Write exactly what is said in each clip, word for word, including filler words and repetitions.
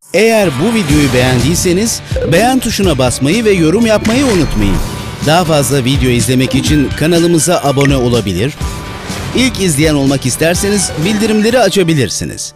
Eğer bu videoyu beğendiyseniz beğen tuşuna basmayı ve yorum yapmayı unutmayın. Daha fazla video izlemek için kanalımıza abone olabilir, İlk izleyen olmak isterseniz bildirimleri açabilirsiniz.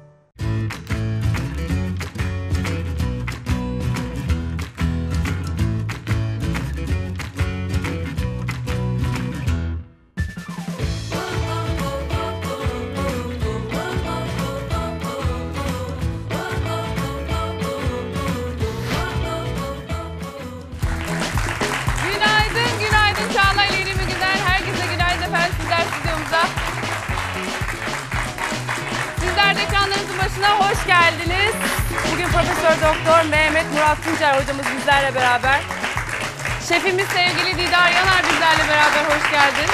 Hoş geldiniz. Bugün Profesör Doktor Mehmet Murat Tuncer hocamız bizlerle beraber. Şefimiz sevgili Didar Yanar bizlerle beraber. Hoş geldin.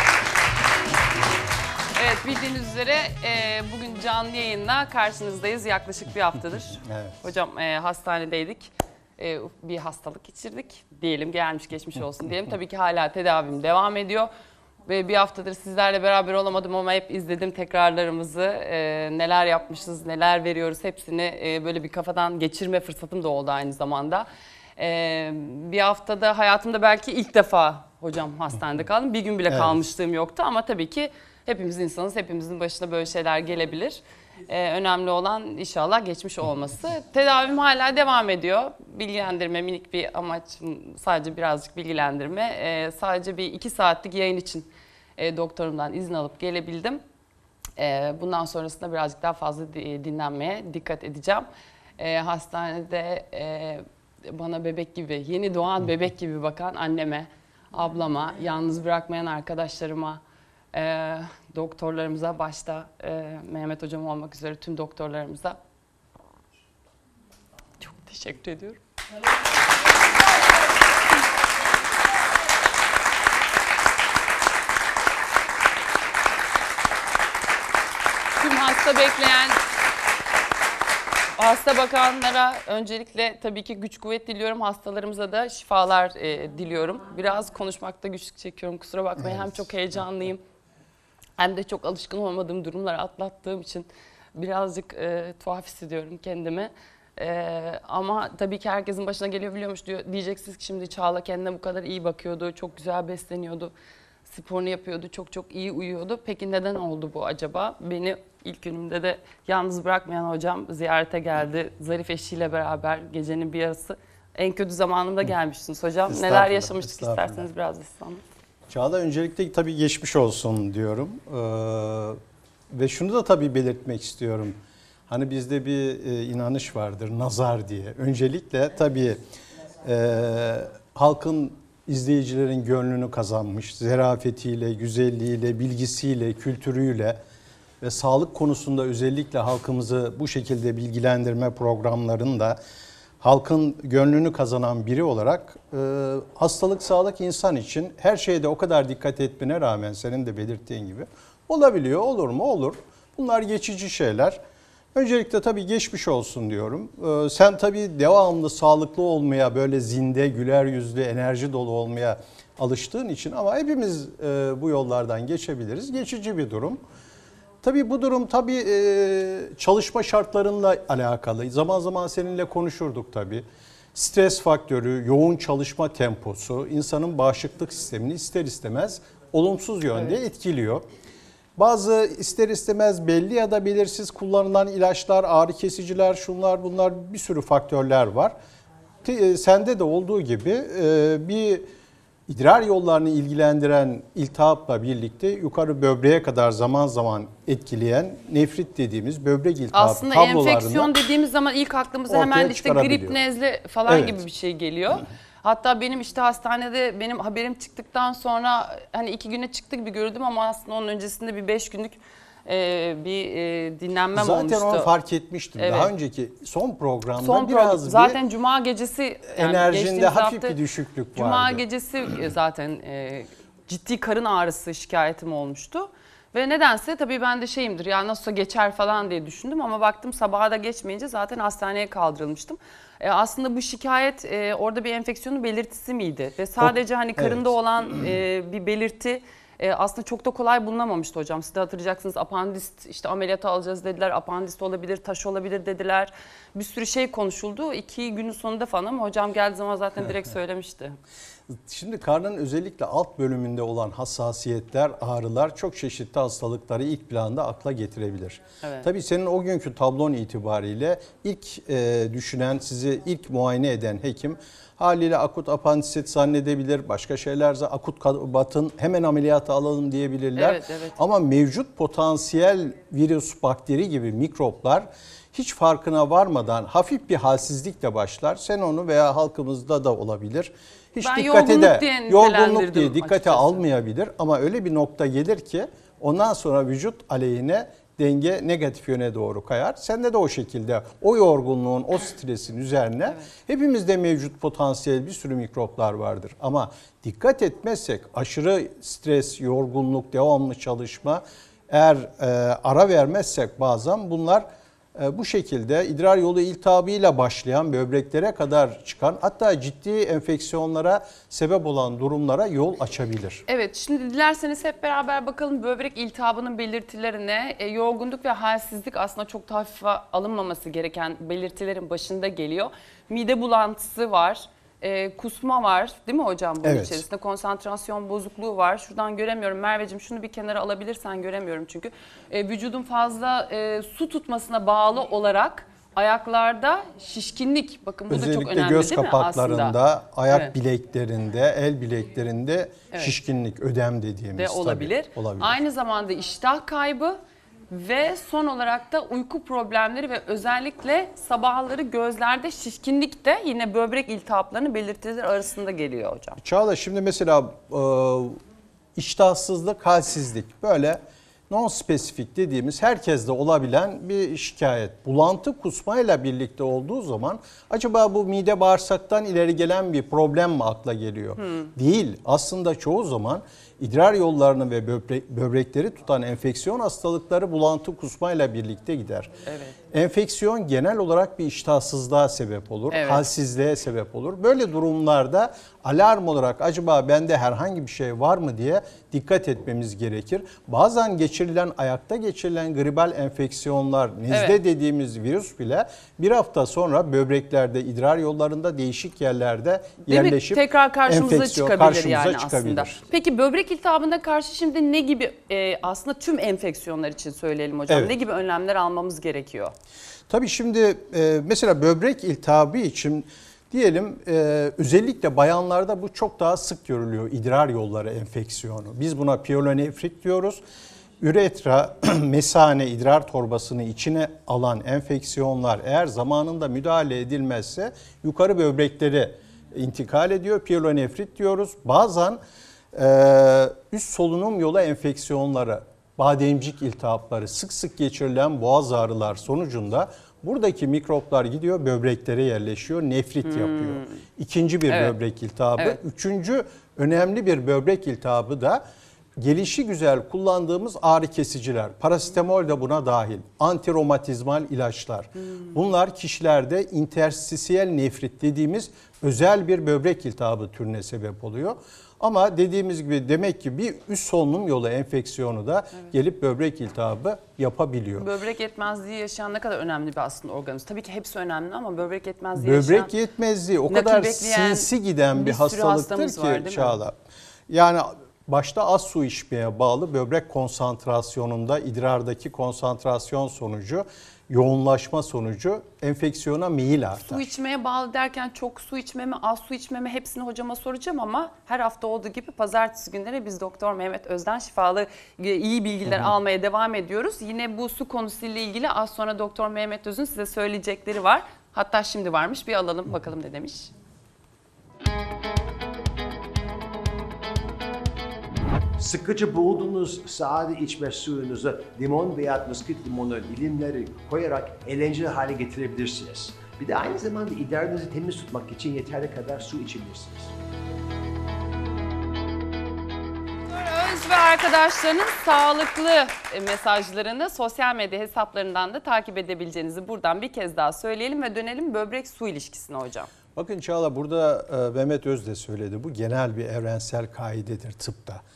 Evet, bildiğiniz üzere e, bugün canlı yayınla karşınızdayız. Yaklaşık bir haftadır. Evet. Hocam e, hastanedeydik. E, bir hastalık geçirdik. Diyelim gelmiş geçmiş olsun diyelim. Tabii ki hala tedavim devam ediyor. Ve bir haftadır sizlerle beraber olamadım ama hep izledim tekrarlarımızı. Ee, neler yapmışız, neler veriyoruz hepsini e, böyle bir kafadan geçirme fırsatım da oldu aynı zamanda. Ee, bir haftada hayatımda belki ilk defa hocam hastanede kaldım. Bir gün bile evet. kalmışlığım yoktu ama tabii ki hepimiz insanız, hepimizin başına böyle şeyler gelebilir. Ee, önemli olan inşallah geçmiş olması. Tedavim hala devam ediyor. Bilgilendirme, minik bir amaçım sadece birazcık bilgilendirme. Ee, sadece bir iki saatlik yayın için e, doktorumdan izin alıp gelebildim. E, bundan sonrasında birazcık daha fazla dinlenmeye dikkat edeceğim. E, hastanede e, bana bebek gibi, yeni doğan bebek gibi bakan anneme, ablama, yalnız bırakmayan arkadaşlarıma, e, doktorlarımıza, başta e, Mehmet hocam olmak üzere tüm doktorlarımıza çok teşekkür ediyorum. Tüm hasta bekleyen, hasta bakanlara öncelikle tabii ki güç kuvvet diliyorum. Hastalarımıza da şifalar e, diliyorum. Biraz konuşmakta güçlük çekiyorum. Kusura bakmayın. Evet. Hem çok heyecanlıyım hem de çok alışkın olmadığım durumları atlattığım için birazcık e, tuhaf hissediyorum kendimi. E, ama tabii ki herkesin başına geliyor biliyormuş diyor. Diyeceksiniz ki şimdi Çağla kendine bu kadar iyi bakıyordu, çok güzel besleniyordu, sporunu yapıyordu, çok çok iyi uyuyordu. Peki neden oldu bu acaba? Beni ilk günümde de yalnız bırakmayan hocam ziyarete geldi. Zarif eşiyle beraber gecenin bir yarısı. En kötü zamanında gelmişsiniz hocam. Neler yaşamıştık isterseniz biraz İslam. Çağla öncelikle tabii geçmiş olsun diyorum. Ee, ve şunu da tabii belirtmek istiyorum. Hani bizde bir e, inanış vardır, nazar diye. Öncelikle tabii e, halkın, izleyicilerin gönlünü kazanmış, zerafetiyle, güzelliğiyle, bilgisiyle, kültürüyle ve sağlık konusunda özellikle halkımızı bu şekilde bilgilendirme programlarında halkın gönlünü kazanan biri olarak e, hastalık, sağlık insan için her şeyde o kadar dikkat etmene rağmen senin de belirttiğin gibi olabiliyor. Olur mu? Olur. Bunlar geçici şeyler. Öncelikle tabii geçmiş olsun diyorum. Ee, sen tabii devamlı sağlıklı olmaya, böyle zinde, güler yüzlü, enerji dolu olmaya alıştığın için ama hepimiz e, bu yollardan geçebiliriz. Geçici bir durum. Tabii bu durum tabii e, çalışma şartlarınla alakalı. Zaman zaman seninle konuşurduk tabii. Stres faktörü, yoğun çalışma temposu insanın bağışıklık sistemini ister istemez olumsuz yönde evet. etkiliyor. Bazı ister istemez belli ya da belirsiz kullanılan ilaçlar, ağrı kesiciler, şunlar bunlar bir sürü faktörler var. Sende de olduğu gibi bir idrar yollarını ilgilendiren iltihapla birlikte yukarı böbreğe kadar zaman zaman etkileyen nefrit dediğimiz böbrek iltihabı aslında tablolarını... Aslında enfeksiyon dediğimiz zaman ilk aklımıza hemen işte grip, nezle falan evet. gibi bir şey geliyor. Hatta benim işte hastanede benim haberim çıktıktan sonra hani iki güne çıktı gibi gördüm ama aslında onun öncesinde bir beş günlük e, bir e, dinlenmem zaten olmuştu. Zaten onu fark etmiştim. Evet. Daha önceki son programda son biraz program, zaten bir cuma gecesi yani enerjinde hafif bir düşüklük vardı. Cuma gecesi zaten e, ciddi karın ağrısı şikayetim olmuştu. Ve nedense tabii ben de şeyimdir ya nasılsa geçer falan diye düşündüm ama baktım sabaha da geçmeyince zaten hastaneye kaldırılmıştım. E aslında bu şikayet e, orada bir enfeksiyonun belirtisi miydi? Ve sadece hani karında evet. olan e, bir belirti e, aslında çok da kolay bulunamamıştı hocam. Siz de hatırlayacaksınız, apandist işte ameliyata alacağız dediler, apandist olabilir, taş olabilir dediler. Bir sürü şey konuşuldu. İki günün sonunda falan ama hocam geldiği zaman zaten direkt söylemişti. Şimdi karnın özellikle alt bölümünde olan hassasiyetler, ağrılar çok çeşitli hastalıkları ilk planda akla getirebilir. Evet. Tabii senin o günkü tablon itibariyle ilk e, düşünen, sizi ilk muayene eden hekim haliyle akut apandisit zannedebilir, başka şeylerse akut batın hemen ameliyata alalım diyebilirler. Evet, evet. Ama mevcut potansiyel virüs, bakteri gibi mikroplar hiç farkına varmadan hafif bir halsizlikle başlar. Sen onu veya halkımızda da olabilir. Hiç ben dikkate yorgunluk de diye yorgunluk diye dikkate açıkçası. almayabilir ama öyle bir nokta gelir ki ondan sonra vücut aleyhine denge negatif yöne doğru kayar. Sende de o şekilde o yorgunluğun, o stresin üzerine evet. hepimizde mevcut potansiyel bir sürü mikroplar vardır. Ama dikkat etmezsek aşırı stres, yorgunluk, devamlı çalışma, eğer e, ara vermezsek bazen bunlar bu şekilde idrar yolu iltihabıyla başlayan böbreklere kadar çıkan, hatta ciddi enfeksiyonlara sebep olan durumlara yol açabilir. Evet, şimdi dilerseniz hep beraber bakalım böbrek iltihabının belirtilerine. E, yorgunluk ve halsizlik aslında çok da hafife alınmaması gereken belirtilerin başında geliyor. Mide bulantısı var. E, kusma var değil mi hocam bunun evet. içerisinde? Konsantrasyon bozukluğu var. Şuradan göremiyorum. Merveciğim şunu bir kenara alabilirsen, göremiyorum çünkü. E, vücudun fazla e, su tutmasına bağlı olarak ayaklarda şişkinlik. Bakın bu özellikle da çok önemli göz değil mi kapaklarında, aslında? ayak evet. bileklerinde, el bileklerinde evet. şişkinlik, ödem dediğimiz de olabilir. Tabii, olabilir. Aynı zamanda iştah kaybı. Ve son olarak da uyku problemleri ve özellikle sabahları gözlerde şişkinlik de yine böbrek iltihaplarının belirtileri arasında geliyor hocam. Çağla şimdi mesela e, iştahsızlık, halsizlik böyle non-spesifik dediğimiz herkeste olabilen bir şikayet. Bulantı kusmayla birlikte olduğu zaman acaba bu mide bağırsaktan ileri gelen bir problem mi akla geliyor? Hmm. Değil. Aslında çoğu zaman idrar yollarını ve böbrek, böbrekleri tutan enfeksiyon hastalıkları bulantı kusmayla birlikte gider. Evet. Enfeksiyon genel olarak bir iştahsızlığa sebep olur, evet. halsizliğe sebep olur. Böyle durumlarda alarm olarak acaba bende herhangi bir şey var mı diye dikkat etmemiz gerekir. Bazen geçirilen, ayakta geçirilen gribal enfeksiyonlar, nezle evet. dediğimiz virüs bile bir hafta sonra böbreklerde, idrar yollarında değişik yerlerde Değil yerleşip mi? Tekrar karşımıza çıkabilir karşımıza yani çıkabilir. aslında. Peki böbrek iltihabına karşı şimdi ne gibi e, aslında tüm enfeksiyonlar için söyleyelim hocam. Evet. Ne gibi önlemler almamız gerekiyor? Tabii şimdi e, mesela böbrek iltihabı için diyelim e, özellikle bayanlarda bu çok daha sık görülüyor, idrar yolları enfeksiyonu. Biz buna piyelonefrit diyoruz. Üretra, mesane, idrar torbasını içine alan enfeksiyonlar eğer zamanında müdahale edilmezse yukarı böbrekleri intikal ediyor. Piyelonefrit diyoruz. Bazen e, üst solunum yolu enfeksiyonları, bademcik iltihapları, sık sık geçirilen boğaz ağrılar sonucunda buradaki mikroplar gidiyor böbreklere yerleşiyor, nefrit hmm. yapıyor. İkinci bir evet. böbrek iltihabı. Evet. Üçüncü önemli bir böbrek iltihabı da gelişi güzel kullandığımız ağrı kesiciler. Parasetamol de buna dahil. Antiromatizmal ilaçlar. Hmm. Bunlar kişilerde interstisiyel nefrit dediğimiz özel bir böbrek iltihabı türüne sebep oluyor. Ama dediğimiz gibi demek ki bir üst solunum yolu enfeksiyonu da evet. gelip böbrek iltihabı yapabiliyor. Böbrek yetmezliği yaşayan ne kadar önemli bir aslında organizm. Tabii ki hepsi önemli ama böbrek yetmezliği böbrek yaşayan... Böbrek yetmezliği o kadar sinsi giden bir, bir hastalıktır ki var, Çağla. Yani başta az su içmeye bağlı böbrek konsantrasyonunda idrardaki konsantrasyon sonucu, yoğunlaşma sonucu enfeksiyona meyil artar. Su içmeye bağlı derken çok su içmeme, az su içmeme hepsini hocama soracağım ama her hafta olduğu gibi pazartesi günleri biz Doktor Mehmet Öz'den şifalı iyi bilgiler Hı-hı. almaya devam ediyoruz. Yine bu su konusuyla ilgili az sonra Doktor Mehmet Öz'ün size söyleyecekleri var. Hatta şimdi varmış, bir alalım bakalım ne demiş. Sıkıcı bulduğunuz sade içme suyunuza limon veya mıskat limonu dilimleri koyarak eğlenceli hale getirebilirsiniz. Bir de aynı zamanda idrarınızı temiz tutmak için yeterli kadar su içebilirsiniz. Öz ve arkadaşlarının sağlıklı mesajlarını sosyal medya hesaplarından da takip edebileceğinizi buradan bir kez daha söyleyelim ve dönelim böbrek su ilişkisine hocam. Bakın Çağla burada Mehmet Öz de söyledi, bu genel bir evrensel kaidedir tıpta.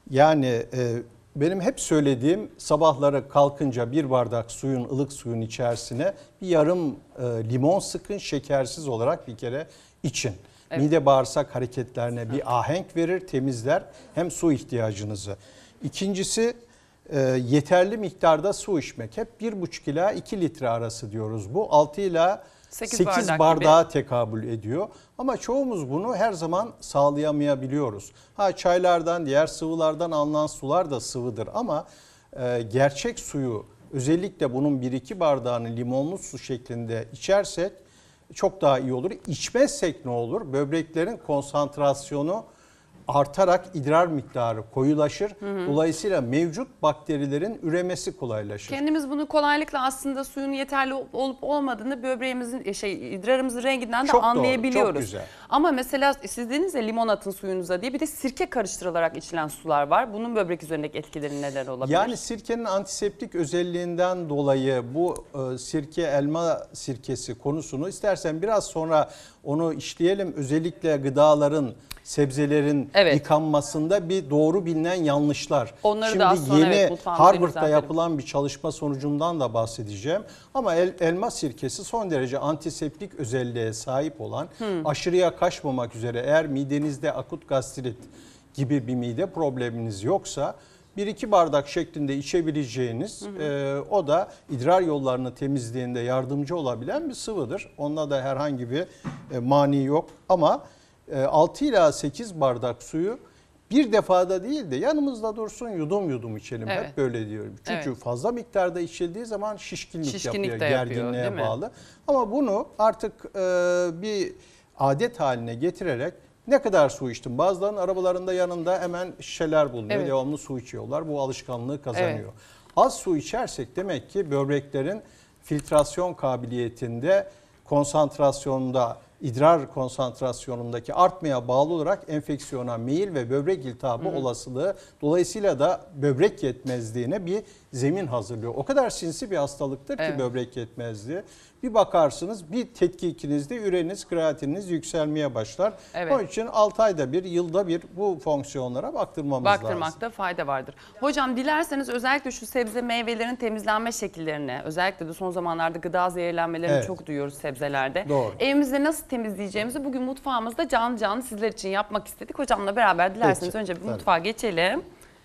Yani e, benim hep söylediğim, sabahları kalkınca bir bardak suyun, ılık suyun içerisine bir yarım e, limon sıkın, şekersiz olarak bir kere için. Evet. Mide bağırsak hareketlerine bir ahenk verir, temizler, hem su ihtiyacınızı. İkincisi e, yeterli miktarda su içmek. Hep bir buçuk ila iki litre arası diyoruz bu. altı ila sekiz bardak bardağa gibi tekabül ediyor. Ama çoğumuz bunu her zaman sağlayamayabiliyoruz. Ha, çaylardan, diğer sıvılardan alınan sular da sıvıdır ama e, gerçek suyu, özellikle bunun bir iki bardağını limonlu su şeklinde içersek çok daha iyi olur. İçmezsek ne olur? Böbreklerin konsantrasyonu artarak idrar miktarı koyulaşır. Hı hı. Dolayısıyla mevcut bakterilerin üremesi kolaylaşır. Kendimiz bunu kolaylıkla aslında suyun yeterli olup olmadığını böbreğimizin şey idrarımızın renginden de çok anlayabiliyoruz. Doğru, çok güzel. Ama mesela siz dediniz ya limon atın suyunuza diye, bir de sirke karıştırılarak içilen sular var. Bunun böbrek üzerindeki etkileri neler olabilir? Yani sirkenin antiseptik özelliğinden dolayı bu e, sirke, elma sirkesi konusunu istersen biraz sonra onu işleyelim. Özellikle gıdaların, sebzelerin evet. yıkanmasında bir doğru bilinen yanlışlar. Onları Şimdi da az sonra, yeni evet, Harvard'da yapılan bir çalışma sonucundan da bahsedeceğim. Ama el, elma sirkesi son derece antiseptik özelliğe sahip olan, hmm. aşırıya kaçmamak üzere, eğer midenizde akut gastrit gibi bir mide probleminiz yoksa bir iki bardak şeklinde içebileceğiniz, hı hı. E, o da idrar yollarını temizliğinde yardımcı olabilen bir sıvıdır. Onunla da herhangi bir e, mani yok ama e, altı ila sekiz bardak suyu bir defada değil de yanımızda dursun, yudum yudum içelim. Evet. Hep böyle diyorum. Çünkü evet. fazla miktarda içildiği zaman şişkinlik, şişkinlik yapıyor, gerginliğe yapıyor, bağlı. Ama bunu artık e, bir adet haline getirerek, ne kadar su içtim? Bazılarının arabalarında yanında hemen şişeler bulunuyor. Evet. Devamlı su içiyorlar. Bu alışkanlığı kazanıyor. Evet. Az su içersek demek ki böbreklerin filtrasyon kabiliyetinde, konsantrasyonunda, idrar konsantrasyonundaki artmaya bağlı olarak enfeksiyona meyil ve böbrek iltihabı Hı. olasılığı, dolayısıyla da böbrek yetmezliğine bir zemin hazırlıyor. O kadar sinsi bir hastalıktır evet. ki böbrek yetmezliği. Bir bakarsınız bir tetkikinizde üreniz, kreatininiz yükselmeye başlar. Evet. Onun için altı ayda bir, yılda bir bu fonksiyonlara baktırmamız Baktırmakta lazım. Baktırmakta fayda vardır. Hocam dilerseniz özellikle şu sebze meyvelerin temizlenme şekillerini, özellikle de son zamanlarda gıda zehirlenmelerini evet. çok duyuyoruz sebzelerde. Doğru. Evimizde nasıl temizleyeceğimizi bugün mutfağımızda canlı canlı sizler için yapmak istedik. Hocamla beraber dilerseniz Peki. önce bir Tabii. mutfağa geçelim.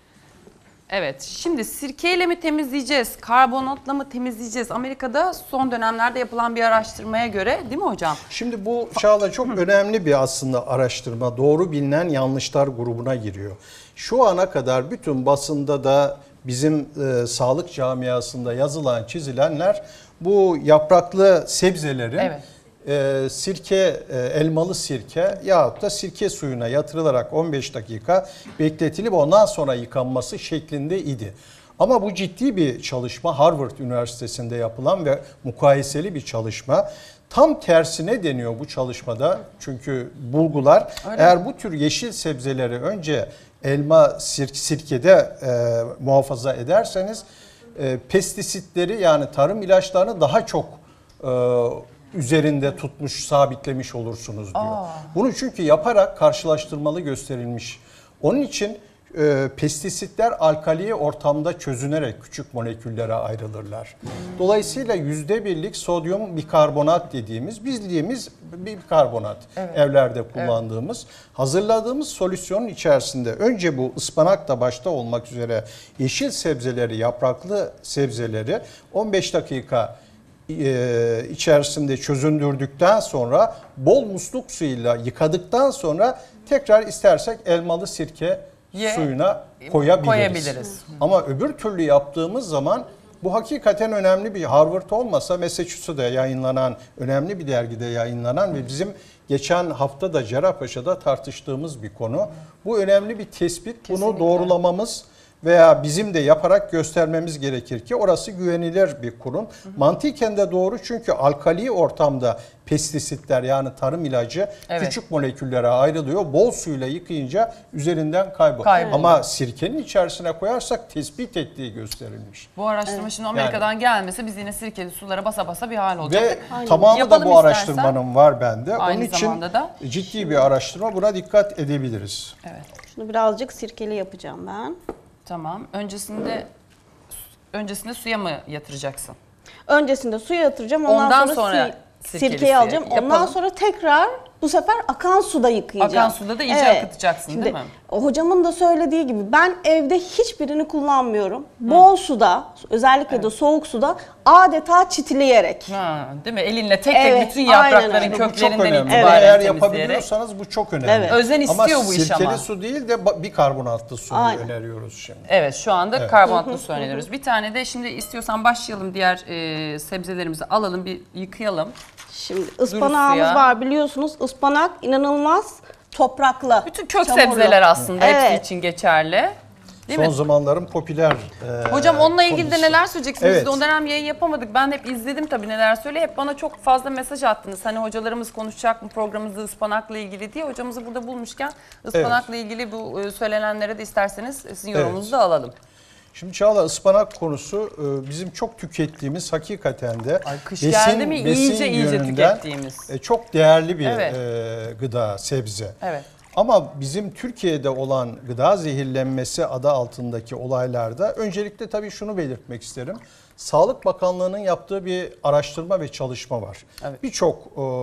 Evet, şimdi sirkeyle mi temizleyeceğiz, karbonatla mı temizleyeceğiz? Amerika'da son dönemlerde yapılan bir araştırmaya göre, değil mi hocam? Şimdi bu Çağla çok önemli bir aslında araştırma. Doğru bilinen yanlışlar grubuna giriyor. Şu ana kadar bütün basında da bizim e, sağlık camiasında yazılan, çizilenler bu yapraklı sebzelerin evet. E, sirke, e, elmalı sirke yahut da sirke suyuna yatırılarak on beş dakika bekletilip ondan sonra yıkanması şeklinde idi. Ama bu ciddi bir çalışma, Harvard Üniversitesi'nde yapılan ve mukayeseli bir çalışma. Tam tersine deniyor bu çalışmada, çünkü bulgular Öyle eğer mi? bu tür yeşil sebzeleri önce elma sir, sirkede e, muhafaza ederseniz e, pestisitleri, yani tarım ilaçlarını daha çok e, üzerinde tutmuş, sabitlemiş olursunuz diyor. Aa. Bunu çünkü yaparak karşılaştırmalı gösterilmiş. Onun için e, pestisitler alkali ortamda çözünerek küçük moleküllere ayrılırlar. Dolayısıyla yüzde birlik sodyum bikarbonat dediğimiz, bildiğimiz bir bikarbonat evet. evlerde kullandığımız, evet. hazırladığımız solüsyonun içerisinde önce bu ıspanak da başta olmak üzere yeşil sebzeleri, yapraklı sebzeleri on beş dakika içerisinde çözündürdükten sonra bol musluk suyuyla yıkadıktan sonra tekrar istersek elmalı sirke Ye, suyuna koyabiliriz. koyabiliriz. Ama öbür türlü yaptığımız zaman bu hakikaten önemli bir, Harvard olmasa Massachusetts'ta yayınlanan, önemli bir dergide yayınlanan ve bizim geçen hafta da Cerrahpaşa'da tartıştığımız bir konu. Bu önemli bir tespit. Kesinlikle. Bunu doğrulamamız veya bizim de yaparak göstermemiz gerekir ki orası güvenilir bir kurum. Hı hı. Mantıken de doğru, çünkü alkali ortamda pestisitler, yani tarım ilacı evet. küçük moleküllere ayrılıyor. Bol suyla yıkayınca üzerinden kayboluyor. Kayboluyor. Ama sirkenin içerisine koyarsak tespit ettiği gösterilmiş. Bu araştırma evet. şimdi Amerika'dan yani, gelmese biz yine sirkeli sulara basa basa bir hal olacak. Ve Aynen. tamamı Yapalım da bu araştırmanın istersen. var bende. Aynı Onun için da. ciddi bir araştırma, buna dikkat edebiliriz. Evet. Şunu birazcık sirkeli yapacağım ben. Tamam. Öncesinde öncesinde suya mı yatıracaksın? Öncesinde suya yatıracağım. Ondan, Ondan sonra, sonra si sirkeyi alacağım. Ondan yapalım. sonra tekrar bu sefer akan suda yıkayacağım. Akan suda da iyice evet. akıtacaksın. Şimdi, değil mi? Hocamın da söylediği gibi ben evde hiçbirini kullanmıyorum. Hı. Bol suda, özellikle evet. de soğuk suda adeta çitleyerek. Ha, değil mi? Elinle tek tek evet, bütün yaprakların köklerinden itibaren evet. Eğer yapabiliyorsanız bu çok önemli. Evet. Özen istiyor ama bu iş ama. Sirkeli su değil de bikarbonatlı su öneriyoruz şimdi. Evet, şu anda evet. karbonatlı su öneriyoruz. Bir tane de şimdi istiyorsan başlayalım, diğer e, sebzelerimizi alalım, bir yıkayalım. Şimdi ıspanağımız var biliyorsunuz. Ispanak inanılmaz topraklı. Bütün kök çamurlu. sebzeler aslında evet. hepsi için geçerli. Değil Son mi? zamanların popüler e, Hocam onunla ilgili konusu. de neler söyleyeceksiniz? Evet. Biz de o dönem yayın yapamadık. Ben hep izledim tabii neler söyle. Hep bana çok fazla mesaj attınız. Hani hocalarımız konuşacak mı programımızda ıspanakla ilgili diye. Hocamızı burada bulmuşken ıspanakla evet. ilgili bu söylenenlere de isterseniz sizin yorumunuzu evet. da alalım. Şimdi Çağla, ıspanak konusu bizim çok tükettiğimiz, hakikaten de Ay, kış besin, geldi mi besin iyice iyice tükettiğimiz. Çok değerli bir evet. gıda, sebze. Evet. Ama bizim Türkiye'de olan gıda zehirlenmesi adı altındaki olaylarda öncelikle tabii şunu belirtmek isterim. Sağlık Bakanlığı'nın yaptığı bir araştırma ve çalışma var. Evet. Birçok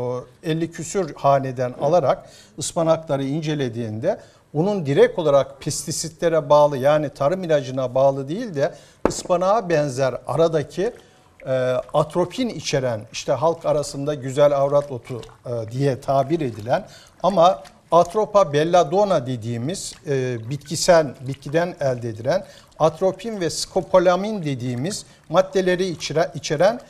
elli küsür haneden alarak ıspanakları incelediğinde bunun direkt olarak pestisitlere bağlı, yani tarım ilacına bağlı değil de ıspanağa benzer aradaki e, atropin içeren, işte halk arasında güzel avrat otu e, diye tabir edilen ama Atropa belladonna dediğimiz e, bitkisel, bitkiden elde edilen atropin ve skopolamin dediğimiz maddeleri içeren, içeren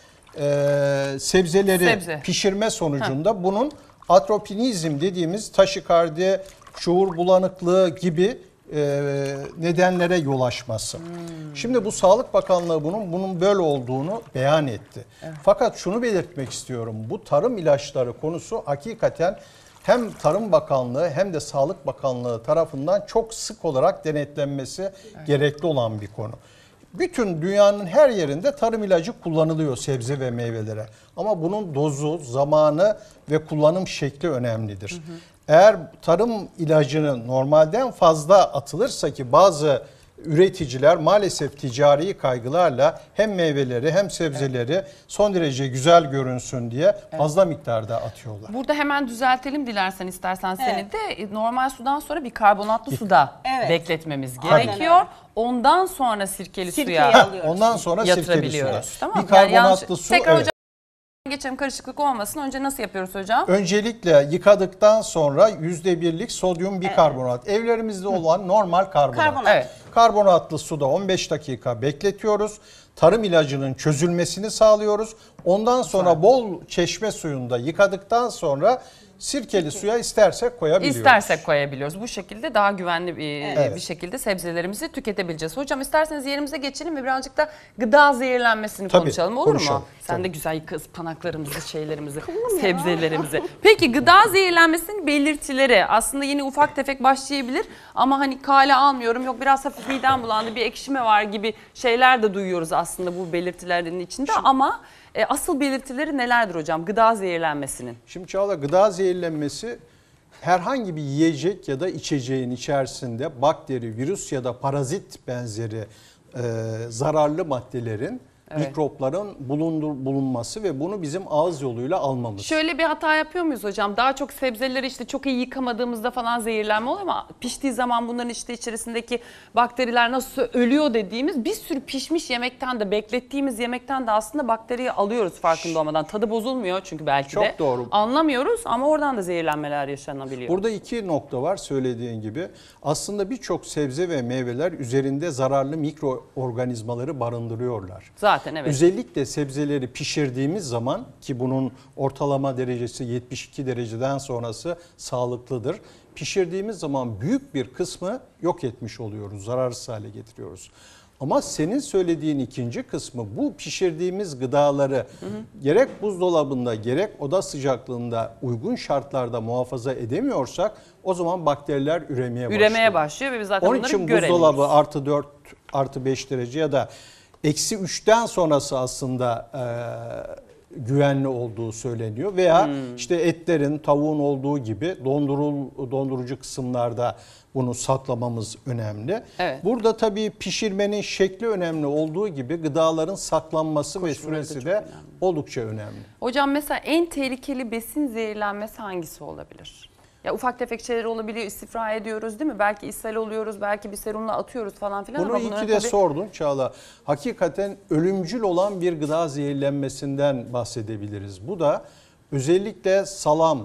e, sebzeleri Sebze. pişirme sonucunda ha. bunun atropinizm dediğimiz taşikardi, şuur bulanıklığı gibi e, nedenlere yol açması. Hmm. Şimdi bu Sağlık Bakanlığı bunun bunun böyle olduğunu beyan etti. Evet. Fakat şunu belirtmek istiyorum. Bu tarım ilaçları konusu hakikaten hem Tarım Bakanlığı hem de Sağlık Bakanlığı tarafından çok sık olarak denetlenmesi evet. gerekli olan bir konu. Bütün dünyanın her yerinde tarım ilacı kullanılıyor sebze ve meyvelere. Ama bunun dozu, zamanı ve kullanım şekli önemlidir. Hı hı. Eğer tarım ilacını normalden fazla atılırsa, ki bazı üreticiler maalesef ticari kaygılarla hem meyveleri hem sebzeleri evet. son derece güzel görünsün diye fazla evet. miktarda atıyorlar. Burada hemen düzeltelim dilersen, istersen evet. seni de. Normal sudan sonra bir karbonatlı suda evet. bekletmemiz gerekiyor. Aynen. Ondan sonra sirkeli Sirkeyi suya alıyoruz. Ondan sonra sirkeli suya. Tamam. Bir karbonatlı yani yanlış, su. Tekrar evet. hocam geçelim, karışıklık olmasın. Önce nasıl yapıyoruz hocam? Öncelikle yıkadıktan sonra yüzde birlik sodyum bikarbonat. Evet. Evlerimizde olan normal karbonat. Karbonat. Evet. Karbonatlı suda on beş dakika bekletiyoruz. Tarım ilacının çözülmesini sağlıyoruz. Ondan sonra bol çeşme suyunda yıkadıktan sonra sirkeli suya istersek koyabiliyoruz. İstersek koyabiliyoruz. Bu şekilde daha güvenli bir, evet. bir şekilde sebzelerimizi tüketebileceğiz. Hocam isterseniz yerimize geçelim ve birazcık da gıda zehirlenmesini Tabii, konuşalım, olur konuşalım. mu? Sen Tabii. de güzel yıka ıspanaklarımızı, şeylerimizi, sebzelerimizi. Peki gıda zehirlenmesinin belirtileri aslında yine ufak tefek başlayabilir ama hani kale almıyorum, yok biraz hafif midem bulandı, bir ekşime var gibi şeyler de duyuyoruz aslında bu belirtilerin içinde. Şimdi, ama E, asıl belirtileri nelerdir hocam gıda zehirlenmesinin? Şimdi Çağla, gıda zehirlenmesi herhangi bir yiyecek ya da içeceğin içerisinde bakteri, virüs ya da parazit benzeri e, zararlı maddelerin, evet. mikropların bulundur, bulunması ve bunu bizim ağız yoluyla almamız. Şöyle bir hata yapıyor muyuz hocam? Daha çok sebzeleri işte çok iyi yıkamadığımızda falan zehirlenme oluyor ama piştiği zaman bunların işte içerisindeki bakteriler nasıl ölüyor dediğimiz bir sürü pişmiş yemekten de, beklettiğimiz yemekten de aslında bakteriyi alıyoruz farkında olmadan. Tadı bozulmuyor çünkü belki çok de. Çok doğru. Anlamıyoruz ama oradan da zehirlenmeler yaşanabiliyor. Burada iki nokta var söylediğin gibi. Aslında birçok sebze ve meyveler üzerinde zararlı mikroorganizmaları barındırıyorlar. Zaten. Zaten evet. Özellikle sebzeleri pişirdiğimiz zaman, ki bunun ortalama derecesi yetmiş iki dereceden sonrası sağlıklıdır. Pişirdiğimiz zaman büyük bir kısmı yok etmiş oluyoruz, zararsız hale getiriyoruz. Ama senin söylediğin ikinci kısmı, bu pişirdiğimiz gıdaları hı hı. gerek buzdolabında gerek oda sıcaklığında uygun şartlarda muhafaza edemiyorsak o zaman bakteriler üremeye başlıyor. Üremeye başlıyor ve biz zaten Onun bunları için göremiyoruz. buzdolabı artı dört artı beş derece ya da eksi üçten sonrası aslında e, güvenli olduğu söyleniyor. Veya hmm. işte etlerin, tavuğun olduğu gibi dondurul, dondurucu kısımlarda bunu saklamamız önemli. Evet. Burada tabii pişirmenin şekli önemli olduğu gibi gıdaların saklanması Koşulları ve süresi de önemli. Oldukça önemli. Hocam mesela en tehlikeli besin zehirlenmesi hangisi olabilir? Ya ufak tefek şeyler olabiliyor, istifra ediyoruz değil mi? Belki ishal oluyoruz, belki bir serumla atıyoruz falan filan. Bunu ama iyi ki de tabii... sordun Çağla. Hakikaten ölümcül olan bir gıda zehirlenmesinden bahsedebiliriz. Bu da özellikle salam,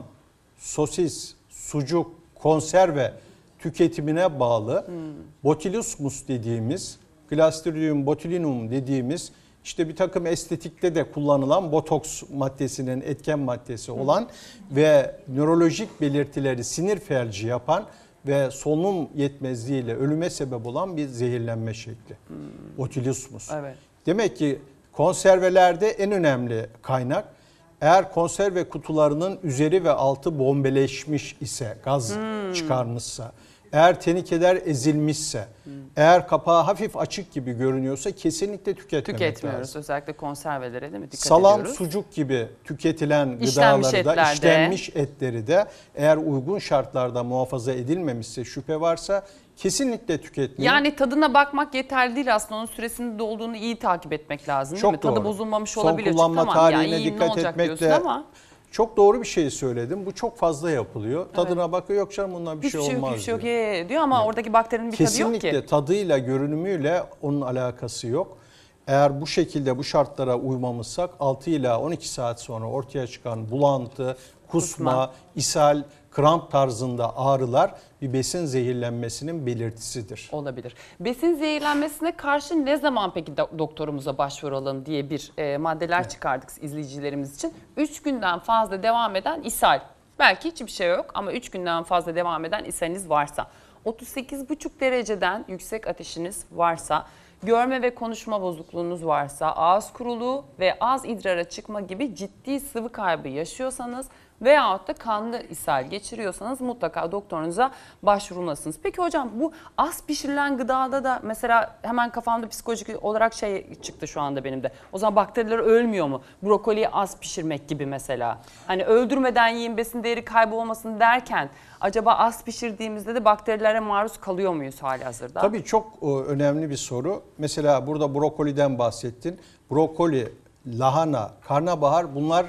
sosis, sucuk, konserve tüketimine bağlı hmm. botulismus dediğimiz, Clostridium botulinum dediğimiz İşte bir takım estetikte de kullanılan botoks maddesinin etken maddesi olan Hı. ve nörolojik belirtileri sinir felci yapan ve solunum yetmezliğiyle ölüme sebep olan bir zehirlenme şekli. Hmm. Botulismus. Evet. Demek ki konservelerde en önemli kaynak, eğer konserve kutularının üzeri ve altı bombeleşmiş ise, gaz hmm. çıkarmışsa, eğer tenikeler ezilmişse, hmm. eğer kapağı hafif açık gibi görünüyorsa kesinlikle tüketmemek Tüketmiyoruz. lazım. Özellikle konservelere değil mi? Dikkat Salam, ediyoruz. sucuk gibi tüketilen İşlenmiş gıdaları da, etlerde. işlenmiş etleri de eğer uygun şartlarda muhafaza edilmemişse, şüphe varsa kesinlikle tüketmeyin. Yani tadına bakmak yeterli değil aslında. Onun süresinin dolduğunu iyi takip etmek lazım Çok değil mi? doğru. Tadı bozulmamış Son olabilir. kullanma Tamam, tarihine ya, iyi, dikkat etmek de ama. Çok doğru bir şey söyledim. Bu çok fazla yapılıyor. Tadına evet. bakıyor, yok canım bundan bir hiçbir şey olmaz yok, hiçbir diyor. Şey yok diyor ama evet. oradaki bakterinin bir Kesinlikle tadı yok ki. Kesinlikle tadıyla, görünümüyle onun alakası yok. Eğer bu şekilde bu şartlara uymamızsak altı ila on iki saat sonra ortaya çıkan bulantı, kusma, kusma. ishal, kramp tarzında ağrılar bir besin zehirlenmesinin belirtisidir. Olabilir. Besin zehirlenmesine karşı ne zaman peki doktorumuza başvuralım diye bir e, maddeler evet. çıkardık izleyicilerimiz için. üç günden fazla devam eden ishal. Belki hiçbir şey yok ama üç günden fazla devam eden ishaliniz varsa, otuz sekiz buçuk dereceden yüksek ateşiniz varsa, görme ve konuşma bozukluğunuz varsa, ağız kuruluğu ve az idrara çıkma gibi ciddi sıvı kaybı yaşıyorsanız veyahut da kanlı ishal geçiriyorsanız mutlaka doktorunuza başvurmalısınız. Peki hocam bu az pişirilen gıdada da mesela hemen kafamda psikolojik olarak şey çıktı şu anda benim de. O zaman bakteriler ölmüyor mu? Brokoliyi az pişirmek gibi mesela. Hani öldürmeden yiyin besin değeri kaybolmasın derken acaba az pişirdiğimizde de bakterilere maruz kalıyor muyuz halihazırda? Tabii çok önemli bir soru. Mesela burada brokoliden bahsettin. Brokoli, lahana, karnabahar bunlar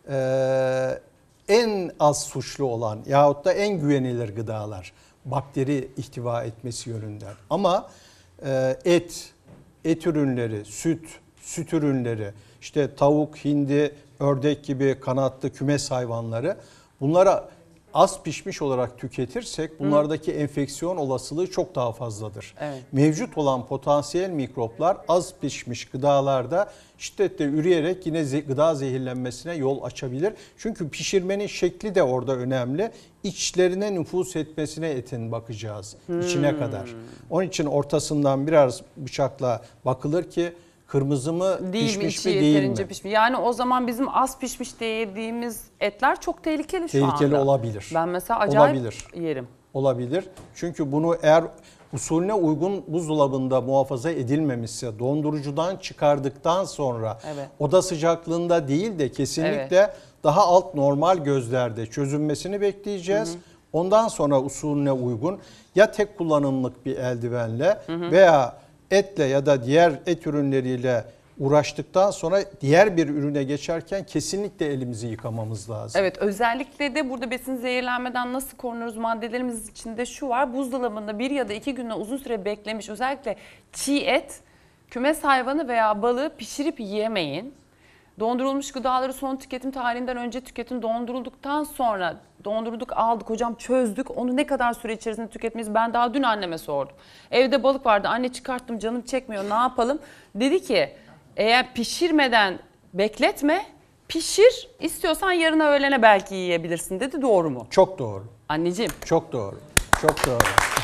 Ee, en az suçlu olan yahut da en güvenilir gıdalar bakteri ihtiva etmesi yönünden. Ama e, et, et ürünleri, süt, süt ürünleri, işte tavuk, hindi, ördek gibi kanatlı kümes hayvanları bunlara az pişmiş olarak tüketirsek bunlardaki Hı. enfeksiyon olasılığı çok daha fazladır. Evet. Mevcut olan potansiyel mikroplar az pişmiş gıdalarda şiddetle üreyerek yine ze- gıda zehirlenmesine yol açabilir. Çünkü pişirmenin şekli de orada önemli. İçlerine nüfuz etmesine etin bakacağız hmm. içine kadar. Onun için ortasından biraz bıçakla bakılır ki kırmızı mı, değil pişmiş mi, mi değil mi? Pişmiş. Yani o zaman bizim az pişmiş diye yediğimiz etler çok tehlikeli şu tehlikeli anda. Tehlikeli olabilir. Ben mesela acayip olabilir. yerim. Olabilir. Çünkü bunu eğer usulüne uygun buzdolabında muhafaza edilmemişse, dondurucudan çıkardıktan sonra evet. oda sıcaklığında değil de kesinlikle evet. daha alt normal gözlerde çözünmesini bekleyeceğiz. Hı hı. Ondan sonra usulüne uygun ya tek kullanımlık bir eldivenle hı hı. veya etle ya da diğer et ürünleriyle uğraştıktan sonra diğer bir ürüne geçerken kesinlikle elimizi yıkamamız lazım. Evet, özellikle de burada besin zehirlenmeden nasıl korunuruz maddelerimiz içinde şu var. Buzdolabında bir ya da iki güne uzun süre beklemiş özellikle çiğ et, kümes hayvanı veya balığı pişirip yemeyin. Dondurulmuş gıdaları son tüketim tarihinden önce tüketim, dondurulduktan sonra dondurduk, aldık hocam, çözdük. Onu ne kadar süre içerisinde tüketmeyiz? Ben daha dün anneme sordum. Evde balık vardı, anne çıkarttım, canım çekmiyor, ne yapalım? Dedi ki Eğer pişirmeden bekletme, pişir, istiyorsan yarına öğlene belki yiyebilirsin dedi. Doğru mu? Çok doğru. Anneciğim. Çok doğru. Çok doğru.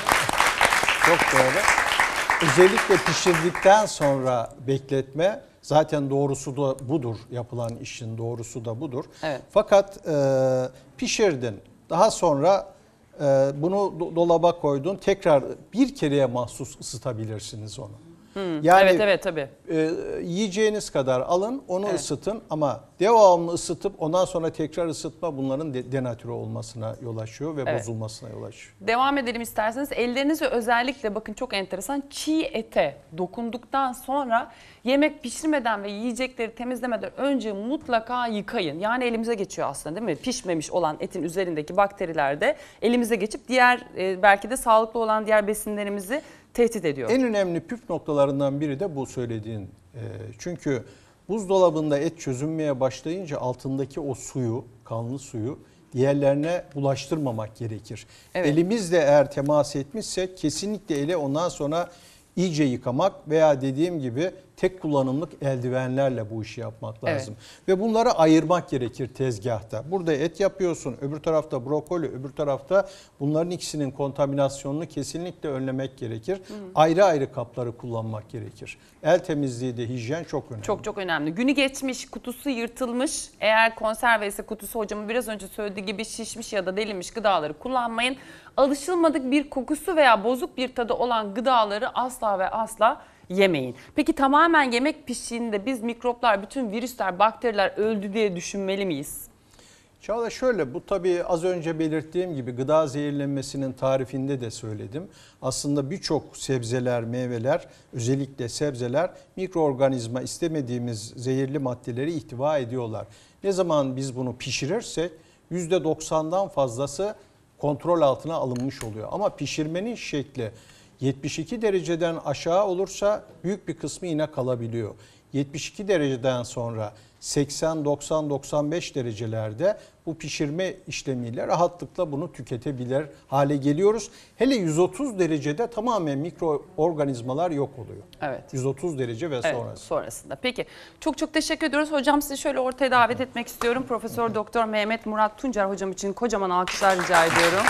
Çok doğru. Özellikle pişirdikten sonra bekletme, zaten doğrusu da budur. Yapılan işin doğrusu da budur. Evet. Fakat e, pişirdin. Daha sonra e, bunu do- dolaba koydun. Tekrar bir kereye mahsus ısıtabilirsiniz onu. Hmm, Yani evet evet tabii. E, yiyeceğiniz kadar alın, onu Evet. ısıtın ama devamlı ısıtıp ondan sonra tekrar ısıtma bunların de, denatüre olmasına yol açıyor ve Evet. bozulmasına yol açıyor. Devam edelim isterseniz. Ellerinizi özellikle bakın çok enteresan çiğ ete dokunduktan sonra yemek pişirmeden ve yiyecekleri temizlemeden önce mutlaka yıkayın. Yani elimize geçiyor aslında değil mi? Pişmemiş olan etin üzerindeki bakteriler de elimize geçip diğer e, belki de sağlıklı olan diğer besinlerimizi tehdit ediyor. En önemli püf noktalarından biri de bu söylediğin. E, çünkü buzdolabında et çözünmeye başlayınca altındaki o suyu, kanlı suyu diğerlerine bulaştırmamak gerekir. Evet. Elimizle eğer temas etmişsek kesinlikle eli ondan sonra iyice yıkamak veya dediğim gibi tek kullanımlık eldivenlerle bu işi yapmak lazım. Evet. Ve bunları ayırmak gerekir tezgahta. Burada et yapıyorsun, öbür tarafta brokoli, öbür tarafta bunların ikisinin kontaminasyonunu kesinlikle önlemek gerekir. Hı hı. Ayrı ayrı kapları kullanmak gerekir. El temizliği de hijyen çok önemli. Çok çok önemli. Günü geçmiş, kutusu yırtılmış, eğer konserve ise kutusu hocamın biraz önce söylediği gibi şişmiş ya da delinmiş gıdaları kullanmayın. Alışılmadık bir kokusu veya bozuk bir tadı olan gıdaları asla ve asla yemeyin. Peki tamamen yemek piştiğinde biz mikroplar, bütün virüsler, bakteriler öldü diye düşünmeli miyiz? Çağla şöyle, bu tabii az önce belirttiğim gibi gıda zehirlenmesinin tarifinde de söyledim. Aslında birçok sebzeler, meyveler, özellikle sebzeler mikroorganizma istemediğimiz zehirli maddeleri ihtiva ediyorlar. Ne zaman biz bunu pişirirsek yüzde doksandan fazlası kontrol altına alınmış oluyor. Ama pişirmenin şekli yetmiş iki dereceden aşağı olursa büyük bir kısmı yine kalabiliyor. yetmiş iki dereceden sonra seksen, doksan, doksan beş derecelerde bu pişirme işlemiyle rahatlıkla bunu tüketebilir hale geliyoruz. Hele yüz otuz derecede tamamen mikroorganizmalar yok oluyor. Evet. yüz otuz derece ve Evet, sonrası. sonrasında. Peki çok çok teşekkür ediyoruz. Hocam sizi şöyle ortaya davet etmek istiyorum. Profesör Doktor Mehmet Murat Tuncer hocam için kocaman alkışlar rica ediyorum.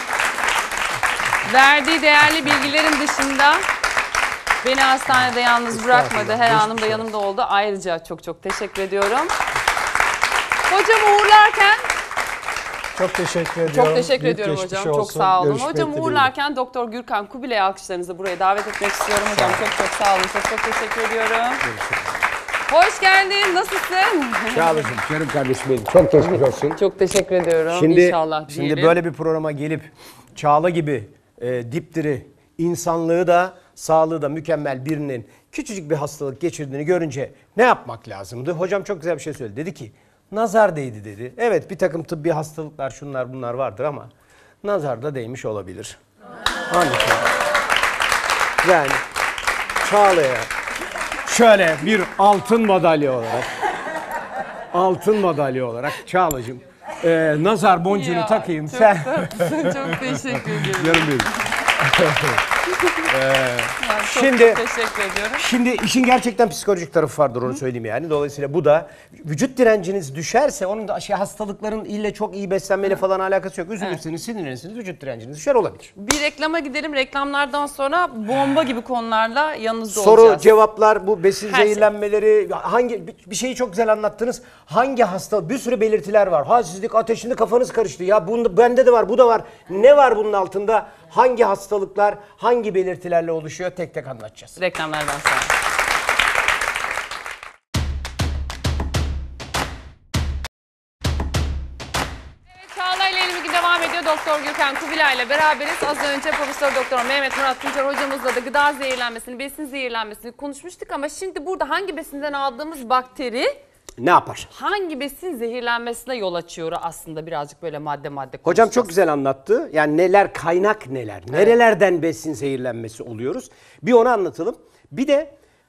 Verdiği değerli bilgilerin dışında beni hastanede yalnız bırakmadı. Her anımda yanımda oldu. Ayrıca çok çok teşekkür ediyorum. Hocam uğurlarken Çok teşekkür ediyorum. çok teşekkür Büyük ediyorum geçmiş hocam. Çok olsun. sağ olun. Görüşmek Hocam dileğiyle. uğurlarken Doktor Gürkan Kubilay alkışlarınızı buraya davet etmek istiyorum. Hocam çok çok sağ olun. Çok çok teşekkür ediyorum. Hoş geldin. Nasılsın? Sağ olasın canım kardeşim benim. Çok geçmiş olsun. Çok teşekkür ediyorum. Şimdi, İnşallah şimdi diyelim. böyle bir programa gelip Çağla gibi e, dipdiri insanlığı da sağlığı da mükemmel birinin küçücük bir hastalık geçirdiğini görünce ne yapmak lazımdı? Hocam çok güzel bir şey söyledi. Dedi ki nazar değdi dedi. Evet bir takım tıbbi hastalıklar şunlar bunlar vardır ama nazar da değmiş olabilir. Anlatayım. Yani Çağla'ya şöyle bir altın madalya olarak altın madalya olarak Çağla'cığım e, nazar boncuğunu Ya, takayım çok sen. tatlısın, çok teşekkür ederim. Canım benim. Yani çok, Şimdi- çok teşekkür ediyorum. Şimdi işin gerçekten psikolojik tarafı vardır onu söyleyeyim yani. Dolayısıyla bu da vücut direnciniz düşerse onun da şey hastalıkların ille çok iyi beslenmeyle falan alakası yok. Üzülürseniz, sinirlenirsiniz, vücut direnciniz düşer olabilir. Bir reklama gidelim. Reklamlardan sonra bomba gibi konularla yanınızda Soru, olacağız. cevaplar, bu besin Her şey. zehirlenmeleri, hangi bir- bir şeyi çok güzel anlattınız. Hangi hasta, bir sürü belirtiler var. Halsizlik, ateşinde kafanız karıştı. Ya bunda, bende de var, bu da var. Ne var bunun altında? Hangi hastalıklar, hangi belirtilerle oluşuyor? Tek tek anlatacağız. Reklamlardan sonra. Evet, Çağla ile ilgili devam ediyor. Doktor Gürkan Kubilay ile beraberiz. Az önce Profesör Doktor Mehmet Murat Tuncer hocamızla da gıda zehirlenmesini, besin zehirlenmesini konuşmuştuk ama şimdi burada hangi besinden aldığımız bakteri Ne yapar? hangi besin zehirlenmesine yol açıyor aslında birazcık böyle madde madde konuşacağız. Hocam çok güzel anlattı. Yani neler kaynak neler, nerelerden besin zehirlenmesi oluyoruz. Bir onu anlatalım. Bir de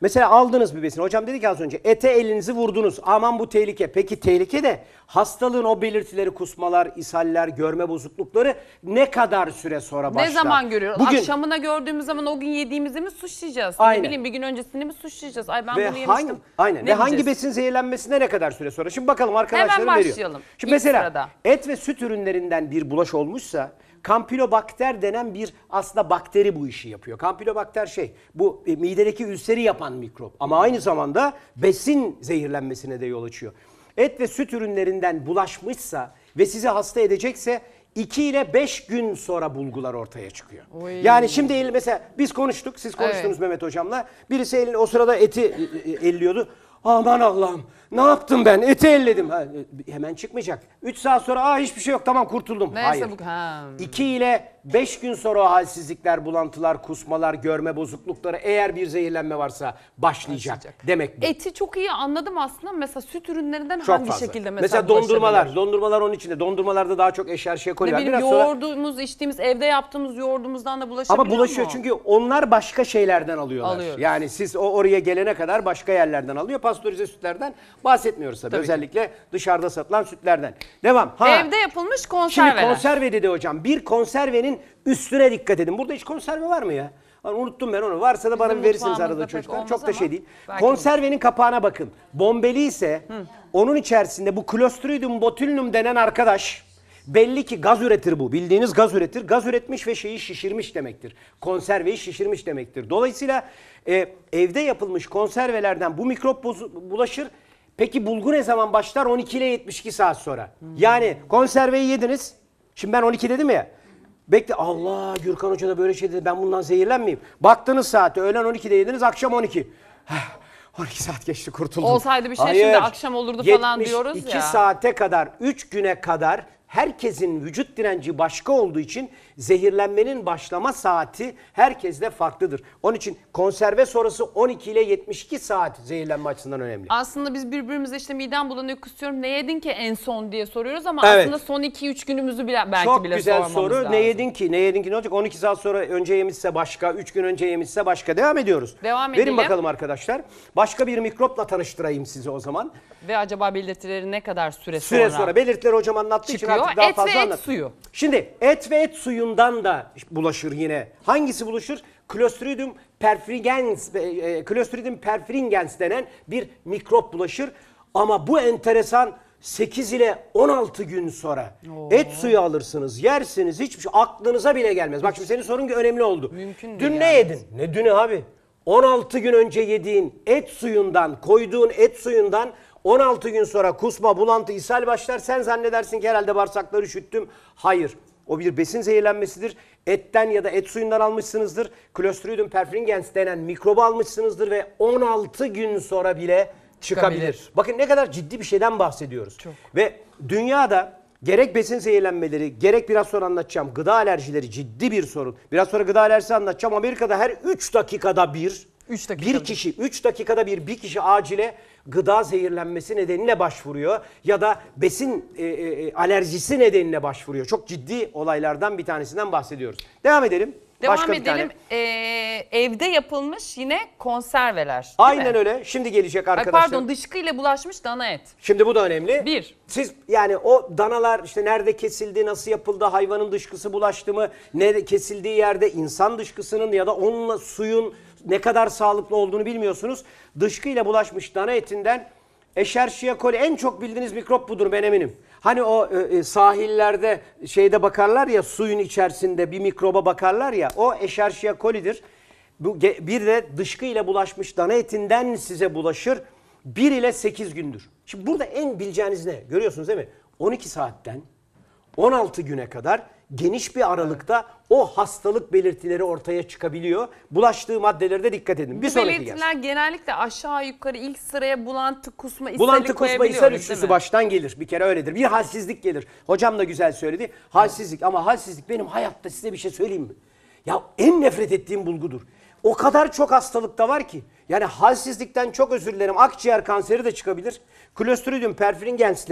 Mesela aldınız bir besin. Hocam dedi ki az önce ete elinizi vurdunuz. Aman bu tehlike. Peki tehlike de hastalığın o belirtileri, kusmalar, ishaller, görme bozuklukları ne kadar süre sonra başlar? Ne zaman görüyoruz? Bugün, Akşamına gördüğümüz zaman o gün yediğimizi mi suçlayacağız? Aynen. Ne bileyim bir gün öncesini mi suçlayacağız? Ay ben ve bunu hangi, yemiştim. aynen. Ne Ve hangi diyeceğiz? besin zehirlenmesine ne kadar süre sonra? Şimdi bakalım arkadaşlarım Hemen veriyor. başlayalım. Şimdi İlk mesela sırada. et ve süt ürünlerinden bir bulaş olmuşsa Kampilobakter denen bir aslında bakteri bu işi yapıyor. Kampilobakter şey bu e, midedeki ülseri yapan mikrop ama aynı zamanda besin zehirlenmesine de yol açıyor. Et ve süt ürünlerinden bulaşmışsa ve sizi hasta edecekse iki ile beş gün sonra bulgular ortaya çıkıyor. Oy. Yani şimdi el, mesela biz konuştuk, siz konuştunuz Evet. Mehmet Hocam'la. Birisi elini o sırada eti e, e, elliyordu. Aman Allah'ım ne yaptım ben? Eti elledim. Ha, e, hemen çıkmayacak. üç saat sonra aa hiçbir şey yok tamam kurtuldum. Neyse Hayır. bu ha. iki ile beş gün sonra o halsizlikler, bulantılar, kusmalar, görme bozuklukları eğer bir zehirlenme varsa başlayacak, Başlayacak. demek bu. Eti çok iyi anladım aslında. Mesela süt ürünlerinden Çok hangi fazla. şekilde mesela, Mesela dondurmalar, bulaşabilir? dondurmalar onun içinde. Dondurmalarda daha çok eşerşiye koli Ne var. bileyim Biraz sonra yoğurdumuz, içtiğimiz, evde yaptığımız yoğurdumuzdan da bulaşabiliyor ama bulaşıyor mu? çünkü onlar başka şeylerden alıyorlar. Alıyoruz. Yani siz o oraya gelene kadar başka yerlerden alıyor. Pastörize sütlerden bahsetmiyoruz tabii. Tabii Özellikle dışarıda satılan sütlerden. Devam. Ha. Evde yapılmış Şimdi konserveler. konserve dedi hocam. Bir konservenin üstüne dikkat edin. Burada hiç konserve var mı ya? Hani unuttum ben onu. Varsa da bana Bizim bir verirsiniz mutfağımızda arada pek çocuklar. olmaz Çok da ama şey değil. belki Konservenin kapağına bakın. Bombeli ise onun içerisinde bu Clostridium botulinum denen arkadaş belli ki gaz üretir bu. Bildiğiniz gaz üretir. Gaz üretmiş ve şeyi şişirmiş demektir. Konserveyi şişirmiş demektir. Dolayısıyla e, evde yapılmış konservelerden bu mikrop bozu- bulaşır. Peki bulgu ne zaman başlar? on iki ile yetmiş iki saat sonra. Yani konserveyi yediniz. Şimdi ben on iki dedim ya. Bekle Allah Gürkan Hoca da böyle şey dedi ben bundan zehirlenmeyeyim. Baktınız saate öğlen on ikide yediniz akşam on iki. Heh, on iki saat geçti kurtuldum. Olsaydı bir şey şimdi akşam olurdu falan diyoruz yetmiş iki ya. saate kadar üç güne kadar herkesin vücut direnci başka olduğu için zehirlenmenin başlama saati herkeste farklıdır. Onun için konserve sonrası on iki ile yetmiş iki saat zehirlenme açısından önemli. Aslında biz birbirimize işte midem bulanıyor kusuyorum ne yedin ki en son diye soruyoruz ama Evet. aslında son iki üç günümüzü bile, belki Çok bile güzel sormamız soru. lazım. Ne yedin ki? Ne yedin ki? Ne olacak? on iki saat sonra önce yemişse başka, üç gün önce yemişse başka. Devam ediyoruz. Devam Verin edelim. bakalım arkadaşlar. Başka bir mikropla tanıştırayım sizi o zaman. Ve acaba belirtileri ne kadar süre, Süre sonra, sonra belirtileri hocam anlattığı çıkıyor? için artık daha Et fazla ve et anlat. suyu. Şimdi et ve et suyundan da bulaşır yine. Hangisi bulaşır? Clostridium perfringens, e, Clostridium perfringens denen bir mikrop bulaşır. Ama bu enteresan sekiz ile on altı gün sonra et suyu alırsınız, yersiniz, hiçbir şey aklınıza bile gelmez. Bak şimdi senin sorun önemli oldu. Mümkün Dün değil ne yani. yedin? Ne dünü abi? on altı gün önce yediğin et suyundan, koyduğun et suyundan on altı gün sonra kusma, bulantı, ishal başlar. Sen zannedersin ki herhalde bağırsakları üşüttüm. Hayır. O bir besin zehirlenmesidir. Etten ya da et suyundan almışsınızdır. Clostridium perfringens denen mikrobu almışsınızdır ve on altı gün sonra bile çıkabilir. Çıkabilir. Bakın ne kadar ciddi bir şeyden bahsediyoruz. Çok. Ve dünyada gerek besin zehirlenmeleri, gerek biraz sonra anlatacağım gıda alerjileri ciddi bir sorun. Biraz sonra gıda alerjisi anlatacağım. Amerika'da her üç dakikada bir, Üç dakikada bir bir. kişi, üç dakikada bir bir kişi acile gıda zehirlenmesi nedeniyle başvuruyor. Ya da besin e, e, alerjisi nedeniyle başvuruyor. Çok ciddi olaylardan bir tanesinden bahsediyoruz. Devam edelim. Devam Başka bir tane. edelim. Ee, evde yapılmış yine konserveler. değil Aynen mi? öyle. Şimdi gelecek Ay arkadaşlar. pardon dışkıyla bulaşmış dana et. Şimdi bu da önemli. Bir. Siz yani o danalar işte nerede kesildi, nasıl yapıldı, hayvanın dışkısı bulaştı mı, ne kesildiği yerde insan dışkısının ya da onunla suyun ne kadar sağlıklı olduğunu bilmiyorsunuz. Dışkıyla bulaşmış dana etinden Escherichia coli en çok bildiğiniz mikrop budur ben eminim. Hani o e, sahillerde şeyde bakarlar ya suyun içerisinde bir mikroba bakarlar ya o Escherichia coli'dir. Bu bir de dışkıyla bulaşmış dana etinden size bulaşır. bir ile sekiz gündür. Şimdi burada en bileceğiniz ne? Görüyorsunuz değil mi? on iki saatten on altı güne kadar geniş bir aralıkta o hastalık belirtileri ortaya çıkabiliyor. Bulaştığı maddelere de dikkat edin. Bir Bu sonraki belirtiler gelsin. genellikle aşağı yukarı ilk sıraya bulantı, kusma, ishali Bulantı, kusma, ishal koyabiliyoruz, üçlüsü değil mi? baştan gelir. Bir kere öyledir. Bir halsizlik gelir. Hocam da güzel söyledi. Halsizlik ama halsizlik benim hayatta size bir şey söyleyeyim mi? Ya en nefret ettiğim bulgudur. O kadar çok hastalıkta var ki. Yani halsizlikten çok özür dilerim. Akciğer kanseri de çıkabilir. Clostridium perfringens'le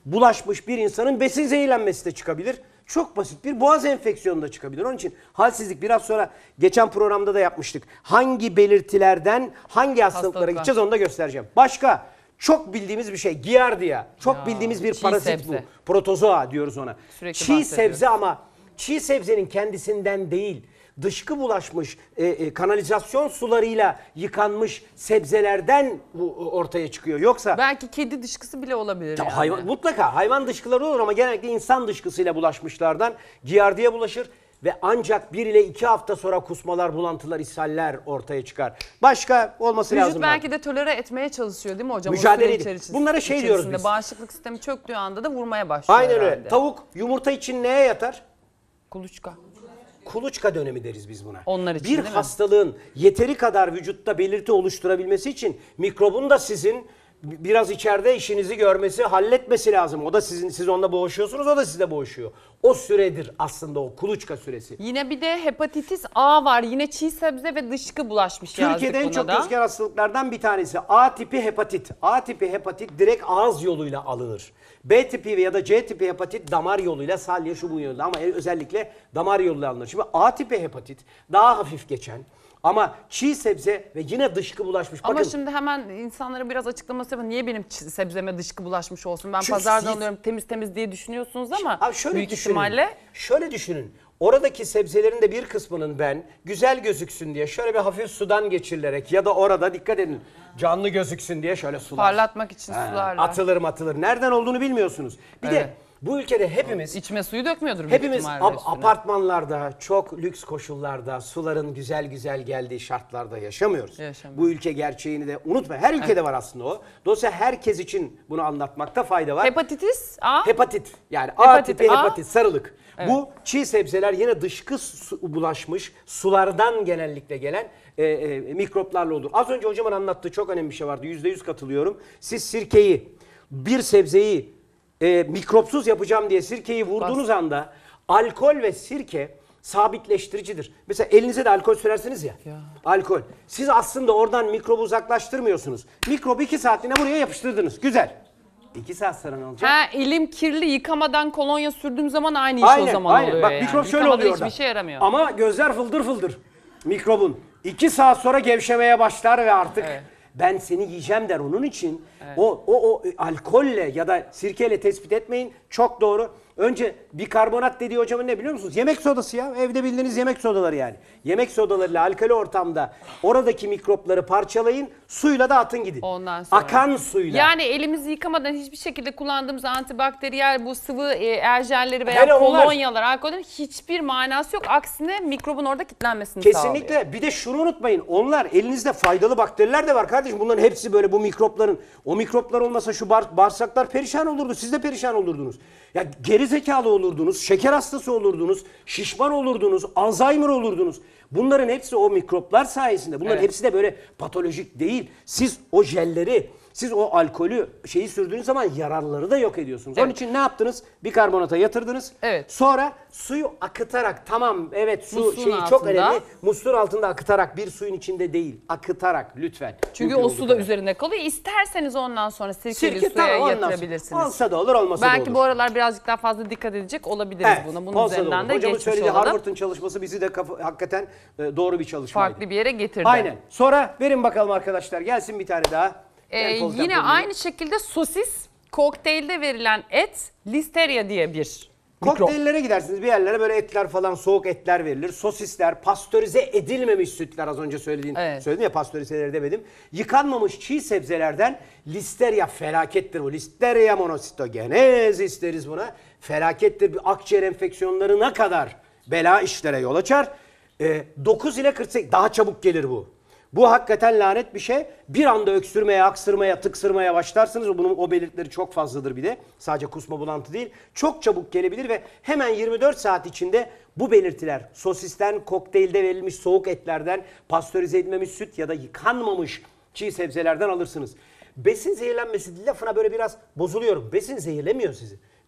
bulaşmış bir insanın besin zehirlenmesi de çıkabilir. Çok basit bir boğaz enfeksiyonu da çıkabilir. Onun için halsizlik biraz sonra geçen programda da yapmıştık. Hangi belirtilerden hangi hastalıklara Hastalıklar. gideceğiz onu da göstereceğim. Başka çok bildiğimiz bir şey Giardia. Çok Ya, bildiğimiz bir çiğ parazit sebze. bu. Protozoa diyoruz ona. Sürekli Çiğ bahsediyoruz. sebze ama çiğ sebzenin kendisinden değil, dışkı bulaşmış e, e, kanalizasyon sularıyla yıkanmış sebzelerden bu ortaya çıkıyor. Yoksa Belki kedi dışkısı bile olabilir yani. hayvan, mutlaka hayvan dışkıları olur ama genellikle insan dışkısıyla bulaşmışlardan Giardia bulaşır ve ancak bir ile iki hafta sonra kusmalar, bulantılar, ishaller ortaya çıkar. Başka olması Vücut lazım. belki de tolere etmeye çalışıyor değil mi hocam? O Mücadele süre edin. içerisinde- Bunlara şey diyoruz içerisinde biz. Bağışıklık sistemi çöktüğü anda da vurmaya başlıyor Aynen öyle. herhalde. Tavuk yumurta için neye yatar? Kuluçka. Kuluçka dönemi deriz biz buna. Onlar için bir değil mi? hastalığın yeteri kadar vücutta belirti oluşturabilmesi için mikrobun da sizin biraz içeride işinizi görmesi, halletmesi lazım. O da sizin, siz onunla boğuşuyorsunuz, o da sizle boğuşuyor. O süredir aslında o kuluçka süresi. Yine bir de hepatitis A var. Yine çiğ sebze ve dışkı bulaşmış Türkiye'de en yazdık çok buna da. gözüken hastalıklardan bir tanesi A tipi hepatit. A tipi hepatit direkt ağız yoluyla alınır. B tipi ya da C tipi hepatit damar yoluyla, salya şu bu yoluyla ama özellikle damar yoluyla alınır. Şimdi A tipi hepatit daha hafif geçen ama çiğ sebze ve yine dışkı bulaşmış. Ama Bakın, şimdi hemen insanlara biraz açıklaması yapın. Niye benim çi- sebzeme dışkı bulaşmış olsun? Ben Çünkü pazardan siz- alıyorum temiz temiz diye düşünüyorsunuz ama Abi şöyle büyük düşünün. ihtimalle Şöyle düşünün. Oradaki sebzelerin de bir kısmının ben güzel gözüksün diye şöyle bir hafif sudan geçirilerek ya da orada dikkat edin canlı gözüksün diye şöyle sular. parlatmak için Ha, sularla. atılır atılır. Nereden olduğunu bilmiyorsunuz. Bir Evet. de bu ülkede hepimiz İçme suyu dökmüyordur büyük Hepimiz ihtimalle ap- üstüne. apartmanlarda, çok lüks koşullarda, suların güzel güzel geldiği şartlarda yaşamıyoruz. Yaşamıyoruz. Bu ülke gerçeğini de unutma. Her ülkede var aslında o. Dolayısıyla herkes için bunu anlatmakta fayda var. Hepatitis A. Hepatit yani A Hepatit tipi A. hepatit, sarılık. Bu çiğ sebzeler yine dışkı su- bulaşmış sulardan genellikle gelen e, e, mikroplarla olur. Az önce hocamın anlattığı çok önemli bir şey vardı. yüzde yüz katılıyorum. Siz sirkeyi, bir sebzeyi e, mikropsuz yapacağım diye sirkeyi vurduğunuz anda alkol ve sirke sabitleştiricidir. Mesela elinize de alkol sürersiniz ya, Ya. alkol. Siz aslında oradan mikrobu uzaklaştırmıyorsunuz. Mikrobu iki saatliğine buraya yapıştırdınız. Güzel. İki saat sonra ne olacak? Ha, elim kirli yıkamadan kolonya sürdüğüm zaman aynı iş Aynen, o zaman aynen. oluyor Bak yani. mikrop şöyle Yıkamadan oluyor hiçbir orada. şey yaramıyor. Ama gözler fıldır fıldır mikrobun. İki saat sonra gevşemeye başlar ve artık Evet. ben seni yiyeceğim der. Onun için o, o, o alkolle ya da sirkeyle tespit etmeyin. Çok doğru. Önce bikarbonat dediği hocamın ne biliyor musunuz? Yemek sodası ya. Evde bildiğiniz yemek sodaları yani. Yemek sodalarıyla alkali ortamda oradaki mikropları parçalayın. Suyla da atın gidin. Ondan sonra. Akan suyla. Yani elimizi yıkamadan hiçbir şekilde kullandığımız antibakteriyel bu sıvı e, erjelleri veya Hele onlar- kolonyalar, alkollerin hiçbir manası yok. Aksine mikrobun orada kilitlenmesini sağlıyor. Kesinlikle. Bir de şunu unutmayın. Onlar elinizde faydalı bakteriler de var kardeşim. Bunların hepsi böyle bu mikropların. O mikroplar olmasa şu bar- bağırsaklar perişan olurdu. Siz de perişan olurdunuz. Ya geri zekalı olurdunuz, şeker hastası olurdunuz, şişman olurdunuz, Alzheimer olurdunuz. Bunların hepsi o mikroplar sayesinde. Bunların Evet. hepsi de böyle patolojik değil. Siz o jelleri, siz o alkolü şeyi sürdüğünüz zaman yararları da yok ediyorsunuz. Onun Evet. için ne yaptınız? Bikarbonata yatırdınız. Evet. Sonra suyu akıtarak, tamam evet su Musluğun şeyi çok altında. önemli. Musluğun altında akıtarak, bir suyun içinde değil. Akıtarak lütfen. Çünkü Mümkün o olduğu su da kadar. üzerine kalıyor. İsterseniz ondan sonra sirkeli Sirke suya tamam ondan sonra. yatırabilirsiniz. Olsa da olur, olmasa da olur. Belki bu aralar birazcık daha fazla dikkat edecek olabiliriz Evet, buna. Bunun olsa da üzerinden olur. de Hocamın geçmiş söylediği olalım. Harvard'ın çalışması bizi de kafa- hakikaten e, doğru bir çalışmaydı. Farklı bir yere getirdi. Aynen. Sonra verin bakalım arkadaşlar. Gelsin bir tane daha. Ee, Ben Polten yine Polten'e. aynı şekilde sosis, kokteylde verilen et, listeria diye bir mikrop. Kokteyllere gidersiniz bir yerlere, böyle etler falan, soğuk etler verilir. Sosisler, pastörize edilmemiş sütler, az önce söylediğin, Evet. söyledim ya, pastörizeleri demedim. Yıkanmamış çiğ sebzelerden listeria felakettir bu. Listeria monocytogenes isteriz buna. Felakettir. Bir akciğer enfeksiyonlarına kadar bela işlere yol açar. Ee, dokuz ile kırk sekiz daha çabuk gelir bu. Bu hakikaten lanet bir şey. Bir anda öksürmeye, aksırmaya, tıksırmaya başlarsınız. Bunun o belirtileri çok fazladır bir de. Sadece kusma, bulantı değil. Çok çabuk gelebilir ve hemen yirmi dört saat içinde bu belirtiler sosisten, kokteylde verilmiş soğuk etlerden, pastörize edilmemiş süt ya da yıkanmamış çiğ sebzelerden alırsınız. Besin zehirlenmesi lafına böyle biraz bozuluyorum. Besin zehirlemiyor sizi.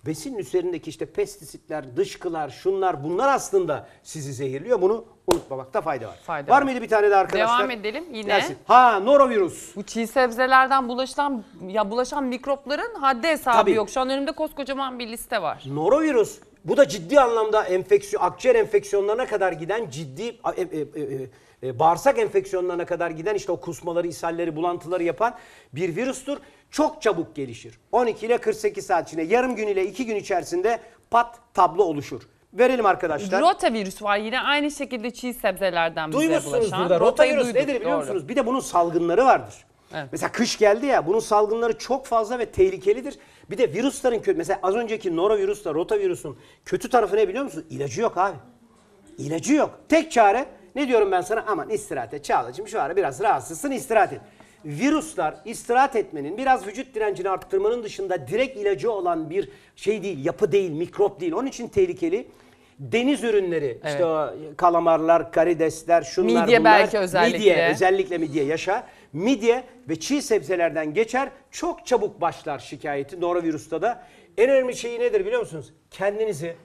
besinin üzerindeki işte pestisitler, dışkılar, şunlar bunlar aslında sizi zehirliyor. Bunu unutmamakta fayda var. Fayda var var. mıydı bir tane de arkadaşlar? Devam edelim yine. Gelsin. Ha, norovirüs. Bu çiğ sebzelerden bulaşan ya bulaşan mikropların haddi hesabı Tabii. yok. Şu an önümde koskocaman bir liste var. Norovirüs, bu da ciddi anlamda enfeksiyon, akciğer enfeksiyonlarına kadar giden ciddi e, e, e, e, bağırsak enfeksiyonlarına kadar giden işte o kusmaları, ishalleri, bulantıları yapan bir virüstür. Çok çabuk gelişir. on iki ile kırk sekiz saat içinde, yarım gün ile iki gün içerisinde pat tablo oluşur. Verelim arkadaşlar. Rotavirüs var yine aynı şekilde çiğ sebzelerden bize Duymuşsunuz bulaşan. burada. Rotayı Rotavirüs duyduk, nedir biliyor doğru. musunuz? Bir de bunun salgınları vardır. Evet. Mesela kış geldi ya, bunun salgınları çok fazla ve tehlikelidir. Bir de virüslerin kötü, mesela az önceki norovirüsle rotavirüsün kötü tarafı ne biliyor musunuz? İlacı yok abi. İlacı yok. Tek çare, ne diyorum ben sana? Aman istirahat et Çağla'cığım, şu ara biraz rahatsızsın, istirahat et. Virüsler istirahat etmenin, biraz vücut direncini arttırmanın dışında direkt ilacı olan bir şey değil, yapı değil, mikrop değil. Onun için tehlikeli. Deniz ürünleri, Evet. işte o kalamarlar, karidesler, şunlar Midye bunlar. belki özellikle. Midye, özellikle midye yaşa. Midye ve çiğ sebzelerden geçer. Çok çabuk başlar şikayeti norovirüste de. En önemli şeyi nedir biliyor musunuz? Kendinizi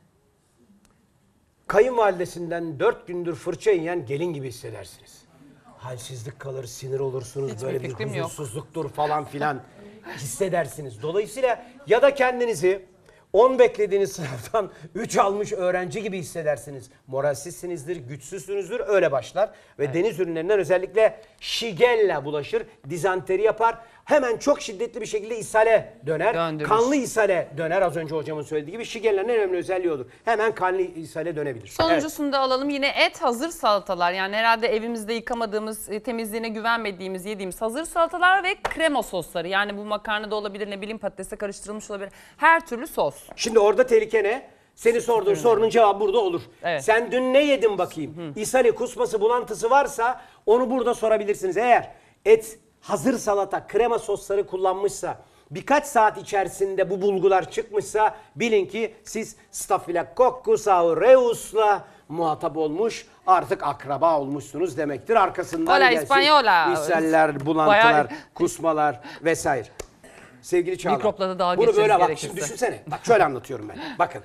kayınvalidesinden dört gündür fırça yiyen gelin gibi hissedersiniz. Halsizlik kalır, sinir olursunuz, Hiçbir böyle bir fikrim yok. huzursuzluktur falan filan hissedersiniz. Dolayısıyla ya da kendinizi on beklediğiniz sınavdan üç almış öğrenci gibi hissedersiniz. Moralsizsinizdir, güçsüzsünüzdür, öyle başlar. Ve deniz ürünlerinden özellikle Shigella bulaşır, dizanteri yapar. Hemen çok şiddetli bir şekilde ishale döner. Döndürür. Kanlı ishale döner, az önce hocamın söylediği gibi. Shigella'nın en önemli özelliği odur. Hemen kanlı ishale dönebilir. Sonuncusunu da alalım. Yine et, hazır salatalar. Yani herhalde evimizde yıkamadığımız, e, temizliğine güvenmediğimiz, yediğimiz hazır salatalar ve krema sosları. Yani bu makarna da olabilir, ne bileyim patatese karıştırılmış olabilir. Her türlü sos. Şimdi orada tehlike ne? Seni sorduğun sorunun cevabı burada olur. Evet. Sen dün ne yedin bakayım? İshali, kusması, bulantısı varsa onu burada sorabilirsiniz. Eğer et, hazır salata, krema sosları kullanmışsa, birkaç saat içerisinde bu bulgular çıkmışsa bilin ki siz Staphylococcus aureus'la muhatap olmuş, artık akraba olmuşsunuz demektir. Arkasından Hola, gelsin İspanyola. ishaller, bulantılar, Bayağı- kusmalar vesaire. Sevgili Çağla, Mikropla da dalga bunu böyle geçeriz bak, gerekirse. şimdi düşünsene. Bak şöyle anlatıyorum ben. Bakın.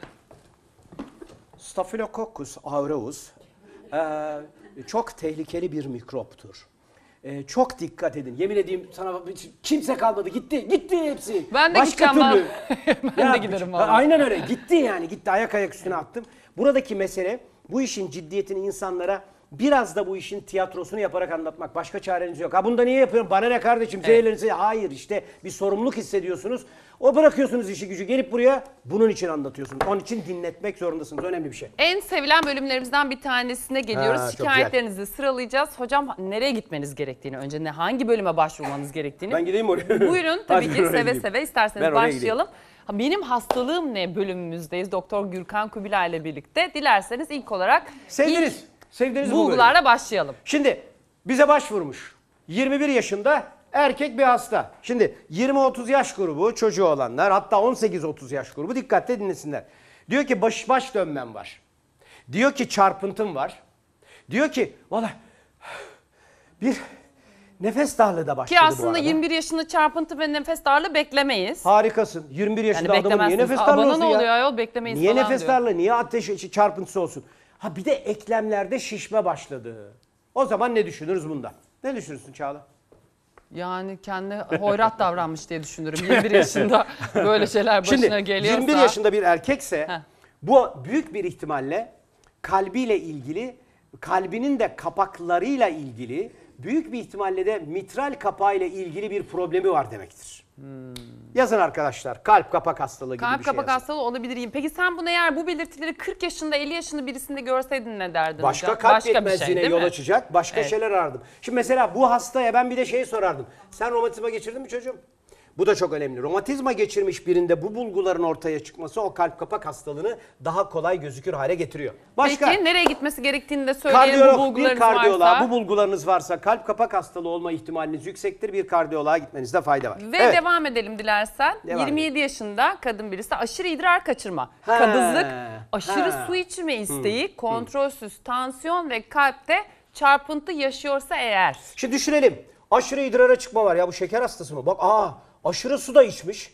Staphylococcus aureus e, çok tehlikeli bir mikroptur. E, çok dikkat edin. Yemin edeyim sana, kimse kalmadı. Gitti. Gitti hepsi. Ben de Başka gideceğim türlü. ben de giderim vallahi. Aynen öyle. Gitti yani. Gitti. Ayak ayak üstüne attım. Buradaki mesele bu işin ciddiyetini insanlara biraz da bu işin tiyatrosunu yaparak anlatmak. Başka çareniz yok. Ha bunu da niye yapıyorum? Bana ne kardeşim? Zehirlerinizi. Hayır, işte bir sorumluluk hissediyorsunuz. O bırakıyorsunuz işi gücü. Gelip buraya bunun için anlatıyorsunuz. Onun için dinletmek zorundasınız. Önemli bir şey. En sevilen bölümlerimizden bir tanesine geliyoruz. Ha, çok Şikayetlerinizi sıralayacağız. Hocam nereye gitmeniz gerektiğini, önce ne, hangi bölüme başvurmanız gerektiğini. Ben gideyim oraya. Buyurun tabii Hadi ki ben oraya seve gideyim. seve isterseniz Ben oraya başlayalım. Ha, Benim hastalığım ne bölümümüzdeyiz. Doktor Gürkan Kubilay ile birlikte. Dilerseniz ilk olarak Sevdiniz. ilk Sevdiniz bu bölümü. bulgularla başlayalım. Şimdi bize başvurmuş. yirmi bir yaşında erkek bir hasta. Şimdi yirmi otuz yaş grubu çocuğu olanlar, hatta on sekiz otuz yaş grubu dikkatle dinlesinler. Diyor ki baş baş dönmem var. Diyor ki çarpıntım var. Diyor ki valla bir nefes darlığı da başladı Ki bu aslında arada. yirmi bir yaşında çarpıntı ve nefes darlığı beklemeyiz. Harikasın. yirmi bir yaşında Yani adamın niye beklemezsiniz. nefes Aa, darlığı bana olsun ne ya? oluyor ayol, beklemeyiz Niye falan nefes diyor. darlığı, niye ateş çarpıntısı olsun? Ha bir de eklemlerde şişme başladı. O zaman ne düşünürüz bunda? Ne düşünürsün Çağla? Yani kendi hoyrat davranmış diye düşünürüm. yirmi bir yaşında böyle şeyler başına Şimdi geliyorsa. yirmi bir yaşında bir erkekse Heh. bu büyük bir ihtimalle kalbiyle ilgili, kalbinin de kapaklarıyla ilgili, büyük bir ihtimalle de mitral kapağıyla ilgili bir problemi var demektir. Yazın arkadaşlar, kalp kapak hastalığı gibi Kalp bir şey kapak yazın. hastalığı olabilir. Peki sen bunu eğer bu belirtileri kırk yaşında elli yaşında birisinde görseydin ne derdin Başka hocam? kalp Başka bir şey yetmezliğine değil yol mi? açacak başka Evet. şeyler arardım. Şimdi mesela bu hastaya ben bir de şey sorardım. Sen romatizma geçirdin mi çocuğum? Bu da çok önemli. Romatizma geçirmiş birinde bu bulguların ortaya çıkması o kalp kapak hastalığını daha kolay gözükür hale getiriyor. Başka? Peki nereye gitmesi gerektiğini de söyleyelim. Bu Kardiyolog, bir bulgularınız kardiyoloğa, varsa. bu bulgularınız varsa, kalp kapak hastalığı olma ihtimaliniz yüksektir. Bir kardiyoloğa gitmenizde fayda var. Ve Evet. devam edelim dilersen. Devam yirmi yedi yaşında kadın birisi, aşırı idrar kaçırma, Ha, kabızlık, aşırı ha. su içme isteği, kontrolsüz tansiyon ve kalpte çarpıntı yaşıyorsa eğer. Şimdi düşünelim. Aşırı idrara çıkma var ya, bu şeker hastası mı? Bak aa aşırı su da içmiş.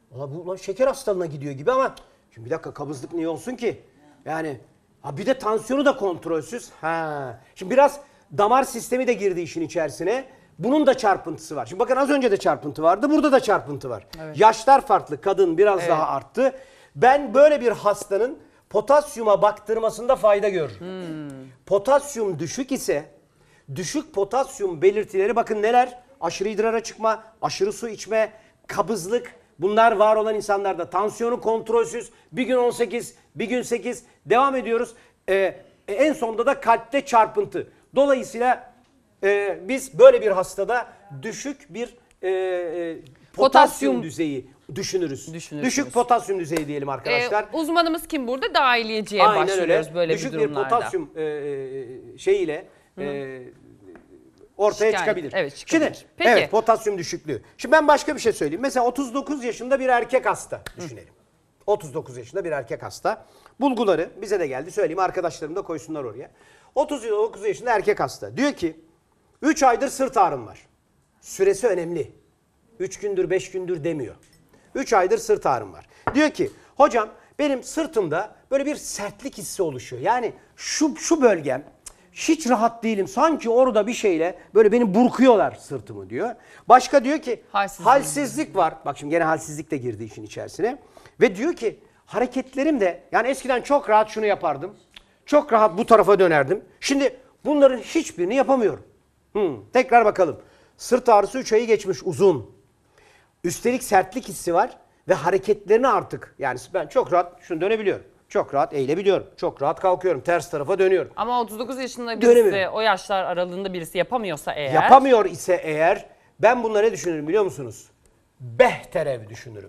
Ulan bu ulan şeker hastalığına gidiyor gibi ama şimdi bir dakika kabızlık niye olsun ki? Yani ha bir de tansiyonu da kontrolsüz. Ha. Şimdi biraz damar sistemi de girdi işin içerisine. Bunun da çarpıntısı var. Şimdi bakın az önce de çarpıntı vardı. Burada da çarpıntı var. Evet. Yaşlar farklı. Kadın biraz evet. daha arttı. Ben böyle bir hastanın potasyuma baktırmasında fayda görürüm. Hmm. Potasyum düşük ise düşük potasyum belirtileri bakın neler? Aşırı idrara çıkma, aşırı su içme, kabızlık. Bunlar var olan insanlarda. Tansiyonu kontrolsüz. Bir gün on sekiz, bir gün sekiz. Devam ediyoruz. Ee, en sonunda da kalpte çarpıntı. Dolayısıyla e, biz böyle bir hastada düşük bir e, e, potasyum, potasyum düzeyi düşünürüz. Düşük potasyum düzeyi diyelim arkadaşlar. Ee, uzmanımız kim burada? Dahiliyeciye Aynen başlıyoruz öyle. böyle düşük bir durumlarda. Düşük bir potasyum e, şeyiyle e, ortaya Şikayet. çıkabilir. Evet, çıkabilir. Şimdi, Peki. evet potasyum düşüklüğü. Şimdi ben başka bir şey söyleyeyim. Mesela otuz dokuz yaşında bir erkek hasta düşünelim. Hı. otuz dokuz yaşında bir erkek hasta. Bulguları bize de geldi söyleyeyim arkadaşlarım da koysunlar oraya. otuz dokuz yaşında erkek hasta. Diyor ki üç aydır sırt ağrım var. Süresi önemli. üç gündür beş gündür demiyor. üç aydır sırt ağrım var. Diyor ki hocam benim sırtımda böyle bir sertlik hissi oluşuyor. Yani şu şu bölgem hiç rahat değilim. Sanki orada bir şeyle böyle beni burkuyorlar sırtımı diyor. Başka diyor ki halsizlik, halsizlik var. Bak şimdi gene halsizlik de girdi işin içerisine. Ve diyor ki hareketlerim de yani eskiden çok rahat şunu yapardım. Çok rahat bu tarafa dönerdim. Şimdi bunların hiçbirini yapamıyorum. Hmm, tekrar bakalım. Sırt ağrısı üç ayı geçmiş uzun. Üstelik sertlik hissi var ve hareketlerini artık yani ben çok rahat şunu dönebiliyorum. Çok rahat eğilebiliyorum. Çok rahat kalkıyorum. Ters tarafa dönüyorum. Ama otuz dokuz yaşında birisi o yaşlar aralığında birisi yapamıyorsa eğer. Yapamıyor ise eğer ben bunları ne düşünürüm biliyor musunuz? Behterev düşünürüm.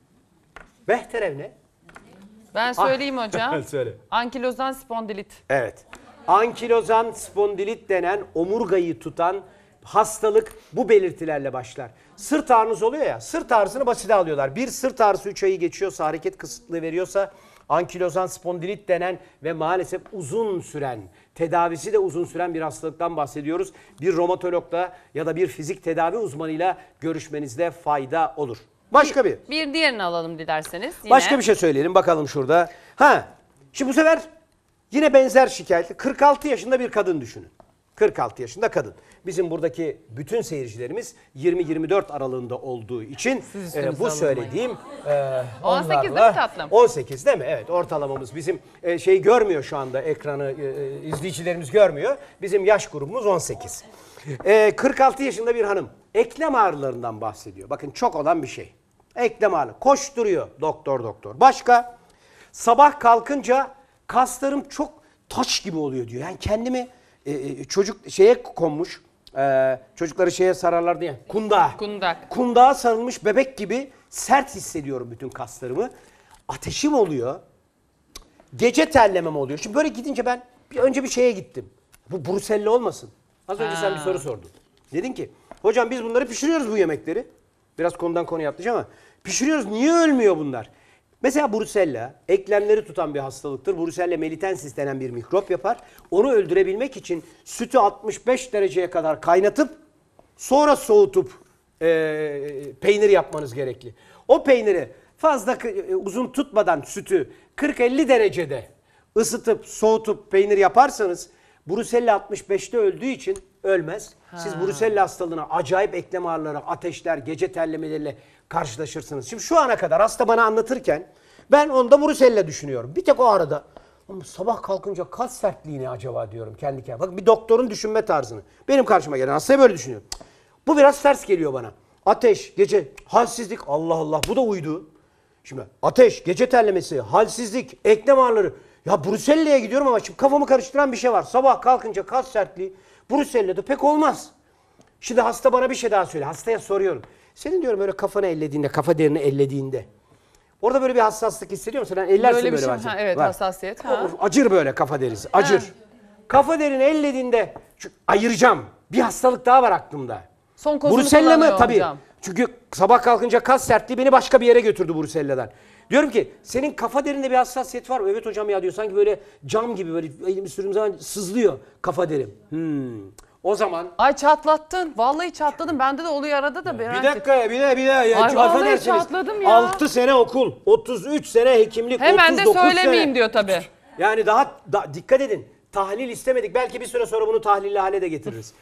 Behterev ne? Ben söyleyeyim ah. hocam. Söyle. Ankilozan spondilit. Evet. Ankilozan spondilit denen omurgayı tutan hastalık bu belirtilerle başlar. Sırt ağrınız oluyor ya, sırt ağrısını basite alıyorlar. Bir sırt ağrısı üç ayı geçiyorsa, hareket kısıtlığı veriyorsa ankilozan spondilit denen ve maalesef uzun süren, tedavisi de uzun süren bir hastalıktan bahsediyoruz. Bir romatologla ya da bir fizik tedavi uzmanıyla görüşmenizde fayda olur. Başka bir. Bir diğerini alalım dilerseniz. Yine. Başka bir şey söyleyelim bakalım şurada. Ha, şimdi bu sefer yine benzer şikayet. kırk altı yaşında bir kadın düşünün. kırk altı yaşında kadın. Bizim buradaki bütün seyircilerimiz yirmi yirmi dört aralığında olduğu için e, bu söylediğim e, on sekiz değil mi tatlım? on sekiz değil mi? Evet, ortalamamız bizim e, şey görmüyor şu anda ekranı e, izleyicilerimiz görmüyor. Bizim yaş grubumuz on sekiz. E, kırk altı yaşında bir hanım eklem ağrılarından bahsediyor. Bakın çok olan bir şey. Eklem ağrı koşturuyor doktor doktor. Başka sabah kalkınca kaslarım çok taş gibi oluyor diyor. Yani kendimi e, çocuk şeye konmuş. Ee, çocukları şeye sararlar diye. Kundağa. Kundak. Kundağa sarılmış bebek gibi sert hissediyorum bütün kaslarımı. Ateşim oluyor. Gece terlemem oluyor. Şimdi böyle gidince ben bir, önce bir şeye gittim. Bu bruselli olmasın. Az önce ha. sen bir soru sordun. Dedin ki hocam biz bunları pişiriyoruz bu yemekleri. Biraz konudan konuya atlayacağım ama pişiriyoruz. Niye ölmüyor bunlar? Mesela Brusella eklemleri tutan bir hastalıktır. Brusella melitensis denen bir mikrop yapar. Onu öldürebilmek için sütü altmış beş dereceye kadar kaynatıp sonra soğutup e, peynir yapmanız gerekli. O peyniri fazla e, uzun tutmadan sütü kırk elli derecede ısıtıp soğutup peynir yaparsanız Brusella altmış beşte öldüğü için ölmez. Ha. Siz Brusella hastalığına acayip eklem ağrıları, ateşler, gece terlemeleriyle karşılaşırsınız. Şimdi şu ana kadar hasta bana anlatırken ben onda Brusella düşünüyorum. Bir tek o arada sabah kalkınca kas sertliği ne acaba diyorum kendi kendime. Bakın bir doktorun düşünme tarzını. Benim karşıma gelen hastaya böyle düşünüyorum. Bu biraz ters geliyor bana. Ateş, gece, halsizlik. Allah Allah bu da uydu. Şimdi ateş, gece terlemesi, halsizlik, eklem ağrıları. Ya Brusella'ya gidiyorum ama şimdi kafamı karıştıran bir şey var. Sabah kalkınca kas sertliği Brusella'da pek olmaz. Şimdi hasta bana bir şey daha söyle. Hastaya soruyorum. Senin diyorum böyle kafanı ellediğinde, kafa derini ellediğinde orada böyle bir hassaslık hissediyor musun? Sen ellersin böyle, böyle şey, ha, evet var. Hassasiyet. Ha. Acır böyle kafa derisi. Acır. Ha. Kafa derini ellediğinde şu, ayıracağım. Bir hastalık daha var aklımda. Son kozunu Brusella mı? Tabii. Hocam. Çünkü sabah kalkınca kas sertliği beni başka bir yere götürdü Brusella'dan. Diyorum ki senin kafa derinde bir hassasiyet var mı? Evet hocam ya diyor. Sanki böyle cam gibi böyle elimi sürdüğüm zaman sızlıyor kafa derim. Hmm. O zaman Ay çatlattın. Vallahi çatladın. Bende de oluyor arada da. bir dakika bir de bir de ya, Ay vallahi affedersiniz. çatladım ya. altı sene okul, otuz üç sene hekimlik, Hemen de otuz dokuz söylemeyeyim sene. diyor tabii. Yani daha da, dikkat edin. Tahlil istemedik. Belki bir süre sonra bunu tahlilli hale de getiririz.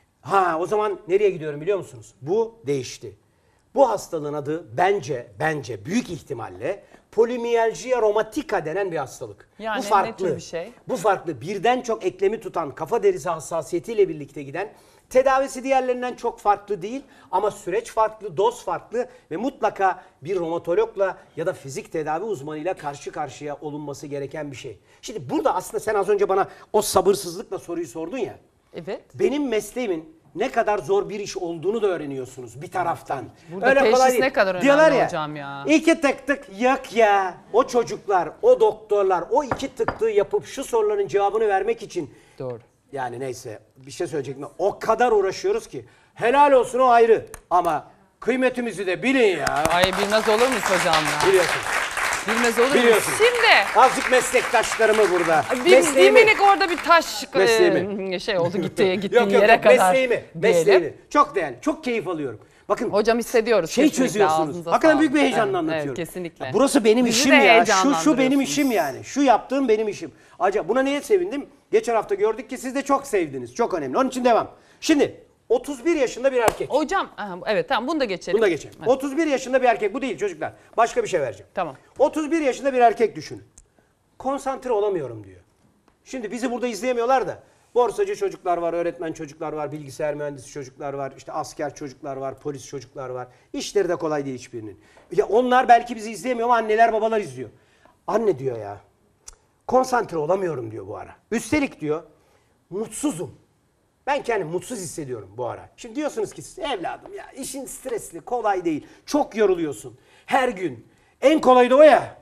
Ha o zaman nereye gidiyorum biliyor musunuz? Bu değişti. Bu hastalığın adı bence bence büyük ihtimalle polimialgia rheumatica denen bir hastalık. Yani bu ne farklı. tür bir şey? Bu farklı. Birden çok eklemi tutan kafa derisi hassasiyetiyle birlikte giden, tedavisi diğerlerinden çok farklı değil ama süreç farklı, doz farklı ve mutlaka bir romatologla ya da fizik tedavi uzmanıyla karşı karşıya olunması gereken bir şey. Şimdi burada aslında sen az önce bana o sabırsızlıkla soruyu sordun ya. Evet. Benim mesleğimin ne kadar zor bir iş olduğunu da öğreniyorsunuz bir taraftan. Burada teşhis ne kadar önemli Diyorlar ya, hocam ya. İki tık tık yak ya. O çocuklar, o doktorlar o iki tıktığı yapıp şu soruların cevabını vermek için. Doğru. Yani neyse bir şey söyleyecektim. O kadar uğraşıyoruz ki. Helal olsun o ayrı. Ama kıymetimizi de bilin ya. Ay bilmez olur muyuz hocam ya? Biliyorsun. Bilmez olur muyuz? Biliyorsun. Şimdi. Azıcık meslektaşlarımı burada. Bir, bir Mesleğimi- minik orada bir taş Mesleğimi. e, şey oldu gitti gittiğin Yok yok yere yok kadar. mesleğimi. diyelim. Mesleğimi. Çok değerli. Çok keyif alıyorum. Bakın Hocam hissediyoruz. şey kesinlikle, çözüyorsunuz. ağzınıza Hakikaten sağlık. büyük bir heyecanla Evet, anlatıyorum. Evet, kesinlikle. Ya burası benim Bizi işim de ya. Şu şu benim heyecanlandırıyorsunuz. işim yani. Şu yaptığım benim işim. Acaba buna niye sevindim? Geçen hafta gördük ki siz de çok sevdiniz. Çok önemli. Onun için devam. Şimdi otuz bir yaşında bir erkek. Hocam aha, evet tamam bunu da geçelim. Bunu da geçelim. Evet. otuz bir yaşında bir erkek. Bu değil çocuklar. Başka bir şey vereceğim. Tamam. otuz bir yaşında bir erkek düşünün. Konsantre olamıyorum diyor. Şimdi bizi burada izleyemiyorlar da borsacı çocuklar var, öğretmen çocuklar var, bilgisayar mühendisi çocuklar var, işte asker çocuklar var, polis çocuklar var. İşleri de kolay değil hiçbirinin. Ya onlar belki bizi izleyemiyor ama anneler babalar izliyor. Anne diyor ya, konsantre olamıyorum diyor bu ara. Üstelik diyor, mutsuzum. Ben kendimi mutsuz hissediyorum bu ara. Şimdi diyorsunuz ki evladım ya işin stresli, kolay değil. Çok yoruluyorsun. Her gün. En kolayı da o ya.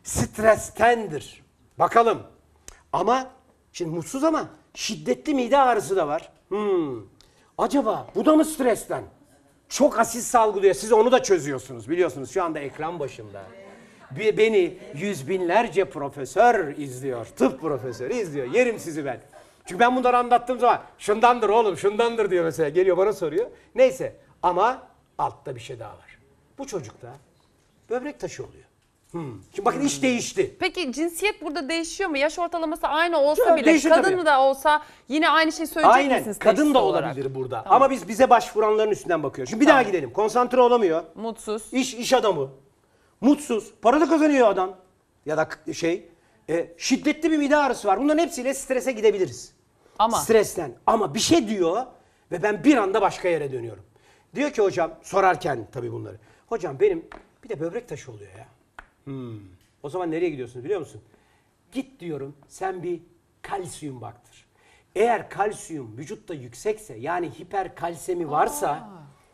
Strestendir. Bakalım. Ama şimdi mutsuz ama şiddetli mide ağrısı da var. Hmm. Acaba bu da mı stresten? Çok asit salgılıyor. Siz onu da çözüyorsunuz. Biliyorsunuz şu anda ekran başında. Bir- Beni yüz binlerce profesör izliyor. Tıp profesörü izliyor. Yerim sizi ben. Çünkü ben bunları anlattığım zaman şundandır oğlum şundandır diyor mesela. Geliyor bana soruyor. Neyse ama altta bir şey daha var. Bu çocukta böbrek taşı oluyor. Hmm. Şimdi bakın iş değişti. Peki cinsiyet burada değişiyor mu? Yaş ortalaması aynı olsa Ya, bile değişir kadın tabii. da olsa yine aynı şey söyleyecek Aynen. misiniz? Kadın teşhis da olarak? olabilir burada. Tamam. Ama biz bize başvuranların üstünden bakıyoruz. Şimdi bir Tamam. daha gidelim. Konsantre olamıyor. Mutsuz. İş iş adamı. Mutsuz. Para da kazanıyor adam. Ya da k- şey e, şiddetli bir mide ağrısı var. Bunların hepsiyle strese gidebiliriz. Ama Stresten. Ama bir şey diyor ve ben bir anda başka yere dönüyorum. Diyor ki hocam sorarken tabii bunları. Hocam benim bir de böbrek taşı oluyor ya. Hmm. O zaman nereye gidiyorsunuz biliyor musun? Git diyorum sen bir kalsiyum baktır. Eğer kalsiyum vücutta yüksekse yani hiperkalsemi varsa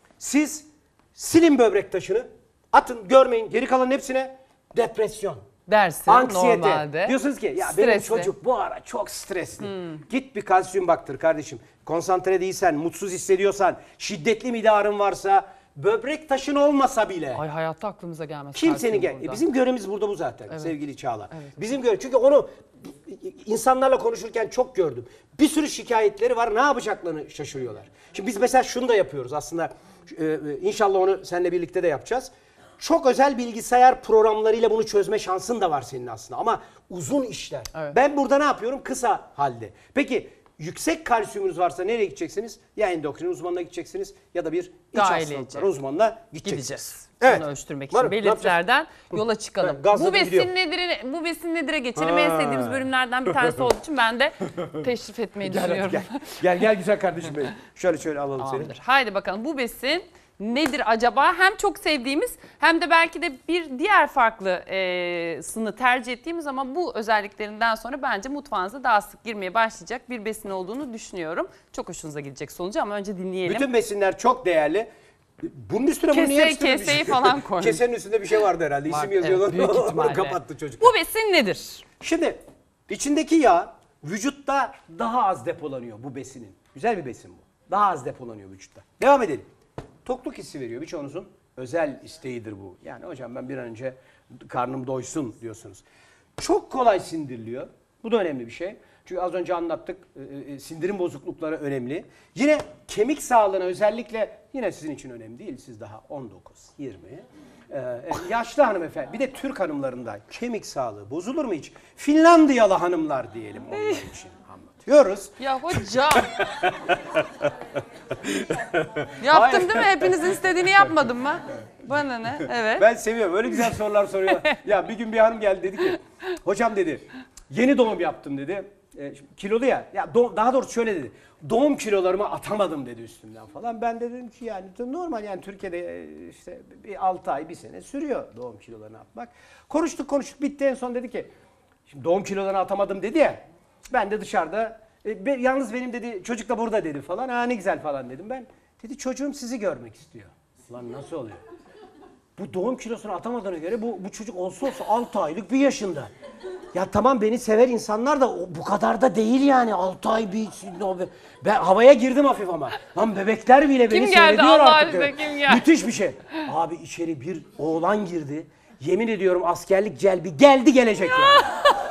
siz silin böbrek taşını atın görmeyin geri kalan hepsine depresyon. dersin Anksiyete. normalde. Diyorsunuz ki ya benim Stresli. çocuk bu ara çok stresli. Git bir kalsiyum baktır kardeşim. Konsantre değilsen, mutsuz hissediyorsan, şiddetli mide ağrın varsa, böbrek taşın olmasa bile. Ay hayatta aklımıza gelmez. Kimsenin kalsiyum gel. burada. E bizim görevimiz burada bu zaten sevgili Çağla. Bizim görev çünkü onu insanlarla konuşurken çok gördüm. Bir sürü şikayetleri var. Ne yapacaklarını şaşırıyorlar. Şimdi biz mesela şunu da yapıyoruz aslında. e, İnşallah onu seninle birlikte de yapacağız. Çok özel bilgisayar programlarıyla bunu çözme şansın da var senin aslında ama uzun işler. Evet. Ben burada ne yapıyorum? Kısa halde. Peki yüksek kalsiyumunuz varsa nereye gideceksiniz? Ya endokrin uzmanına gideceksiniz ya da bir iç Dahiliyeci. hastalıkları uzmanına gideceksiniz. Gideceğiz. Evet. Onu ölçtürmek Varım, için ne yapacağız? belirtilerden yola çıkalım. Evet, gazladım, bu besin gidiyorum. nedir? Bu besin nedir'e geçelim. En Ha. sevdiğimiz bölümlerden bir tanesi olduğu için ben de teşrif etmeyi Gel, düşünüyorum. gel, gel gel güzel kardeşim benim. Şöyle şöyle alalım seni. Tamamdır. Haydi bakalım bu besin nedir acaba? Hem çok sevdiğimiz hem de belki de bir diğer farklı e, sını tercih ettiğimiz ama bu özelliklerinden sonra bence mutfağınıza daha sık girmeye başlayacak bir besin olduğunu düşünüyorum. Çok hoşunuza gidecek sonucu ama önce dinleyelim. Bütün besinler çok değerli. Bunun üstüne bunu Kese- niye yapıştırmış? keseyi falan koymuş. Kesenin üstünde bir şey vardı herhalde. Var, İsim yazıyorlar. evet, büyük Onu ihtimalle. kapattı çocuk. Bu besin nedir? Şimdi içindeki yağ vücutta daha az depolanıyor bu besinin. Güzel bir besin bu. Daha az depolanıyor vücutta. Devam edelim. Tokluk hissi veriyor. Birçoğunuzun özel isteğidir bu. Yani hocam ben bir an önce karnım doysun diyorsunuz. Çok kolay sindiriliyor. Bu da önemli bir şey. Çünkü az önce anlattık, e, e, sindirim bozuklukları önemli. Yine kemik sağlığına özellikle, yine sizin için önemli değil, siz daha on dokuz yirmi. Ee, yaşlı hanımefendi, bir de Türk hanımlarında kemik sağlığı bozulur mu hiç? Finlandiyalı hanımlar diyelim onlar için anlatıyoruz. Ya hocam. Yaptım değil mi? Hepinizin istediğini yapmadım mı? Bana ne? Evet. Ben seviyorum, öyle güzel sorular soruyor. Ya bir gün bir hanım geldi dedi ki, hocam dedi, yeni doğum yaptım dedi. E, kilolu ya, ya doğum, daha doğrusu şöyle dedi, doğum kilolarımı atamadım dedi üstümden falan. Ben de dedim ki yani normal, yani Türkiye'de işte bir altı ay bir sene sürüyor doğum kilolarını atmak. Konuştuk konuştuk bitti, en son dedi ki şimdi doğum kilolarını atamadım dedi ya, ben de dışarıda e, be, yalnız benim dedi çocuk da burada dedi falan, ha ne güzel falan dedim ben. Dedi çocuğum sizi görmek istiyor. Lan nasıl oluyor? Bu doğum kilosunu atamadığına göre bu, bu çocuk olsa olsa altı aylık bir yaşında. Ya tamam, beni sever insanlar da o, bu kadar da değil yani, altı ay bir... Ben havaya girdim hafif ama. Lan bebekler bile beni Kim geldi seyrediyor Allah artık. aşkına, kim geldi? Müthiş bir şey. Abi içeri bir oğlan girdi. Yemin ediyorum askerlik celbi geldi gelecek yani.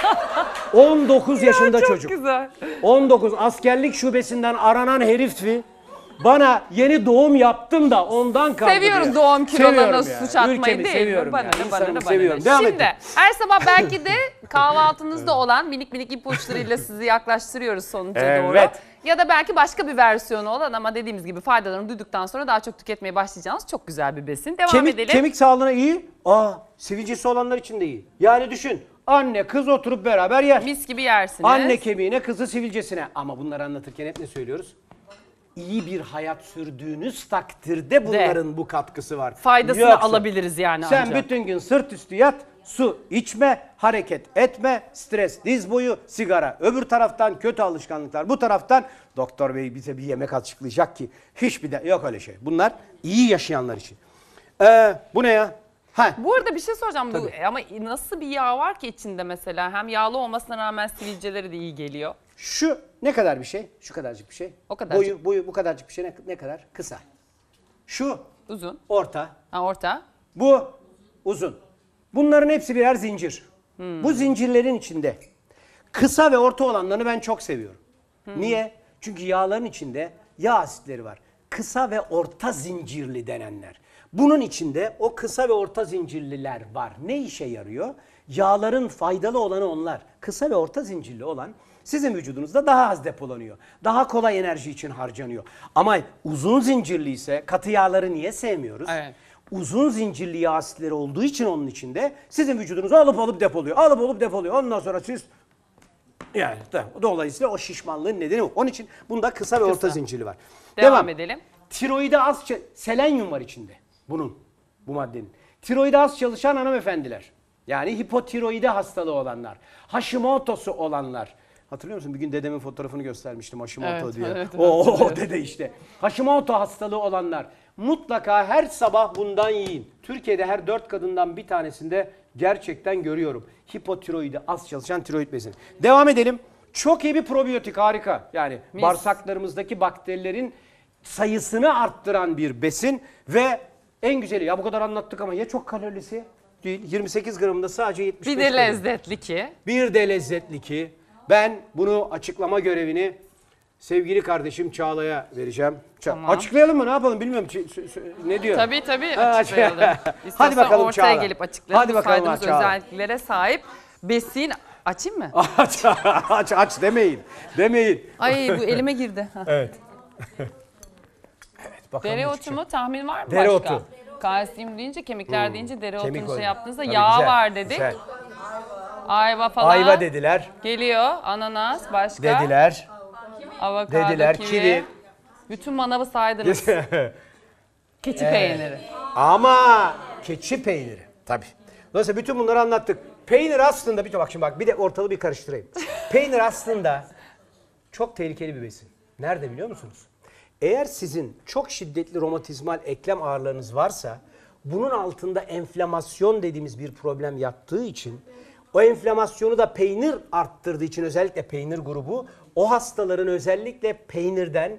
on dokuz yaşında Çok çocuk. güzel. on dokuz askerlik şubesinden aranan herifti. Bana yeni doğum yaptım da ondan kaldı Seviyoruz diye. doğum kilolarına Seviyorum yani. suç atmayı Ülkemi değil seviyorum mi? Bana yani. ne, bana İnsanımı ne, bana seviyorum. ne. Devam Şimdi edin. her sabah belki de kahvaltınızda olan minik minik ipuçlarıyla sizi yaklaştırıyoruz sonuca doğru. Evet. Ya da belki başka bir versiyonu olan ama dediğimiz gibi faydalarını duyduktan sonra daha çok tüketmeye başlayacağınız çok güzel bir besin. Devam Kemik, edelim. kemik sağlığına iyi. Aa, sivilcesi olanlar için de iyi. Yani düşün, anne kız oturup beraber yer. Mis gibi yersiniz. Anne kemiğine, kızı sivilcesine. Ama bunları anlatırken hep ne söylüyoruz? İyi bir hayat sürdüğünüz takdirde bunların bu katkısı var. Faydasını Yoksa alabiliriz yani sen ancak. bütün gün sırt üstü yat, su içme, hareket etme, stres diz boyu, sigara öbür taraftan, kötü alışkanlıklar bu taraftan. Doktor bey bize bir yemek açıklayacak ki hiçbir de yok öyle şey. Bunlar iyi yaşayanlar için. Ee, bu ne ya? Ha. Bu arada bir şey soracağım. Bu, Tabii. ama nasıl bir yağ var ki içinde mesela? Hem yağlı olmasına rağmen sivilceleri de iyi geliyor. Şu ne kadar bir şey? Şu kadarcık bir şey. O kadarcık. Boyu, boyu bu kadarcık bir şey ne, ne kadar? Kısa. Şu Uzun. orta. Ha, orta. Bu uzun. Bunların hepsi birer zincir. Hmm. Bu zincirlerin içinde kısa ve orta olanlarını ben çok seviyorum. Hmm. Niye? Çünkü yağların içinde yağ asitleri var. Kısa ve orta zincirli denenler. Bunun içinde o kısa ve orta zincirliler var. Ne işe yarıyor? Yağların faydalı olanı onlar. Kısa ve orta zincirli olan sizin vücudunuzda daha az depolanıyor. Daha kolay enerji için harcanıyor. Ama uzun zincirli ise katı yağları niye sevmiyoruz? Evet. Uzun zincirli yağ asitleri olduğu için onun içinde sizin vücudunuzu alıp alıp depoluyor. Alıp alıp depoluyor. Ondan sonra siz yani dolayısıyla o şişmanlığın nedeni o. Onun için bunda kısa ve orta zincirli var. Devam, Devam. edelim. Tiroide az selenyum var içinde bunun, bu maddenin. Tiroide az çalışan hanımefendiler. Yani hipotiroide hastalığı olanlar, Hashimoto'su olanlar. Hatırlıyor musun? Bir gün dedemin fotoğrafını göstermiştim Hashimoto Evet, diye. evet, o, o, o hatırlıyorum. dede işte. Hashimoto hastalığı olanlar mutlaka her sabah bundan yiyin. Türkiye'de her dört kadından bir tanesinde gerçekten görüyorum. Hipotiroidi az çalışan tiroid besini. Devam edelim. Çok iyi bir probiyotik, harika. Yani Mis. bağırsaklarımızdaki bakterilerin sayısını arttıran bir besin ve en güzeli, ya bu kadar anlattık ama ya çok kalorisi değil, yirmi sekiz gramında sadece yetmiş beş Bir de kalori. lezzetli ki. Bir de lezzetli ki. Ben bunu açıklama görevini sevgili kardeşim Çağla'ya vereceğim. Ça- Tamam. Açıklayalım mı, ne yapalım bilmiyorum. Ç- ç- ç- ne diyor? Tabii tabii Ha, açıklayalım. Hadi İstersen bakalım ortaya Çağla. gelip açıklayalım. Hadi Bu bakalım saydığımız Çağla. özelliklere sahip besin. Açayım mı? aç, aç, aç demeyin. Demeyin. Ay bu elime girdi. Ha. Evet. Evet, bakalım ne Dereotu çıkacak. mu? Tahmin var mı Dereotu. başka? Kalsiyum deyince, kemikler deyince dereotunu Kemik şey oyunu. yaptığınızda Tabii, yağ güzel, var dedik. güzel. Ayva falan. Ayva dediler. Geliyor. Ananas. Başka? Dediler. Avokado, Dediler. kivi. Kivi. Bütün manavı saydınız. Keçi peyniri. Ama keçi peyniri. Tabii. Dolayısıyla bütün bunları anlattık. Peynir aslında, bir bak şimdi bak, bir de ortalığı bir karıştırayım. Peynir aslında çok tehlikeli bir besin. Nerede biliyor musunuz? Eğer sizin çok şiddetli romatizmal eklem ağrılarınız varsa, bunun altında enflamasyon dediğimiz bir problem yattığı için, o enflamasyonu da peynir arttırdığı için, özellikle peynir grubu, o hastaların özellikle peynirden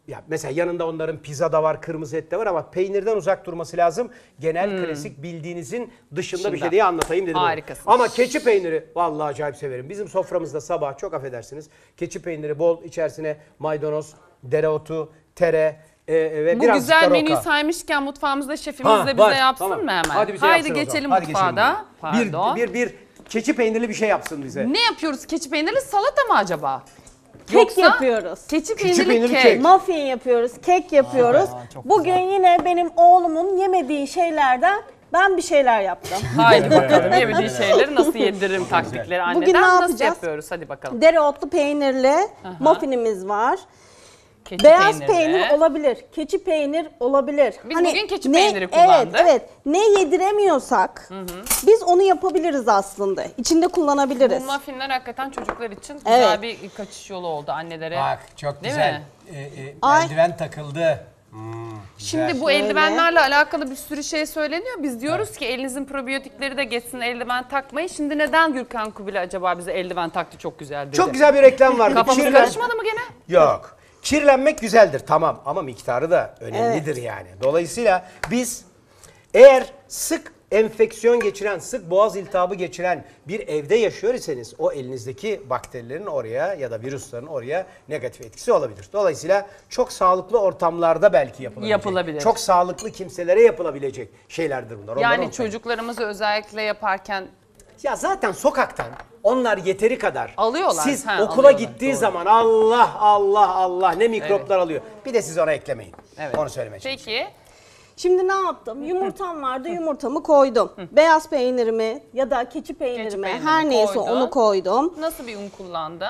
Ya mesela yanında onların pizza da var, kırmızı et de var ama peynirden uzak durması lazım. Genel Hmm. klasik bildiğinizin dışında Dışında. bir şey diye anlatayım dedim. Harikasın. Ama keçi peyniri vallahi acayip severim. Bizim soframızda sabah çok affedersiniz. Keçi peyniri bol, içerisine maydanoz, dereotu, tere e, e, ve Bu biraz güzel da menüyü roka. saymışken mutfağımızda şefimiz Ha, de bize var, yapsın tamam. mı hemen? Hadi bize Haydi yapsın o zaman. geçelim Hadi mutfağa da. geçelim. Pardon. Bir, bir, bir keçi peynirli bir şey yapsın bize. Ne yapıyoruz? Keçi peynirli salata mı acaba? Kek Yoksa yapıyoruz. Keçi Keçi peynirli, peynirli kek. kek. Muffin yapıyoruz, kek yapıyoruz. Bugün yine benim oğlumun yemediği şeylerden ben bir şeyler yaptım. Haydi bakalım yemediği şeyleri nasıl yediririm taktikleri anneden. Bugün ne Nasıl yapacağız? yapıyoruz? Hadi bakalım. Dereotlu peynirli muffinimiz var. Keçi Beyaz peynirli. peynir olabilir, keçi peynir olabilir. Biz bugün keçi ne- peyniri kullandık. Evet, evet. Ne yediremiyorsak biz onu yapabiliriz aslında. İçinde kullanabiliriz. Bu muffinler hakikaten çocuklar için güzel Evet. bir kaçış yolu oldu annelere. Bak çok Değil güzel. mi? E, e, Ay. eldiven takıldı. Hmm, Şimdi bu Şöyle. eldivenlerle alakalı bir sürü şey söyleniyor. Biz diyoruz ki elinizin probiyotikleri de geçsin, eldiven takmayın. Şimdi neden Gürkan Kubilay acaba bize eldiven taktı çok güzel dedi. Çok güzel bir reklam vardı. Kafamız Kirlen- karışmadı mı gene? Yok. Kirlenmek güzeldir tamam ama miktarı da önemlidir yani. Dolayısıyla biz eğer sık enfeksiyon geçiren, sık boğaz iltihabı geçiren bir evde yaşıyor iseniz o elinizdeki bakterilerin oraya ya da virüslerin oraya negatif etkisi olabilir. Dolayısıyla çok sağlıklı ortamlarda belki yapılabilecek. Yapılabilir. Çok sağlıklı kimselere yapılabilecek şeylerdir bunlar. Onları Yani unutmayın. çocuklarımızı özellikle yaparken Ya zaten sokaktan onlar yeteri kadar Alıyorlar, siz ha, okula alıyorlar, gittiği doğru. zaman Allah Allah Allah ne mikroplar alıyor. Bir de siz ona eklemeyin. evet. Onu söylemeye çalışıyorum. Peki Şimdi ne yaptım? Yumurtam vardı, yumurtamı koydum. Beyaz peynirimi ya da keçi peynirimi peynirini her neyse koydun. onu koydum. nasıl bir un kullandın?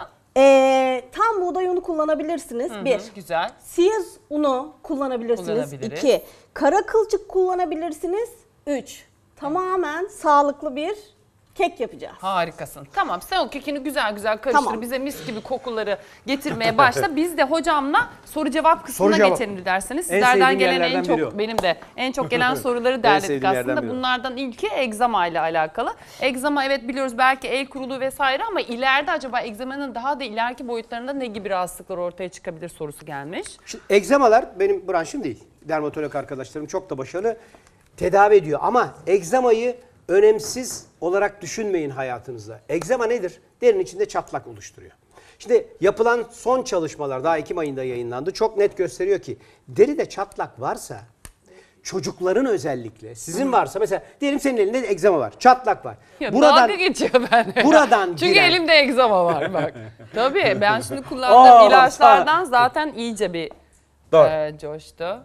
Ee, tam buğday unu kullanabilirsiniz. Bir. Güzel. Siyaz unu kullanabilirsiniz. Kullanabiliriz. İki. Kara kılçık kullanabilirsiniz. Üç. Tamamen sağlıklı bir kek yapacağız. Harikasın. Tamam sen o kekini güzel güzel karıştır. Tamam. Bize mis gibi kokuları getirmeye başla. Biz de hocamla soru cevap kısmına Soru cevap. geçelim derseniz. En Sizlerden sevdiğim gelen en yerlerden biri o. çok benim de en çok gelen soruları derledik sevdiğim yerden aslında. biri o. Bunlardan ilki egzama ile alakalı. Egzama evet biliyoruz belki el kuruluğu vesaire ama ileride acaba egzamanın daha da ileriki boyutlarında ne gibi rahatsızlıklar ortaya çıkabilir sorusu gelmiş. Şimdi egzamalar benim branşım değil. Dermatolog arkadaşlarım çok da başarılı tedavi ediyor. Ama egzamayı önemsiz olarak düşünmeyin hayatınızda. Egzama nedir? Derinin içinde çatlak oluşturuyor. Şimdi yapılan son çalışmalar daha Ekim ayında yayınlandı. Çok net gösteriyor ki deride çatlak varsa çocukların özellikle sizin varsa mesela diyelim senin elinde egzama var. Çatlak var. Ya buradan dalga geçiyor benimle. buradan Çünkü giren- elimde egzama var bak. Tabii ben şimdi kullandığım Aa, ilaçlardan zaten iyice bir Doğru. e, coştu.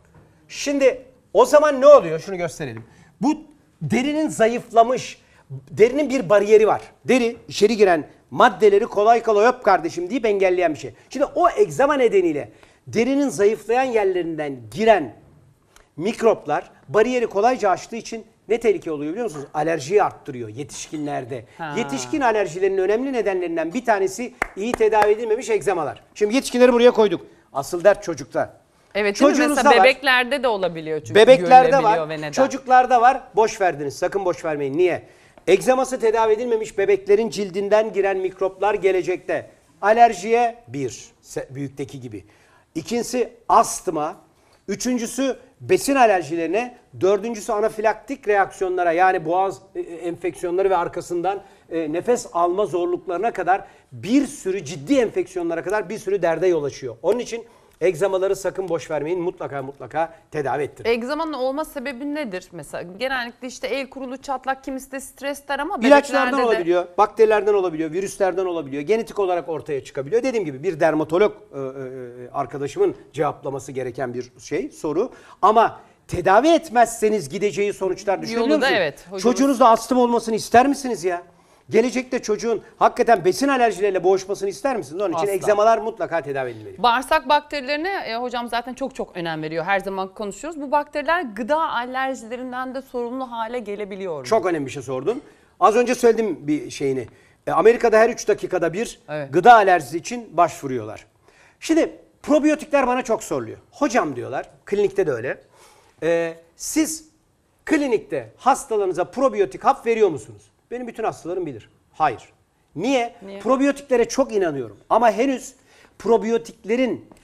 Şimdi o zaman ne oluyor? Şunu gösterelim. Bu derinin zayıflamış, derinin bir bariyeri var. Deri içeri giren maddeleri kolay kolay öp kardeşim deyip engelleyen bir şey. Şimdi o egzama nedeniyle derinin zayıflayan yerlerinden giren mikroplar bariyeri kolayca aştığı için ne tehlike oluyor biliyor musunuz? Alerjiyi arttırıyor yetişkinlerde. Ha. Yetişkin alerjilerinin önemli nedenlerinden bir tanesi iyi tedavi edilmemiş egzamalar. Şimdi yetişkinleri buraya koyduk. Asıl dert çocukta. Evet değil mi? Çocuğunuzda Mesela var. bebeklerde de olabiliyor çünkü. Bebeklerde görülebiliyor var, ve neden? çocuklarda var. Boş verdiniz. Sakın boş vermeyin. Niye? Egzaması tedavi edilmemiş bebeklerin cildinden giren mikroplar gelecekte. Alerjiye bir, se- büyükteki gibi. İkincisi astma. Üçüncüsü besin alerjilerine. Dördüncüsü anafilaktik reaksiyonlara yani boğaz e, enfeksiyonları ve arkasından e, nefes alma zorluklarına kadar bir sürü ciddi enfeksiyonlara kadar bir sürü derde yol açıyor. Onun için egzamaları sakın boş vermeyin. Mutlaka mutlaka tedavi ettirin. Egzamanın olma sebebi nedir? Mesela genellikle işte el kurulu çatlak, kimisi de stres der ama İlaçlardan bebeklerde de- olabiliyor, bakterilerden olabiliyor, virüslerden olabiliyor, genetik olarak ortaya çıkabiliyor. Dediğim gibi bir dermatolog e, e, arkadaşımın cevaplaması gereken bir şey, soru. Ama tedavi etmezseniz gideceği sonuçlar düşünebiliyor Yolu da musunuz? evet, hocamız- Çocuğunuzda astım olmasını ister misiniz ya? Gelecekte çocuğun hakikaten besin alerjileriyle boğuşmasını ister misiniz? Onun için Asla. egzamalar mutlaka tedavi edilmeli. Bağırsak bakterilerine e, hocam zaten çok çok önem veriyor. Her zaman konuşuyoruz. Bu bakteriler gıda alerjilerinden de sorumlu hale gelebiliyor mu? Çok önemli bir şey sordun. Az önce söyledim bir şeyini. E, Amerika'da her üç dakikada bir Evet. gıda alerjisi için başvuruyorlar. Şimdi probiyotikler bana çok soruluyor. Hocam diyorlar, klinikte de öyle. E, siz klinikte hastalarınıza probiyotik hap veriyor musunuz? Benim bütün hastalarım bilir. Hayır. Niye? Niye? Probiyotiklere çok inanıyorum. Ama henüz probiyotiklerin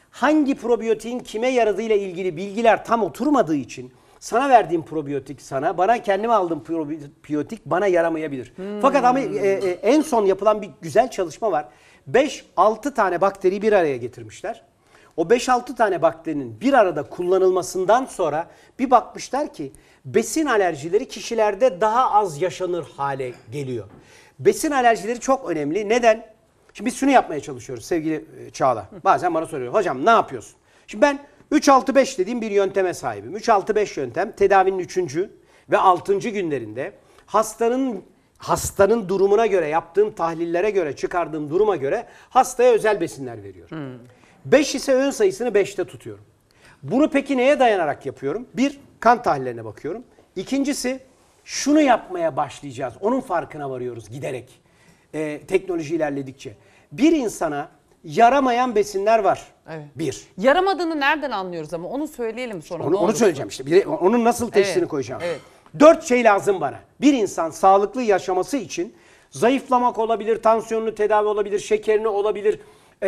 hangi probiyotiğin kime yaradığıyla ilgili bilgiler tam oturmadığı için sana verdiğim probiyotik sana, bana kendime aldığım probiyotik bana yaramayabilir. Hmm. Fakat ama e, e, en son yapılan bir güzel çalışma var. beş altı tane bakteriyi bir araya getirmişler. O beş altı tane bakterinin bir arada kullanılmasından sonra bir bakmışlar ki besin alerjileri kişilerde daha az yaşanır hale geliyor. Besin alerjileri çok önemli. Neden? Şimdi biz şunu yapmaya çalışıyoruz sevgili Çağla. Bazen bana soruyor, hocam ne yapıyorsun? Şimdi ben üç altı beş dediğim bir yönteme sahibim. üç altı beş yöntem tedavinin üçüncü ve altıncı günlerinde hastanın hastanın durumuna göre, yaptığım tahlillere göre, çıkardığım duruma göre hastaya özel besinler veriyorum. Hmm. beş ise öğün sayısını beşte tutuyorum. Bunu peki neye dayanarak yapıyorum? Bir, kan tahlillerine bakıyorum. İkincisi, şunu yapmaya başlayacağız. Onun farkına varıyoruz giderek. Ee, teknoloji ilerledikçe. Bir insana yaramayan besinler var. Evet. Bir. Yaramadığını nereden anlıyoruz ama onu söyleyelim sonra. Onu, onu söyleyeceğim işte. Bir, onun nasıl teşhisini evet. koyacağım. Evet. Dört şey lazım bana. Bir insan sağlıklı yaşaması için zayıflamak olabilir, tansiyonunu tedavi olabilir, şekerini olabilir,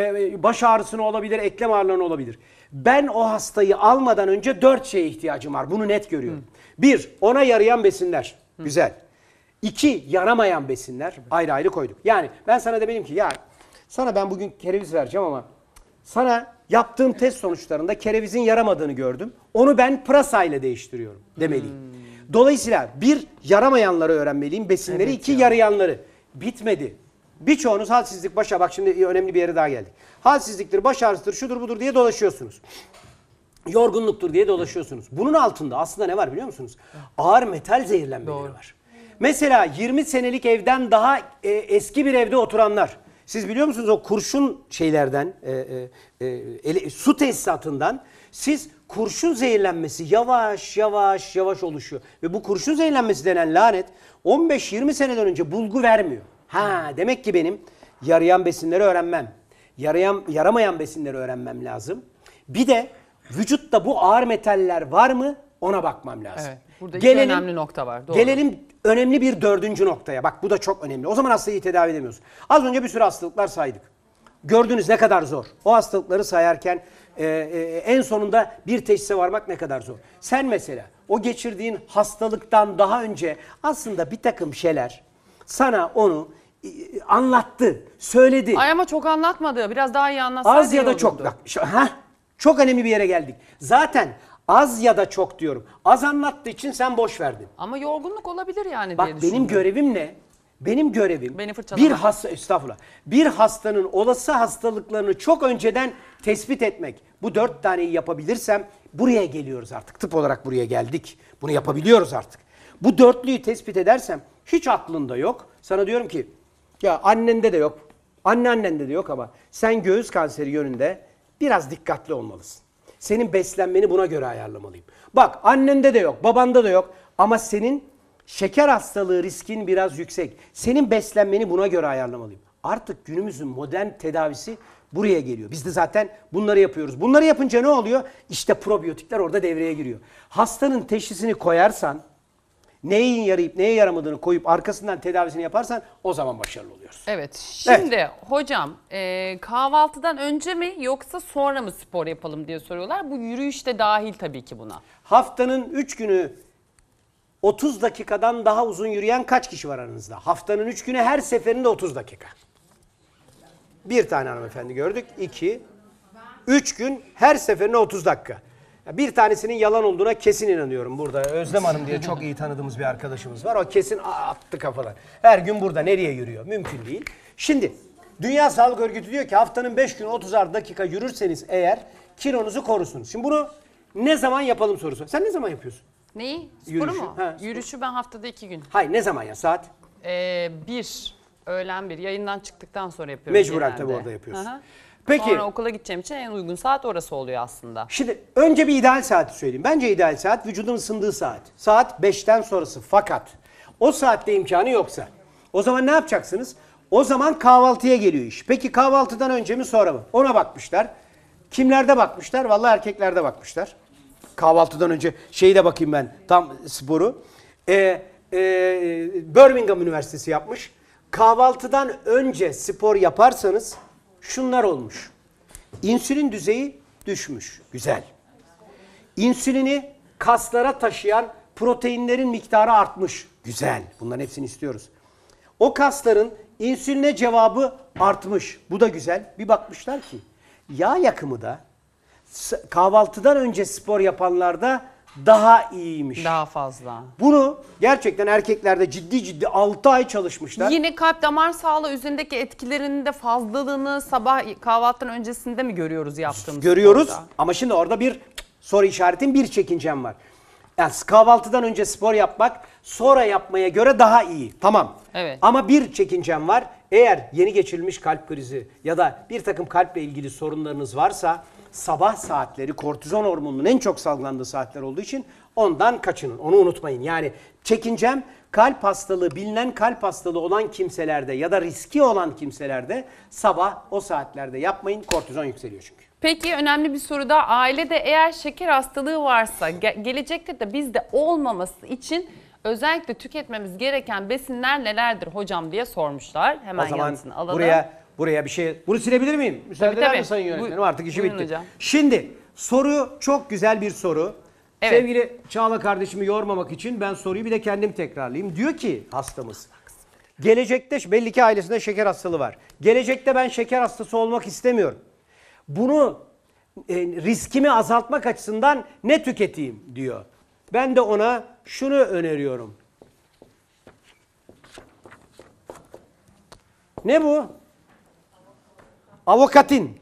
baş ağrısını olabilir, eklem ağrılarını olabilir. Ben o hastayı almadan önce dört şeye ihtiyacım var. Bunu net görüyorum. Hı. Bir, ona yarayan besinler. Hı. Güzel. İki, yaramayan besinler. Hı. Ayrı ayrı koyduk. Yani ben sana demeliyim ki ya sana ben bugün kereviz vereceğim ama sana yaptığım test sonuçlarında kerevizin yaramadığını gördüm. Onu ben pırasa ile değiştiriyorum demeliyim. Hmm. Dolayısıyla bir, yaramayanları öğrenmeliyim. Besinleri. Evet, iki, ya. yarayanları. Bitmedi. Birçoğunuz halsizlik, baş ağrı, bak şimdi önemli bir yere daha geldik. Halsizliktir, baş ağrısıdır, şudur budur diye dolaşıyorsunuz. Yorgunluktur diye dolaşıyorsunuz. Bunun altında aslında ne var biliyor musunuz? Ağır metal zehirlenmeleri Doğru. var. Mesela yirmi senelik evden daha e, eski bir evde oturanlar. Siz biliyor musunuz o kurşun şeylerden, e, e, e, su tesisatından siz kurşun zehirlenmesi yavaş yavaş yavaş oluşuyor. Ve bu kurşun zehirlenmesi denen lanet on beş yirmi seneden önce bulgu vermiyor. Ha demek ki benim yarayan besinleri öğrenmem, yarayan, yaramayan besinleri öğrenmem lazım. Bir de vücutta bu ağır metaller var mı ona bakmam lazım. Evet, burada iki gelelim, önemli nokta var. Doğru. Gelelim önemli bir dördüncü noktaya. Bak bu da çok önemli. O zaman hastayı tedavi edemiyorsun. Az önce bir sürü hastalıklar saydık. Gördünüz ne kadar zor. O hastalıkları sayarken e, e, en sonunda bir teşhise varmak ne kadar zor. Sen mesela o geçirdiğin hastalıktan daha önce aslında bir takım şeyler sana onu e, anlattı, söyledi. Ay ama çok anlatmadı. Biraz daha iyi anlatsaydı. Az ya da çok. Bak, şu, heh, çok önemli bir yere geldik. Zaten az ya da çok diyorum. Az anlattığı için sen boş verdin. Ama yorgunluk olabilir yani Bak, diye benim düşündüm. görevim ne? Benim görevim Beni bir hasta estağfurullah. Bir hastanın olası hastalıklarını çok önceden tespit etmek. Bu dört taneyi yapabilirsem buraya geliyoruz artık. Tıp olarak buraya geldik. Bunu yapabiliyoruz artık. Bu dörtlüyü tespit edersem hiç aklında yok. Sana diyorum ki ya annende de yok. Anneannende de yok ama sen göğüs kanseri yönünde biraz dikkatli olmalısın. Senin beslenmeni buna göre ayarlamalıyım. Bak annende de yok, babanda da yok ama senin şeker hastalığı riskin biraz yüksek. Senin beslenmeni buna göre ayarlamalıyım. Artık günümüzün modern tedavisi buraya geliyor. Biz de zaten bunları yapıyoruz. Bunları yapınca ne oluyor? İşte probiyotikler orada devreye giriyor. Hastanın teşhisini koyarsan, neyin yarayıp neye yaramadığını koyup arkasından tedavisini yaparsan o zaman başarılı oluyoruz. Evet. Şimdi evet. hocam e, kahvaltıdan önce mi yoksa sonra mı spor yapalım diye soruyorlar. Bu yürüyüş de dahil tabii ki buna. Haftanın üç günü otuz dakikadan daha uzun yürüyen kaç kişi var aranızda? Haftanın üç günü her seferinde otuz dakika. Bir tane hanımefendi gördük. İki, üç gün her seferinde otuz dakika. Bir tanesinin yalan olduğuna kesin inanıyorum burada. Özlem Hanım diye çok iyi tanıdığımız bir arkadaşımız var. O kesin attı kafadan. Her gün burada nereye yürüyor? Mümkün değil. Şimdi Dünya Sağlık Örgütü diyor ki haftanın beş gün otuzar dakika yürürseniz eğer kilonuzu korursunuz. Şimdi bunu ne zaman yapalım sorusu. Sen ne zaman yapıyorsun? Neyi? Sporu Yürüyüşü. mu? Ha, Yürüyüşü ben haftada iki gün. Hayır ne zaman ya saat? Ee, bir. Öğlen bir. Yayından çıktıktan sonra yapıyorum. Mecburen genelde. tabii orada yapıyorsun. Aha. Peki. Sonra okula gideceğim için en uygun saat orası oluyor aslında. Şimdi önce bir ideal saati söyleyeyim. Bence ideal saat vücudun ısındığı saat. Saat beşten sonrası. Fakat o saatte imkanı yoksa o zaman ne yapacaksınız? O zaman kahvaltıya geliyor iş. Peki kahvaltıdan önce mi sonra mı? Ona bakmışlar. Kimlerde bakmışlar? Vallahi erkeklerde bakmışlar. Kahvaltıdan önce şeyi de bakayım ben tam sporu. Ee, e, Birmingham Üniversitesi yapmış. Kahvaltıdan önce spor yaparsanız şunlar olmuş. İnsülin düzeyi düşmüş. Güzel. İnsülini kaslara taşıyan proteinlerin miktarı artmış. Güzel. Bunların hepsini istiyoruz. O kasların insüline cevabı artmış. Bu da güzel. Bir bakmışlar ki yağ yakımı da kahvaltıdan önce spor yapanlarda daha iyiymiş. Daha fazla. Bunu gerçekten erkeklerde ciddi ciddi altı ay çalışmışlar. Yine kalp damar sağlığı üzerindeki etkilerinin de fazlalığını sabah kahvaltıdan öncesinde mi görüyoruz yaptığımız Görüyoruz sporda? ama şimdi orada bir soru işaretin bir çekincem var. Yani kahvaltıdan önce spor yapmak sonra yapmaya göre daha iyi. Tamam. Evet. Ama bir çekincem var. Eğer yeni geçirilmiş kalp krizi ya da bir takım kalple ilgili sorunlarınız varsa sabah saatleri kortizon hormonunun en çok salgılandığı saatler olduğu için ondan kaçının. Onu unutmayın. Yani çekincem kalp hastalığı, bilinen kalp hastalığı olan kimselerde ya da riski olan kimselerde sabah o saatlerde yapmayın. Kortizon yükseliyor çünkü. Peki önemli bir soru da ailede eğer şeker hastalığı varsa ge- gelecekte de bizde olmaması için özellikle tüketmemiz gereken besinler nelerdir hocam diye sormuşlar. Hemen O zaman yanıtını alalım. buraya buraya bir şey... Bunu silebilir miyim? Müsaade Tabii, eder tabii. mi Sayın Yönetmenim? Buyur- Artık işi buyurun bitti. hocam. Şimdi soru çok güzel bir soru. Evet. Sevgili Çağla kardeşimi yormamak için ben soruyu bir de kendim tekrarlayayım. Diyor ki hastamız. Gelecekte belli ki ailesinde şeker hastalığı var. Gelecekte ben şeker hastası olmak istemiyorum. Bunu e, riskimi azaltmak açısından ne tüketeyim diyor. Ben de ona şunu öneriyorum. Ne bu? Avokatin.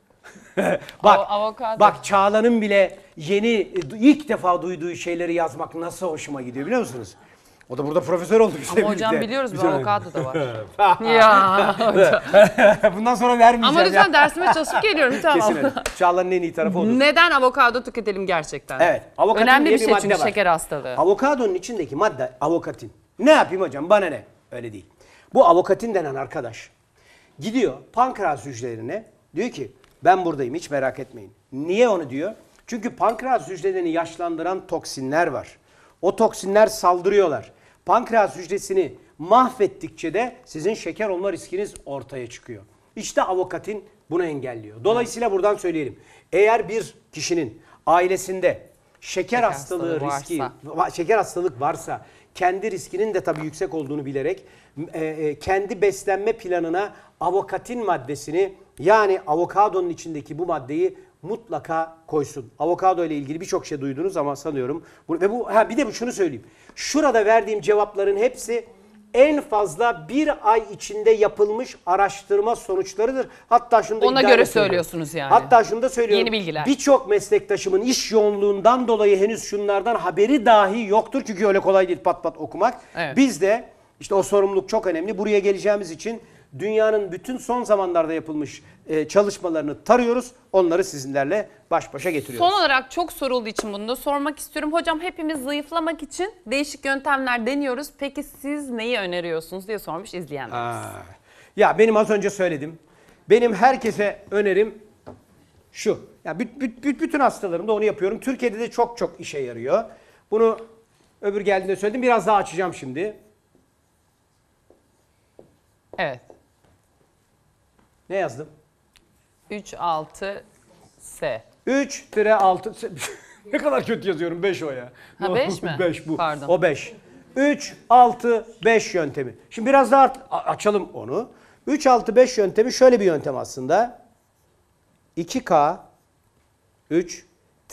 bak, Av- avokado. bak Çağla'nın bile yeni ilk defa duyduğu şeyleri yazmak nasıl hoşuma gidiyor biliyor musunuz? O da burada profesör oldu bizle Ama hocam birlikte. biliyoruz bir Güzel. avokado da var. ya hocam. Bundan sonra vermeyeceğim Ama ya. lütfen dersime çalışıp geliyorum. Lütfen. Kesin öyle. Çağla'nın en iyi tarafı odur. Neden avokado tüketelim gerçekten? Evet. Avokatin Önemli diye bir şey madde çünkü var. şeker hastalığı. Avokadonun içindeki madde avokatin. Ne yapayım hocam? Bana ne? Öyle değil. Bu avokatin denen arkadaş gidiyor pankreas hücrelerine diyor ki ben buradayım hiç merak etmeyin. Niye onu diyor? Çünkü pankreas hücrelerini yaşlandıran toksinler var. O toksinler saldırıyorlar. Pankreas hücresini mahvettikçe de sizin şeker olma riskiniz ortaya çıkıyor. İşte avokatin bunu engelliyor. Dolayısıyla buradan söyleyelim. Eğer bir kişinin ailesinde şeker, hastalığı, hastalığı riski, varsa. va- şeker hastalık varsa kendi riskinin de tabii yüksek olduğunu bilerek e, e, kendi beslenme planına avokatin maddesini yani avokadonun içindeki bu maddeyi mutlaka koysun. Avokado ile ilgili birçok şey duydunuz ama sanıyorum bu, ve bu ha bir de bu şunu söyleyeyim. Şurada verdiğim cevapların hepsi en fazla bir ay içinde yapılmış araştırma sonuçlarıdır. Hatta şunu da Ona iddiayla göre söylüyorum. söylüyorsunuz yani. Hatta şunu da söylüyorum. Yeni bilgiler. Birçok meslektaşımın iş yoğunluğundan dolayı henüz şunlardan haberi dahi yoktur. Çünkü öyle kolay değil pat pat okumak. Evet. Biz de işte o sorumluluk çok önemli. Buraya geleceğimiz için dünyanın bütün son zamanlarda yapılmış e, çalışmalarını tarıyoruz. Onları sizinlerle baş başa getiriyoruz. Son olarak çok sorulduğu için bunu da sormak istiyorum. Hocam hepimiz zayıflamak için değişik yöntemler deniyoruz. Peki siz neyi öneriyorsunuz diye sormuş izleyenlerimiz. Ha. Ya benim az önce söyledim. Benim herkese önerim şu. Ya bü- bü- bü- bütün hastalarımda onu yapıyorum. Türkiye'de de çok çok işe yarıyor. Bunu öbür geldiğinde söyledim. Biraz daha açacağım şimdi. Evet. Ne yazdım? üç altı S. üç altı ne kadar kötü yazıyorum beş o ya. Ha, beş mi? beş bu. Pardon. O beş. üç altı beş yöntemi. Şimdi biraz daha art- a- açalım onu. üç altı beş yöntemi şöyle bir yöntem aslında. iki K üç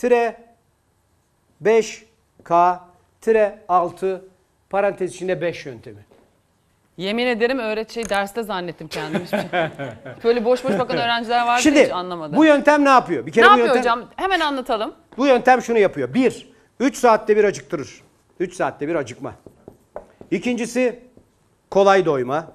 beş K altı parantez içinde beş yöntemi. Yemin ederim öğret şey derste zannettim kendimi. Hiçbir şey. Böyle boş boş bakan öğrenciler vardı Şimdi hiç anlamadım. bu yöntem ne yapıyor? Bir ne kere bu yapıyor yöntem, hocam? Hemen anlatalım. Bu yöntem şunu yapıyor. Bir, üç saatte bir acıktırır. üç saatte bir acıkma. İkincisi kolay doyma.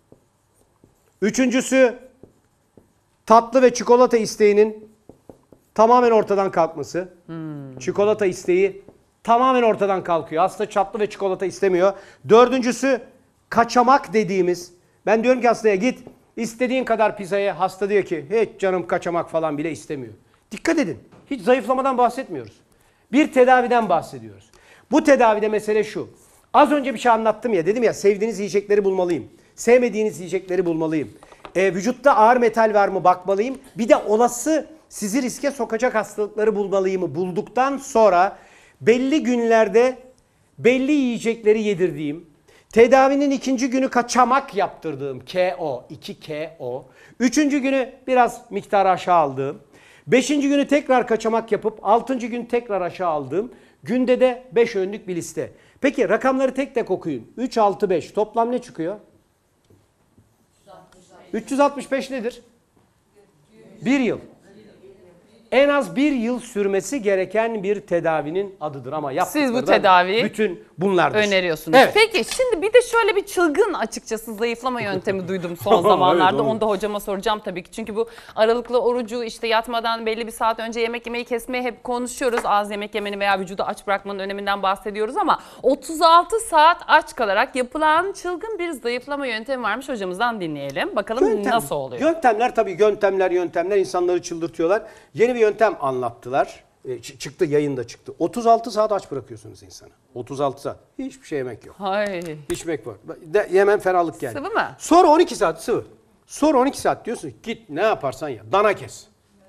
Üçüncüsü tatlı ve çikolata isteğinin tamamen ortadan kalkması. Hmm. Çikolata isteği tamamen ortadan kalkıyor. Hasta tatlı ve çikolata istemiyor. Dördüncüsü kaçamak dediğimiz. Ben diyorum ki hastaya git istediğin kadar pizzaya. Hasta diyor ki hiç canım kaçamak falan bile istemiyor. Dikkat edin. Hiç zayıflamadan bahsetmiyoruz. Bir tedaviden bahsediyoruz. Bu tedavide mesele şu. Az önce bir şey anlattım ya. Dedim ya sevdiğiniz yiyecekleri bulmalıyım. Sevmediğiniz yiyecekleri bulmalıyım. E, vücutta ağır metal var mı bakmalıyım. Bir de olası sizi riske sokacak hastalıkları bulmalıyımı bulduktan sonra belli günlerde belli yiyecekleri yedirdiğim, tedavinin ikinci günü kaçamak yaptırdığım K O, iki K O, üçüncü günü biraz miktarı aşağı aldığım, beşinci günü tekrar kaçamak yapıp altıncı gün tekrar aşağı aldığım, günde de beş öğünlük bir liste. Peki rakamları tek tek okuyun. üç, altı, beş toplam ne çıkıyor? üç yüz altmış beş nedir? Bir yıl. En az bir yıl sürmesi gereken bir tedavinin adıdır ama yaptıkları Siz bu tedaviyi bütün bunlardır. öneriyorsunuz. Evet. Peki şimdi bir de şöyle bir çılgın açıkçası zayıflama yöntemi duydum son zamanlarda. Evet, onu da hocama soracağım tabii ki. Çünkü bu aralıklı orucu işte yatmadan belli bir saat önce yemek yemeyi kesmeyi hep konuşuyoruz. Az yemek yemenin veya vücudu aç bırakmanın öneminden bahsediyoruz ama otuz altı saat aç kalarak yapılan çılgın bir zayıflama yöntemi varmış, hocamızdan dinleyelim. Bakalım Yöntem. nasıl oluyor? Yöntemler tabii yöntemler yöntemler insanları çıldırtıyorlar. Yeni bir yöntem anlattılar. E, çıktı, yayında çıktı. otuz altı saat aç bırakıyorsunuz insanı. otuz altı saat. Hiçbir şey yemek yok. Hay. İçmek var. De, yemen ferahlık geldi. Sıvı mı? Sonra on iki saat sıvı. Sonra on iki saat diyorsun git ne yaparsan ya. Dana kes.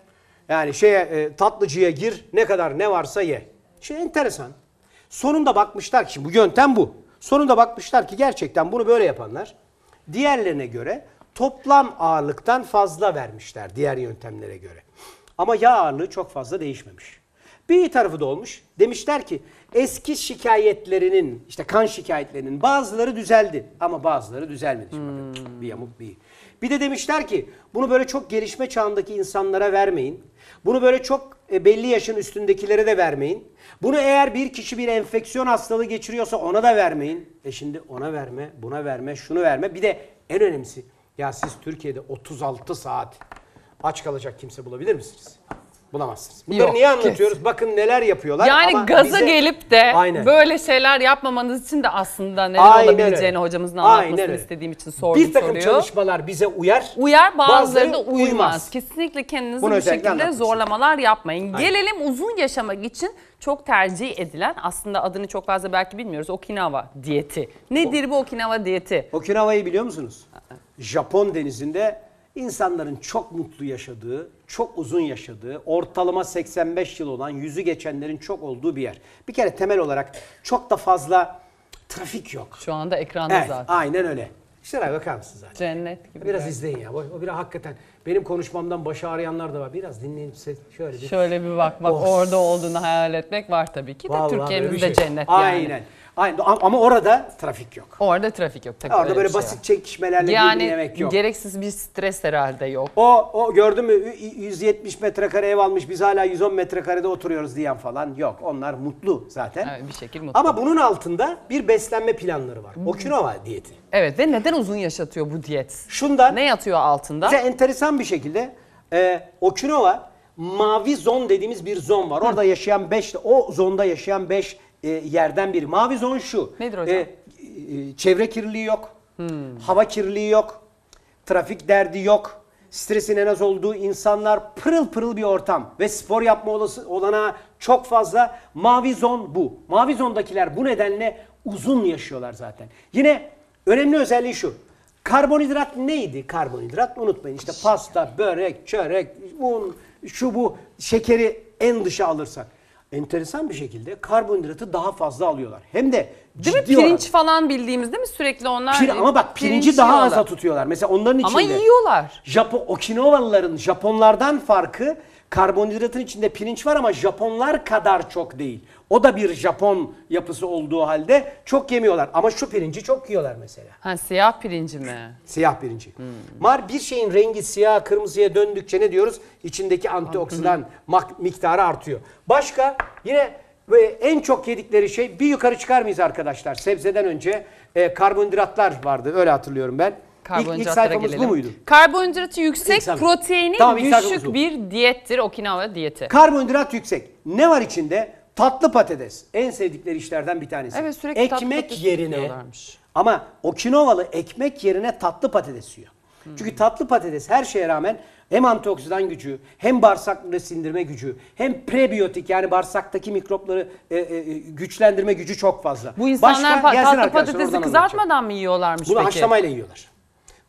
Yani şeye e, tatlıcıya gir, ne kadar ne varsa ye. Şey enteresan. Sonunda bakmışlar ki şimdi bu yöntem bu. Sonunda bakmışlar ki gerçekten bunu böyle yapanlar diğerlerine göre toplam ağırlıktan fazla vermişler diğer yöntemlere göre. Ama yağ ağırlığı çok fazla değişmemiş. Bir tarafı da olmuş. Demişler ki eski şikayetlerinin, işte kan şikayetlerinin bazıları düzeldi ama bazıları düzelmedi. Şimdi bakın bir yamuk bir. Bir de demişler ki bunu böyle çok gelişme çağındaki insanlara vermeyin. Bunu böyle çok e, belli yaşın üstündekilere de vermeyin. Bunu eğer bir kişi bir enfeksiyon hastalığı geçiriyorsa ona da vermeyin. E şimdi ona verme, buna verme, şunu verme. Bir de en önemlisi ya siz Türkiye'de otuz altı saat aç kalacak kimse bulabilir misiniz? Bulamazsınız. Bunları Yok, niye anlatıyoruz? Kesin. Bakın neler yapıyorlar. Yani ama gaza bize... gelip de Aynen. böyle şeyler yapmamanız için de aslında neler Aynen olabileceğini öyle. hocamızın Aynen anlatmasını öyle. istediğim için sordum Bir takım soruyu. çalışmalar bize uyar. Uyar, bazıları da bazıları uymaz. uymaz. Kesinlikle kendinizi Bunu bu özellikle şekilde anlatmışsın. zorlamalar yapmayın. Aynen. Gelelim uzun yaşamak için çok tercih edilen, aslında adını çok fazla belki bilmiyoruz, Okinawa diyeti. Nedir bu Okinawa diyeti? Okinawa'yı biliyor musunuz? Japon denizinde insanların çok mutlu yaşadığı, çok uzun yaşadığı, ortalama seksen beş yıl olan, yüzü geçenlerin çok olduğu bir yer. Bir kere temel olarak çok da fazla trafik yok. Şu anda ekranda Evet, zaten. aynen öyle. İşte bakar mısınız zaten? Cennet gibi. Biraz bir- izleyin ya. O o biraz hakikaten benim konuşmamdan başı ağrıyanlar da var. Biraz dinleyin size şöyle bir. Şöyle bir bakmak, Of. orada olduğunu hayal etmek var tabii ki de. Vallahi böyle Türkiye'mizde bir şey. cennet yani. Aynen. Aynen. Ama orada trafik yok. Orada trafik yok tabii. Orada öyle böyle bir şey basit var. çekişmelerle Yani yemek yok. gereksiz bir stres herhalde yok. O, o gördün mü yüz yetmiş metrekare ev almış biz hala yüz on metrekarede oturuyoruz diyen falan yok. Onlar mutlu zaten. Evet, bir şekil mutlu. Ama bunun altında bir beslenme planları var. Okinawa diyeti. Evet, ve neden uzun yaşatıyor bu diyet? Şundan Ne yatıyor altında? bize enteresan bir şekilde e, Okinawa mavi zon dediğimiz bir zon var. Orada yaşayan beş, o zonda yaşayan beş e, yerden biri. Mavi zon şu. Nedir hocam? E, e, çevre kirliliği yok. Hava kirliliği yok. Trafik derdi yok. Stresin en az olduğu, insanlar pırıl pırıl bir ortam ve spor yapma olası, olanağı çok fazla. Mavi zon bu. Mavi zondakiler bu nedenle uzun yaşıyorlar zaten. Yine önemli özelliği şu. Karbonhidrat neydi? Karbonhidrat unutmayın. İşte pasta, börek, çörek, un, şu bu şekeri en dışa alırsak. Enteresan bir şekilde karbonhidratı daha fazla alıyorlar. Hem de Değil mi? ciddi Pirinç oranda. falan bildiğimiz değil mi? Sürekli onlar... Pir- ama bak pirinci pirinç daha yiyorlar. aza tutuyorlar. Mesela onların içinde. Ama yiyorlar. Japon, Okinawalıların Japonlardan farkı karbonhidratın içinde pirinç var ama Japonlar kadar çok değil. O da bir Japon yapısı olduğu halde çok yemiyorlar. Ama şu pirinci çok yiyorlar mesela. Ha, siyah pirinci mi? Siyah pirinci. Mar bir şeyin rengi siyah kırmızıya döndükçe ne diyoruz? İçindeki antioksidan mak- miktarı artıyor. Başka yine ve en çok yedikleri şey bir yukarı çıkar mıyız arkadaşlar? Sebzeden önce e, karbonhidratlar vardı. Öyle hatırlıyorum ben. İlk, ilk Karbonhidratlara sayfamız gelelim. bu muydu? Karbonhidratı yüksek, İlk sayfa. proteini Tamam, ilk sayfamız düşük bu. bir diyettir Okinawa diyeti. Karbonhidrat yüksek. Ne var içinde? Tatlı patates. En sevdikleri işlerden bir tanesi. Evet, sürekli tatlı ekmek patates yerine yiyorlarmış. ama Okinawalı ekmek yerine tatlı patates yiyor. Hmm. Çünkü tatlı patates her şeye rağmen hem antioksidan gücü, hem bağırsakları sindirme gücü, hem prebiyotik yani bağırsaktaki mikropları e, e, güçlendirme gücü çok fazla. Bu insanlar Başka? pa- Gelsin tatlı arkadaşlar, patatesi oradan kızartmadan anlatacağım. mı yiyorlarmış Bunu peki? haşlamayla yiyorlar.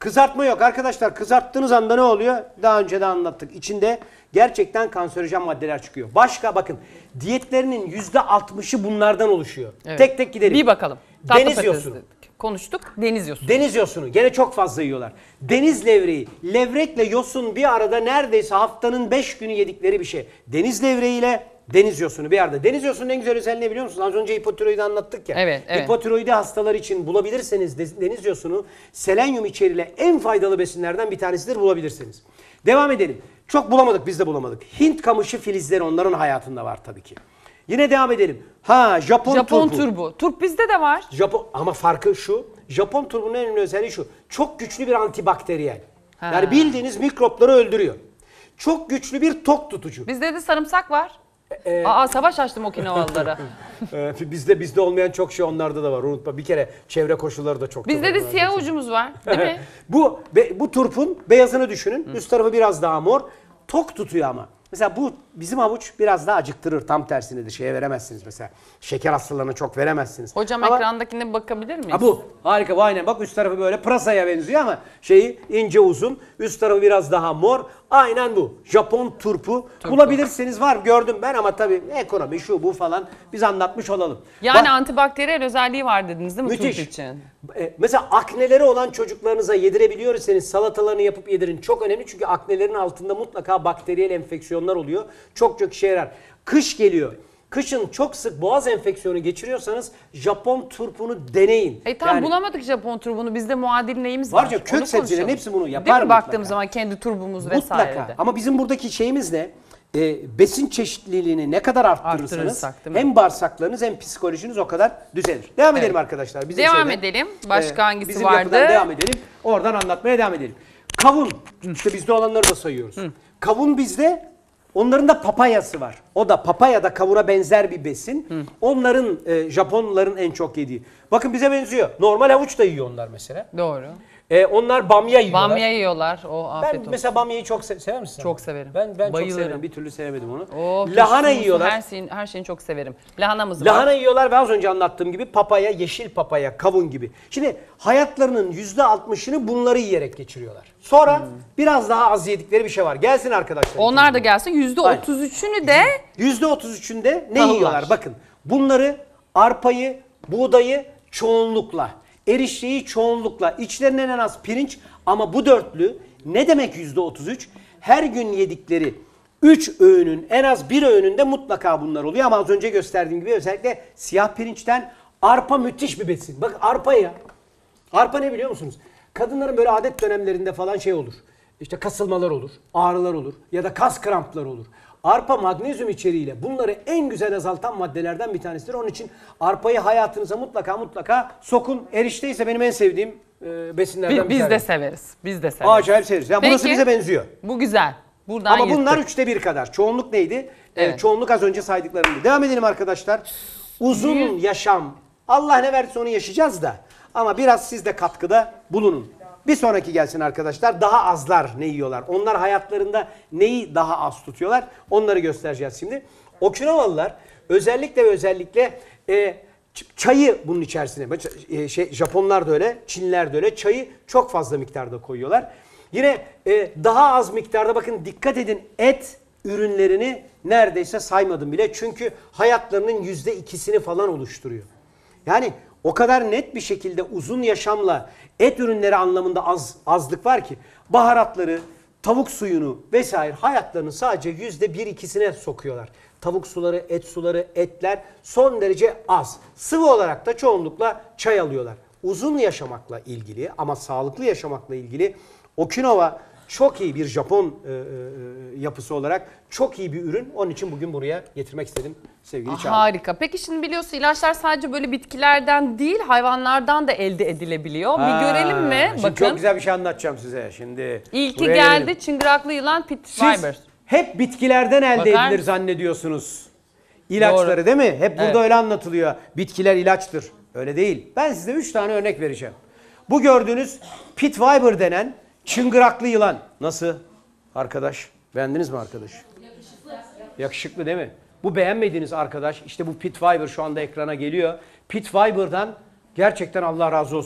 Kızartma yok arkadaşlar. Kızarttığınız anda ne oluyor? Daha önce de anlattık. İçinde gerçekten kanserojen maddeler çıkıyor. Başka bakın diyetlerinin yüzde altmışı bunlardan oluşuyor. Evet. Tek tek gidelim. Bir bakalım. Tatlı Deniz patates yosunu. dedik. Konuştuk. Deniz yosunu. Deniz yosunu gene çok fazla yiyorlar. Deniz levreği, levrekle yosun bir arada neredeyse haftanın beş günü yedikleri bir şey. Deniz levreğiyle deniz yosunu bir arada. Deniz yosunun en güzel özelliği ne biliyor musunuz? Az önce hipotiroidi anlattık ya. Evet, evet. Hipotiroidi hastalar için bulabilirseniz de- deniz yosunu selenyum içerili en faydalı besinlerden bir tanesidir, bulabilirsiniz. Devam edelim. Çok bulamadık, biz de bulamadık. Hint kamışı filizleri onların hayatında var tabii ki. Yine devam edelim. Ha Japon, Japon turpu. turbu. Turp bizde de var. Japon ama farkı şu. Japon turbunun en önemli özelliği şu. Çok güçlü bir antibakteriyel. Ha. Yani bildiğiniz mikropları öldürüyor. Çok güçlü bir tok tutucu. Bizde de sarımsak var. Ee, Aa savaş açtım Okinawalılara. Ee, bizde bizde olmayan çok şey onlarda da var. Unutma. Bir kere çevre koşulları da çok. Bizde çok de önemli. siyah ucumuz var. Değil mi? Bu be- bu turpun beyazını düşünün. Üst tarafı biraz daha mor. Tok tutuyor ama. Mesela bu bizim havuç biraz daha acıktırır. Tam tersinedir. Şeye veremezsiniz mesela. Şeker hastalarına çok veremezsiniz. Hocam Ama- ekrandakine bakabilir miyiz? Ha bu harika, bu aynen. Bak üst tarafı böyle pırasaya benziyor ama şeyi ince uzun. Üst tarafı biraz daha mor. Aynen bu. Japon turpu. Bulabilirsiniz, var gördüm ben ama tabii ekonomi şu bu falan biz anlatmış olalım. Yani Bak, antibakteriyel özelliği var dediniz değil mi müthiş. turp için? E, mesela akneleri olan çocuklarınıza yedirebiliyorsanız salatalarını yapıp yedirin. Çok önemli çünkü aknelerin altında mutlaka bakteriyel enfeksiyonlar oluyor. Çok çok işe yarar. Kış geliyor. Kışın çok sık boğaz enfeksiyonu geçiriyorsanız Japon turpunu deneyin. E tam Yani- bulamadık Japon turbunu. Bizde muadil neyimiz var? Var ya, kök Onu sebzelerin konuşalım. hepsi bunu yapar Değil mi? mutlaka. Baktığımız zaman kendi turbumuz vesaire Mutlaka. de. Ama bizim buradaki şeyimiz ne? Ee, besin çeşitliliğini ne kadar arttırırsanız Arttırırsak, değil mi? hem bağırsaklarınız hem psikolojiniz o kadar düzelir. Devam edelim arkadaşlar. Bizim Devam şeyden, edelim. Başka hangisi bizim vardı? yapıdan devam edelim. Oradan anlatmaya devam edelim. Kavun. İşte bizde olanları da sayıyoruz. Kavun bizde, onların da papayası var. O da papaya da kavuna benzer bir besin. Onların e, Japonların en çok yediği. Bakın bize benziyor. Normal havuç da yiyor onlar mesela. Doğru. E, onlar bamya yiyorlar. Bamya yiyorlar. O afiyet Ben olsun. mesela bamyayı çok se- sever misin? Çok severim. Ben ben çok Bayılırım. severim. Bir türlü sevemedim onu. Oh, Lahana turşumuzu, yiyorlar. Her şeyin, her şeyini çok severim. Lahanamız var. Lahana yiyorlar ve az önce anlattığım gibi papaya, yeşil papaya, kavun gibi. Şimdi hayatlarının yüzde altmışını bunları yiyerek geçiriyorlar. Sonra Hmm. biraz daha az yedikleri bir şey var. Gelsin arkadaşlar. Onlar da gelsin. yüzde otuz üçünü de yüzde otuz üçünde ne Tahıllar. yiyorlar? Bakın bunları arpayı, buğdayı çoğunlukla, erişteyi çoğunlukla, içlerinden en az pirinç ama bu dörtlü ne demek yüzde otuz üç? Her gün yedikleri üç öğünün en az bir öğününde mutlaka bunlar oluyor ama az önce gösterdiğim gibi özellikle siyah pirinçten arpa müthiş bir besin. Bak arpa ya. Arpa ne biliyor musunuz? Kadınların böyle adet dönemlerinde falan şey olur. İşte kasılmalar olur, ağrılar olur ya da kas krampları olur. Arpa magnezyum içeriğiyle bunları en güzel azaltan maddelerden bir tanesidir. Onun için arpayı hayatınıza mutlaka mutlaka sokun. Erişte ise benim en sevdiğim e, besinlerden bi- bir biz de tanesi. severiz. Biz de severiz. Acayip severiz. Yani burası Peki, bize benziyor. Bu güzel. Buradan Ama yırttık. bunlar üçte bir kadar. Çoğunluk neydi? Evet. Evet. Çoğunluk az önce saydıklarımdı. Devam edelim arkadaşlar. Uzun yaşam. Allah ne verdiyse onu yaşayacağız da. Ama biraz siz de katkıda bulunun. Bir sonraki gelsin arkadaşlar. Daha azlar ne yiyorlar? Onlar hayatlarında neyi daha az tutuyorlar? Onları göstereceğiz şimdi. Okinawalılar özellikle ve özellikle e, ç- çayı bunun içerisine. E, şey, Japonlar da öyle, Çinliler de öyle. Çayı çok fazla miktarda koyuyorlar. Yine e, daha az miktarda, bakın dikkat edin, et ürünlerini neredeyse saymadım bile. Çünkü hayatlarının yüzde ikisini falan oluşturuyor. Yani o kadar net bir şekilde uzun yaşamla et ürünleri anlamında az azlık var ki baharatları, tavuk suyunu vesaire hayatlarının sadece yüzde bir ikisine sokuyorlar. Tavuk suları, et suları, etler son derece az. Sıvı olarak da çoğunlukla çay alıyorlar. Uzun yaşamakla ilgili ama sağlıklı yaşamakla ilgili Okinawa çok iyi bir Japon e, e, yapısı olarak çok iyi bir ürün. Onun için bugün buraya getirmek istedim sevgili Çağla. Harika. Peki şimdi biliyorsun ilaçlar sadece böyle bitkilerden değil hayvanlardan da elde edilebiliyor. Ha, Bir görelim mi? Şimdi Bakın. çok güzel bir şey anlatacağım size. Şimdi İlki buraya geldi. gelelim. Çıngıraklı yılan pit Siz fibers. hep bitkilerden elde Bakar edilir mısın? zannediyorsunuz. İlaçları Doğru. değil mi? Hep burada Evet. öyle anlatılıyor. Bitkiler ilaçtır. Öyle değil. Ben size üç tane örnek vereceğim. Bu gördüğünüz pit viper denen çıngıraklı yılan. Nasıl arkadaş? Beğendiniz mi arkadaş? Yakışıklı. Yakışıklı değil mi? Bu beğenmediğiniz arkadaş, işte bu pit viper şu anda ekrana geliyor. Pit viper'dan gerçekten Allah razı olsun.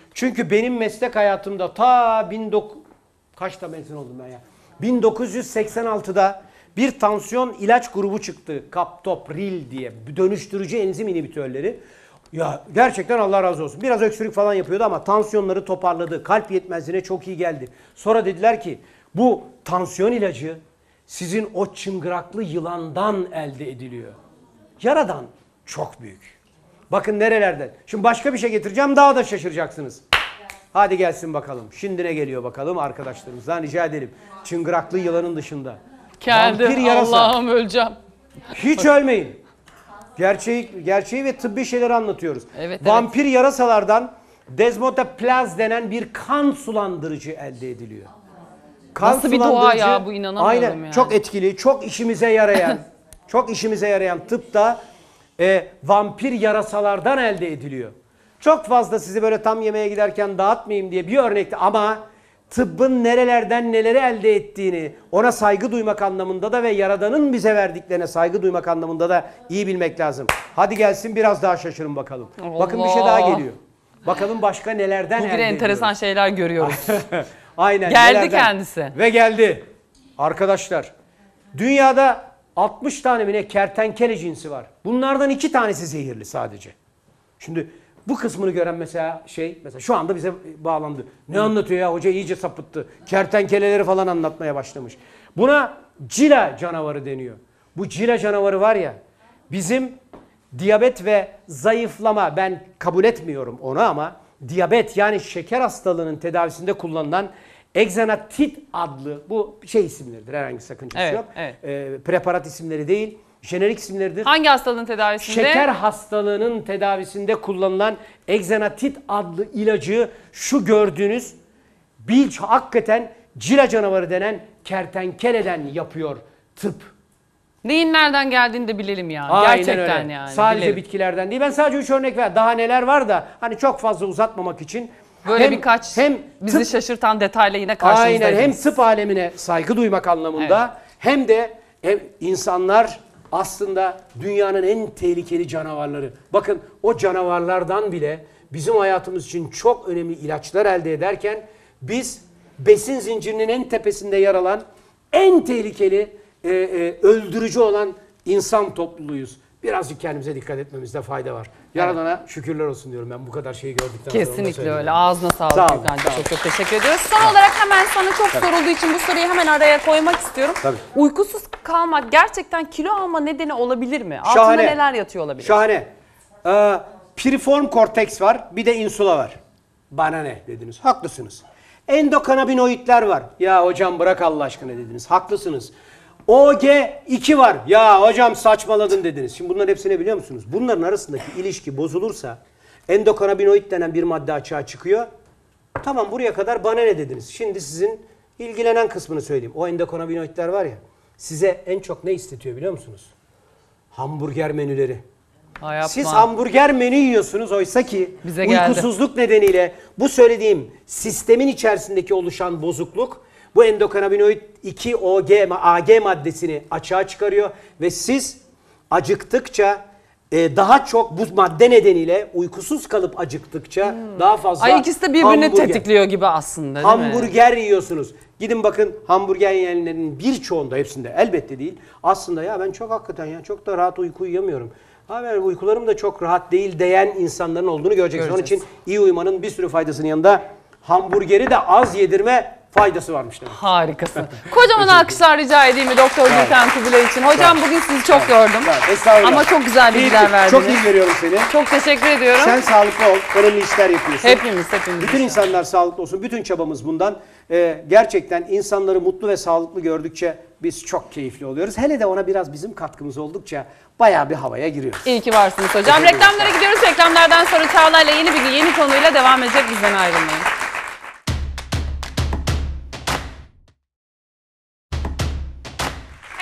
Çünkü benim meslek hayatımda ta bin dokuz kaçta mezun oldum ben ya? bin dokuz yüz seksen altıda bir tansiyon ilaç grubu çıktı. Captopril diye. Dönüştürücü enzim inhibitörleri. Ya gerçekten Allah razı olsun. Biraz öksürük falan yapıyordu ama tansiyonları toparladı. Kalp yetmezliğine çok iyi geldi. Sonra dediler ki bu tansiyon ilacı sizin o çıngıraklı yılandan elde ediliyor. Yaradan çok büyük. Bakın nerelerden. Şimdi başka bir şey getireceğim, daha da şaşıracaksınız. Hadi gelsin bakalım. Şimdi ne geliyor bakalım arkadaşlarımızdan rica edelim. Çıngıraklı yılanın dışında. Vampir Geldim. yarasa. Allah'ım öleceğim. Hiç ölmeyin. Gerçeği, gerçeği ve tıbbi şeyleri anlatıyoruz. Evet, Vampir evet. yarasalardan Desmoteplaz denen bir kan sulandırıcı elde ediliyor. Kan Nasıl bir doğa ya bu, inanamıyorum aynen, yani. Çok etkili, çok işimize yarayan, çok işimize yarayan tıpta e, vampir yarasalardan elde ediliyor. Çok fazla sizi böyle tam yemeğe giderken dağıtmayayım diye bir örnekte ama tıbbın nerelerden neleri elde ettiğini, ona saygı duymak anlamında da ve Yaradan'ın bize verdiklerine saygı duymak anlamında da iyi bilmek lazım. Hadi gelsin biraz daha şaşırın bakalım. Allah. Bakın bir şey daha geliyor. Bakalım başka nelerden Bugün elde enteresan ediyoruz. şeyler görüyoruz. Aynen. Geldi nelerden. kendisi. Ve geldi. Arkadaşlar, dünyada altmış tane mi ne kertenkele cinsi var. Bunlardan iki tanesi zehirli sadece. Şimdi bu kısmını gören mesela şey, mesela şu anda bize bağlandı. Ne anlatıyor ya hoca, iyice sapıttı. Kertenkeleleri falan anlatmaya başlamış. Buna cila canavarı deniyor. Bu cila canavarı var ya, bizim diyabet ve zayıflama, ben kabul etmiyorum onu ama diyabet yani şeker hastalığının tedavisinde kullanılan Exenatit adlı bu şey isimleridir. Herhangi sakıncası Evet, yok. evet. Ee, preparat isimleri değil, jenerik isimleridir. Hangi hastalığın tedavisinde? Şeker hastalığının tedavisinde kullanılan Exenatit adlı ilacı şu gördüğünüz bilç hakikaten cila canavarı denen kertenkeleden yapıyor tıp. Neyin nereden geldiğini de bilelim yani. Aynen Gerçekten öyle. yani. Sadece bilelim. bitkilerden değil. Ben sadece üç örnek ver. Daha neler var da hani çok fazla uzatmamak için. Böyle hem, birkaç hem bizi tıp, şaşırtan detayla yine karşınızdayız. aynen hem tıp alemine saygı duymak anlamında Evet. hem de hem insanlar aslında dünyanın en tehlikeli canavarları. Bakın o canavarlardan bile bizim hayatımız için çok önemli ilaçlar elde ederken biz besin zincirinin en tepesinde yer alan en tehlikeli e, e, öldürücü olan insan topluluğuyuz. Birazcık kendimize dikkat etmemizde fayda var. Yaradan'a şükürler olsun diyorum ben bu kadar şeyi gördükten sonra. onu da Kesinlikle söyleyeyim. öyle. Ağzına sağlık. Sağ olun, Gülkan'cığım. sağ olun. Çok çok teşekkür ediyoruz. Son olarak hemen sana çok sorulduğu için bu soruyu hemen araya koymak istiyorum. Tabii. Uykusuz kalmak gerçekten kilo alma nedeni olabilir mi? Altında Şahane. neler yatıyor olabilir? Şahane. Ee, piriform korteks var, bir de insula var. Bana ne dediniz? Haklısınız. Endokanabinoidler var. Ya hocam bırak Allah aşkına dediniz. Haklısınız. O G iki var. Ya hocam saçmaladın dediniz. Şimdi bunların hepsini biliyor musunuz? Bunların arasındaki ilişki bozulursa endokanabinoid denen bir madde açığa çıkıyor. Tamam buraya kadar bana ne dediniz? Şimdi sizin ilgilenen kısmını söyleyeyim. O endokanabinoidler var ya, size en çok ne istetiyor biliyor musunuz? Hamburger menüleri. Ha, yapma. Siz hamburger menü yiyorsunuz oysa ki Bize geldi. uykusuzluk nedeniyle bu söylediğim sistemin içerisindeki oluşan bozukluk bu endokanabinoid iki O G, A G maddesini açığa çıkarıyor ve siz acıktıkça e, daha çok bu madde nedeniyle uykusuz kalıp acıktıkça daha fazla Ay ikisi de birbirini hamburger- tetikliyor gibi aslında değil mi? hamburger yiyorsunuz. Gidin bakın hamburger yiyenlerin birçoğunda, hepsinde elbette değil. Aslında ya ben çok hakikaten ya çok da rahat uyku uyuyamıyorum. Ha ben uykularım da çok rahat değil diyen insanların olduğunu göreceksiniz. Onun Göreceğiz. için iyi uyumanın bir sürü faydasının yanında hamburgeri de az yedirme faydası varmış demek. Harikasın. Kocaman alkışlar rica edeyim mi Doktor Gülten Kubilay için? Hocam bugün sizi çok yordum. Estağfurullah. Ama çok güzel bilgiler İyi- verdiniz. Çok iyi veriyorum seni. Çok teşekkür ediyorum. Sen sağlıklı ol. Önemli işler yapıyorsun. Hepimiz, hepimiz. Bütün insanlar sağlıklı olsun. Bütün çabamız bundan. Ee, gerçekten insanları mutlu ve sağlıklı gördükçe biz çok keyifli oluyoruz. Hele de ona biraz bizim katkımız oldukça bayağı bir havaya giriyoruz. İyi ki varsınız hocam. Teşekkür ederim. Reklamlara gidiyoruz. Reklamlardan sonra Çağla'yla yeni bir yeni konuyla devam edecek. Bizden ayrılmayın. Evet Çağla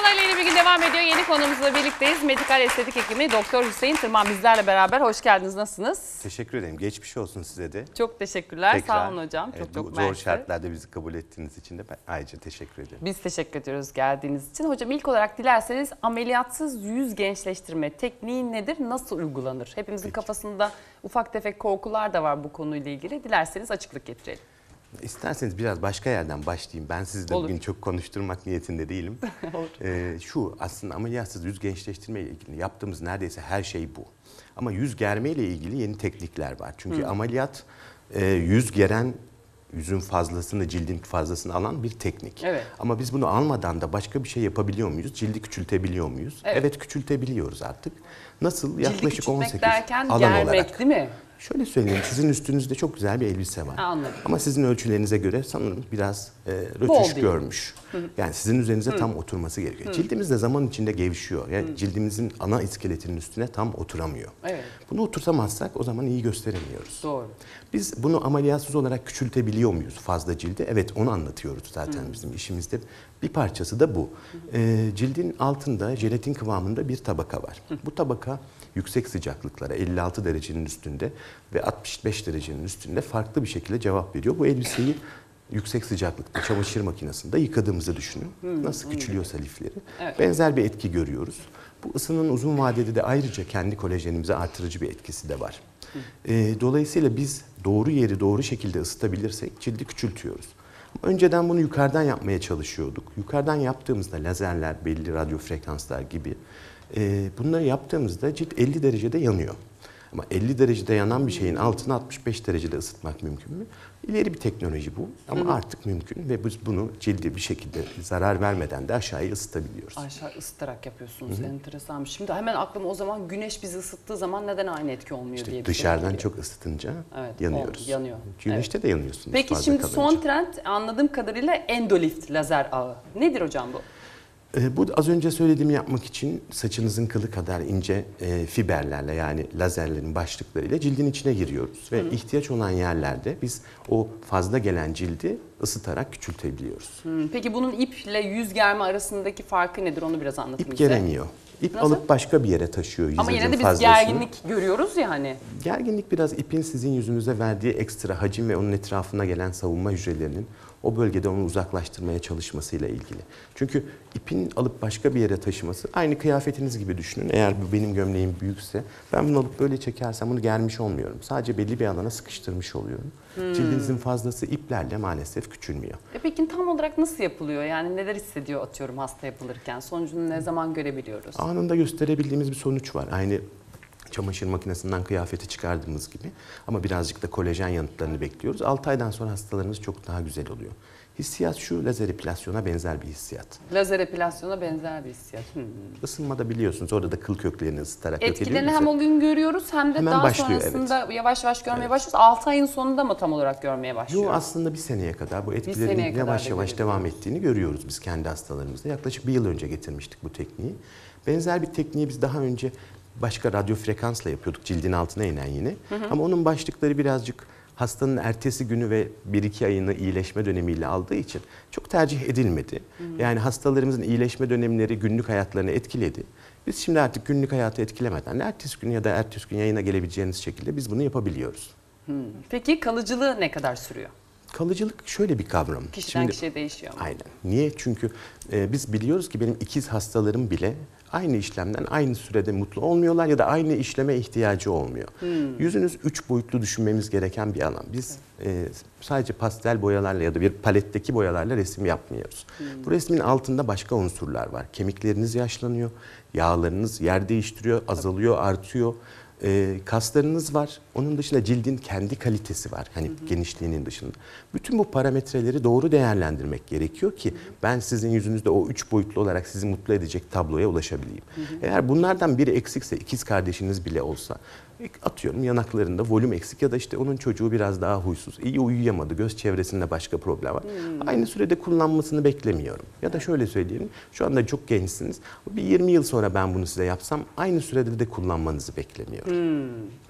ekranlarıyla yeni bir gün devam ediyor. Yeni konuğumuzla birlikteyiz. Medikal estetik hekimi Doktor Hüseyin Tırman bizlerle beraber. Hoş geldiniz. Nasılsınız? Teşekkür ederim. Geçmiş olsun size de. Çok teşekkürler. Tekrar, Sağ olun hocam. Çok evet, çok zor mersi. şartlarda bizi kabul ettiğiniz için de ben ayrıca teşekkür ederim. Biz teşekkür ediyoruz geldiğiniz için. Hocam ilk olarak dilerseniz ameliyatsız yüz gençleştirme tekniği nedir? Nasıl uygulanır? Hepimizin Peki. kafasında ufak tefek korkular da var bu konuyla ilgili. Dilerseniz açıklık getirelim. İsterseniz biraz başka yerden başlayayım. Ben sizi de Olur. bugün çok konuşturmak niyetinde değilim. ee, şu aslında ameliyatsız yüz gençleştirme ile ilgili yaptığımız neredeyse her şey bu. Ama yüz germe ile ilgili yeni teknikler var. Çünkü Hı. ameliyat e, yüz geren, yüzün fazlasını, cildin fazlasını alan bir teknik. Evet. Ama biz bunu almadan da başka bir şey yapabiliyor muyuz? Cildi küçültebiliyor muyuz? Evet, evet küçültebiliyoruz artık. Nasıl? Cildi Yaklaşık küçültmek on sekiz derken alan germek olarak. değil mi? Şöyle söyleyeyim, sizin üstünüzde çok güzel bir elbise var. Anladım. Ama sizin ölçülerinize göre sanırım biraz e, Bol rötuş değil. görmüş. Hı. Yani sizin üzerinize Hı. tam oturması gerekiyor. Hı. Cildimiz de zaman içinde gevşiyor. Yani Hı. cildimizin ana iskeletinin üstüne tam oturamıyor. Evet. Bunu oturtamazsak o zaman iyi gösteremiyoruz. Doğru. Biz bunu ameliyatsız olarak küçültebiliyor muyuz fazla cildi? Evet, onu anlatıyoruz zaten Hı. bizim işimizde. Bir parçası da bu. E, cildin altında jelatin kıvamında bir tabaka var. Hı. Bu tabaka yüksek sıcaklıklara elli altı derecenin üstünde ve altmış beş derecenin üstünde farklı bir şekilde cevap veriyor. Bu elbiseyi yüksek sıcaklıkta çamaşır makinesinde yıkadığımızı düşünün. Hmm, Nasıl küçülüyorsa lifleri. Evet. Benzer bir etki görüyoruz. Bu ısının uzun vadede de ayrıca kendi kolajenimize artırıcı bir etkisi de var. Hmm. E, dolayısıyla biz doğru yeri doğru şekilde ısıtabilirsek cildi küçültüyoruz. Önceden bunu yukarıdan yapmaya çalışıyorduk. Yukarıdan yaptığımızda lazerler, belli radyo frekanslar gibi e, bunları yaptığımızda cilt elli derecede yanıyor. Ama elli derecede yanan bir şeyin altını altmış beş derecede ısıtmak mümkün mü? İleri bir teknoloji bu ama Hı. artık mümkün ve biz bunu cildi bir şekilde zarar vermeden de aşağıya ısıtabiliyoruz. Aşağı ısıtarak yapıyorsunuz. Hı. Enteresanmış. Şimdi hemen aklıma o zaman güneş bizi ısıttığı zaman neden aynı etki olmuyor işte diye dışarıdan şey çok ısıtınca evet, yanıyoruz. Oldu, yanıyor. Güneşte evet. de yanıyorsunuz. Peki şimdi kalınca. Son trend anladığım kadarıyla endolift lazer ağı. Nedir hocam bu? Bu az önce söylediğimi yapmak için saçınızın kılı kadar ince e, fiberlerle yani lazerlerin başlıklarıyla cildin içine giriyoruz. Ve Hı. ihtiyaç olan yerlerde biz o fazla gelen cildi ısıtarak küçültebiliyoruz. Hı. Peki bunun iple yüz germe arasındaki farkı nedir? Onu biraz anlatın İp bize. geremiyor. İp Nasıl? alıp başka bir yere taşıyor yüzünüzün fazlasını. Ama yine de biz fazlasını. gerginlik görüyoruz ya hani. Gerginlik biraz ipin sizin yüzünüze verdiği ekstra hacim ve onun etrafına gelen savunma hücrelerinin o bölgede onu uzaklaştırmaya çalışmasıyla ilgili. Çünkü ipin alıp başka bir yere taşıması aynı kıyafetiniz gibi düşünün. Eğer bu benim gömleğim büyükse ben bunu alıp böyle çekersem bunu germiş olmuyorum. Sadece belli bir alana sıkıştırmış oluyorum. Hmm. Cildinizin fazlası iplerle maalesef küçülmüyor. E peki tam olarak nasıl yapılıyor? Yani neler hissediyor atıyorum hasta yapılırken? Sonucunu ne zaman görebiliyoruz? Anında gösterebildiğimiz bir sonuç var. Aynı çamaşır makinesinden kıyafeti çıkardığımız gibi ama birazcık da kolajen yanıtlarını bekliyoruz. altı aydan sonra hastalarımız çok daha güzel oluyor. Hissiyat şu, lazer epilasyona benzer bir hissiyat. Lazer epilasyona benzer bir hissiyat. Hmm. Isınmada biliyorsunuz orada da kıl köklerini ısıtarak yok ediyoruz. Etkilerini hem o gün görüyoruz hem de Hemen daha başlıyor, sonrasında evet. yavaş yavaş görmeye evet. başlıyoruz. altı ayın sonunda mı tam olarak görmeye başlıyoruz? Yok aslında bir seneye kadar bu etkilerin yavaş yavaş devam ettiğini görüyoruz biz kendi hastalarımızda. Yaklaşık bir yıl önce getirmiştik bu tekniği. Benzer bir tekniği biz daha önce başka radyo frekansla yapıyorduk cildin altına inen yine. Hı hı. Ama onun başlıkları birazcık hastanın ertesi günü ve bir iki ayını iyileşme dönemiyle aldığı için çok tercih edilmedi. Hı hı. Yani hastalarımızın iyileşme dönemleri günlük hayatlarını etkiledi. Biz şimdi artık günlük hayatı etkilemeden ertesi gün ya da ertesi gün yayına gelebileceğiniz şekilde biz bunu yapabiliyoruz. Hı. Peki kalıcılığı ne kadar sürüyor? Kalıcılık şöyle bir kavram. Kişiden Şimdi, kişiye değişiyor mu? Aynen. Niye? Çünkü e, biz biliyoruz ki benim ikiz hastalarım bile aynı işlemden aynı sürede mutlu olmuyorlar ya da aynı işleme ihtiyacı olmuyor. Hmm. Yüzünüz üç boyutlu düşünmemiz gereken bir alan. Biz e, sadece pastel boyalarla ya da bir paletteki boyalarla resim yapmıyoruz. Hmm. Bu resmin altında başka unsurlar var. Kemikleriniz yaşlanıyor, yağlarınız yer değiştiriyor, azalıyor, artıyor. E, kaslarınız var. Onun dışında cildin kendi kalitesi var. Hani hı hı. genişliğinin dışında. Bütün bu parametreleri doğru değerlendirmek gerekiyor ki hı hı. ben sizin yüzünüzde o üç boyutlu olarak sizi mutlu edecek tabloya ulaşabileyim. Hı hı. Eğer bunlardan biri eksikse, ikiz kardeşiniz bile olsa, atıyorum yanaklarında volüm eksik ya da işte onun çocuğu biraz daha huysuz, iyi uyuyamadı, göz çevresinde başka problem var. Hmm. Aynı sürede kullanmasını beklemiyorum. Ya da şöyle söyleyelim, şu anda çok gençsiniz. Bir yirmi yıl sonra ben bunu size yapsam aynı sürede de kullanmanızı beklemiyorum. Hmm.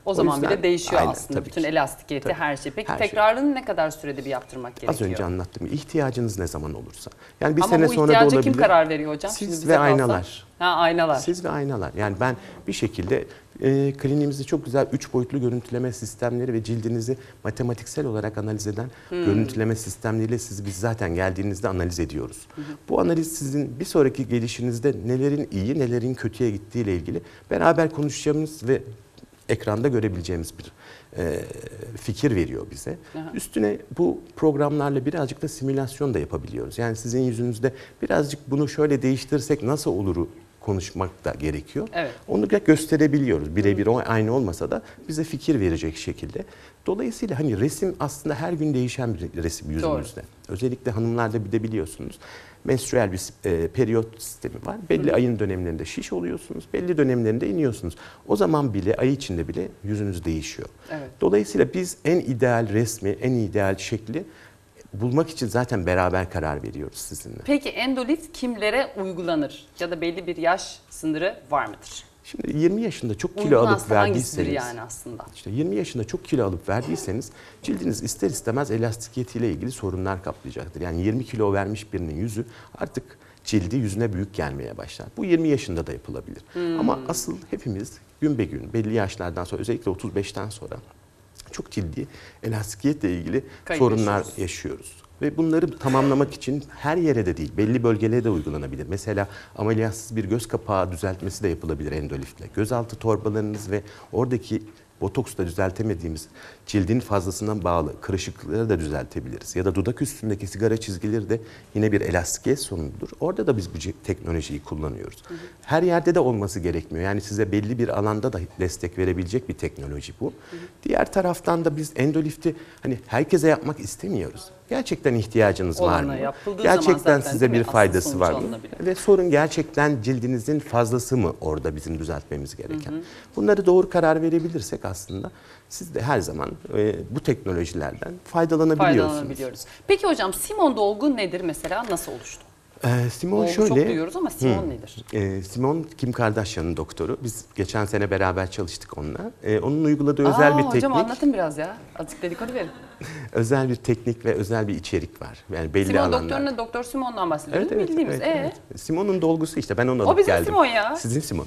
O zaman yüzden- bile değişiyor Aynen, aslında. tabii Bütün ki. elastikiyeti, Tabii. her şey. Peki Her şey. tekrarını ne kadar sürede bir yaptırmak gerekiyor? Az önce anlattığım gibi ihtiyacınız ne zaman olursa. Yani bir Ama sene bu sonra da ihtiyaca olabilir. kim karar veriyor hocam? Şimdi Siz bize ve kalsa. aynalar. Ha, aynalar. Siz ve aynalar. Yani ben bir şekilde e, kliniğimizde çok güzel üç boyutlu görüntüleme sistemleri ve cildinizi matematiksel olarak analiz eden Hmm. görüntüleme sistemleriyle sizi biz zaten geldiğinizde analiz ediyoruz. Bu analiz sizin bir sonraki gelişinizde nelerin iyi, nelerin kötüye gittiği ile ilgili beraber konuşacağımız ve ekranda görebileceğimiz bir e, fikir veriyor bize. Aha. Üstüne bu programlarla birazcık da simülasyon da yapabiliyoruz. Yani sizin yüzünüzde birazcık bunu şöyle değiştirsek nasıl oluru konuşmak da gerekiyor. Evet. Onu da gösterebiliyoruz. Birebir o aynı olmasa da bize fikir verecek şekilde. Dolayısıyla hani resim aslında her gün değişen bir resim yüzümüzde. Özellikle hanımlarda bir de biliyorsunuz menstrüel bir e, periyot sistemi var. Belli Hı. ayın dönemlerinde şiş oluyorsunuz, belli dönemlerinde iniyorsunuz. O zaman bile ay içinde bile yüzünüz değişiyor. Evet. Dolayısıyla biz en ideal resmi, en ideal şekli bulmak için zaten beraber karar veriyoruz sizinle. Peki endolit kimlere uygulanır? Ya da belli bir yaş sınırı var mıdır? Şimdi yirmi yaşında çok kilo Uygun alıp hasta hangisidir verdiyseniz, yani aslında? işte yirmi yaşında çok kilo alıp verdiyseniz cildiniz ister istemez elastikiyetiyle ilgili sorunlar kaplayacaktır. Yani yirmi kilo vermiş birinin yüzü artık cildi yüzüne büyük gelmeye başlar. Bu yirmi yaşında da yapılabilir. Hmm. Ama asıl hepimiz gün be gün belli yaşlardan sonra özellikle otuz beşten sonra çok ciddi elastikiyetle ilgili Kayıp sorunlar yaşıyoruz. yaşıyoruz. Ve bunları tamamlamak için her yere de değil, belli bölgelere de uygulanabilir. Mesela ameliyatsız bir göz kapağı düzeltmesi de yapılabilir endolifle. Gözaltı torbalarınız ve oradaki botoksla düzeltemediğimiz cildin fazlasından bağlı kırışıklıkları da düzeltebiliriz. Ya da dudak üstündeki sigara çizgileri de yine bir elastikiyet sonucudur. Orada da biz bu teknolojiyi kullanıyoruz. Hı hı. Her yerde de olması gerekmiyor. Yani size belli bir alanda da destek verebilecek bir teknoloji bu. Hı hı. Diğer taraftan da biz endolifti hani herkese yapmak istemiyoruz. Gerçekten ihtiyacınız Olana var mı? yapıldığı Gerçekten zaman zaten, size değil mi? bir Asıl faydası sonuç var mı? alınabilir. Ve sorun gerçekten cildinizin fazlası mı orada bizim düzeltmemiz gereken? Hı hı. Bunları doğru karar verebilirsek aslında siz de her zaman e, bu teknolojilerden faydalanabiliyorsunuz. Faydalanabiliyoruz. Peki hocam Simon dolgu nedir mesela? Nasıl oluştu? Ee, Simon Dolgu şöyle. çok duyuyoruz ama Simon Hı. nedir? Ee, Simon Kim Kardashian'ın doktoru. Biz geçen sene beraber çalıştık onunla. Ee, onun uyguladığı özel Aa, bir hocam teknik, anlatın biraz ya. Azıcık dedikodu verin. özel bir teknik ve özel bir içerik var. Yani belli Simon alanlarda. doktoruna Doktor Simon'dan bahsediyoruz. Evet, evet, Bildiğimiz. evet, ee? evet. Simon'un dolgusu işte ben onu O alıp bizim geldim. Simon ya. Sizin Simon.